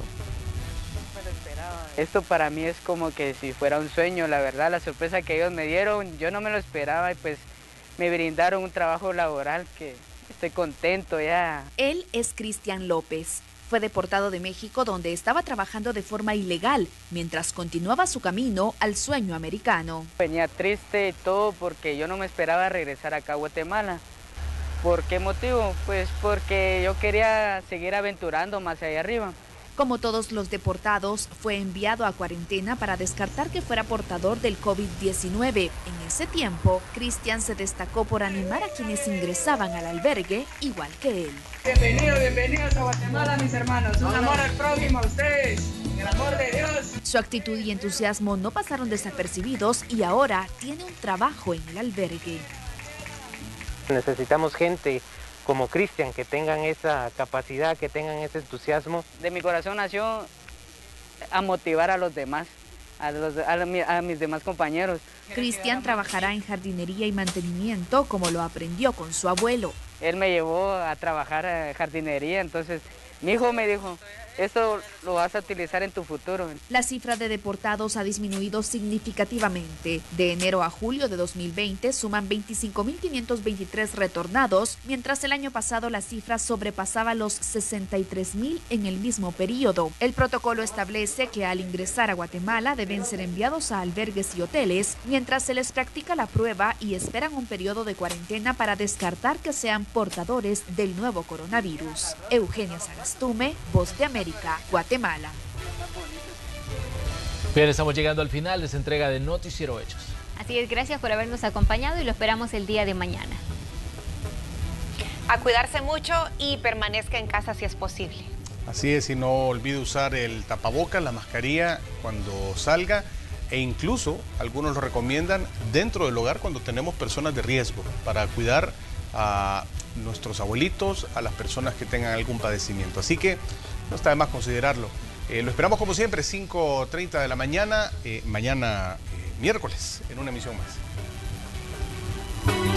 Esto para mí es como que si fuera un sueño, la verdad, la sorpresa que ellos me dieron, yo no me lo esperaba y pues me brindaron un trabajo laboral que estoy contento ya.
Él es Cristian López. Fue deportado de México, donde estaba trabajando de forma ilegal mientras continuaba su camino al sueño americano.
Venía triste y todo porque yo no me esperaba regresar acá a Guatemala. ¿Por qué motivo? Pues porque yo quería seguir aventurando más allá arriba.
Como todos los deportados, fue enviado a cuarentena para descartar que fuera portador del COVID-19. En ese tiempo, Cristian se destacó por animar a quienes ingresaban al albergue, igual que él.
Bienvenidos a Guatemala, mis hermanos. Un amor al prójimo, a ustedes. El amor de Dios.
Su actitud y entusiasmo no pasaron desapercibidos y ahora tiene un trabajo en el albergue.
Necesitamos gente como Cristian, que tengan esa capacidad, que tengan ese entusiasmo. De mi corazón nació a motivar a los demás, a mis demás compañeros.
Cristian trabajará en jardinería y mantenimiento, como lo aprendió con su abuelo.
Él me llevó a trabajar en jardinería, entonces Mi hijo me dijo, esto lo vas a utilizar en tu futuro.
La cifra de deportados ha disminuido significativamente. De enero a julio de 2020 suman 25.523 retornados, mientras el año pasado la cifra sobrepasaba los 63.000 en el mismo periodo. El protocolo establece que al ingresar a Guatemala deben ser enviados a albergues y hoteles, mientras se les practica la prueba y esperan un periodo de cuarentena para descartar que sean portadores del nuevo coronavirus. Eugenia Sagastume, Voz de América, Guatemala.
Bien, estamos llegando al final de esta entrega de Noticiero Hechos.
Así es, gracias por habernos acompañado y lo esperamos el día de mañana.
A cuidarse mucho y permanezca en casa si es posible.
Así es, y no olvide usar el tapabocas, la mascarilla cuando salga, e incluso algunos lo recomiendan dentro del hogar cuando tenemos personas de riesgo, para cuidar a nuestros abuelitos, a las personas que tengan algún padecimiento. Así que no está de más considerarlo. Lo esperamos como siempre, 5:30 de la mañana, mañana miércoles, en una emisión más.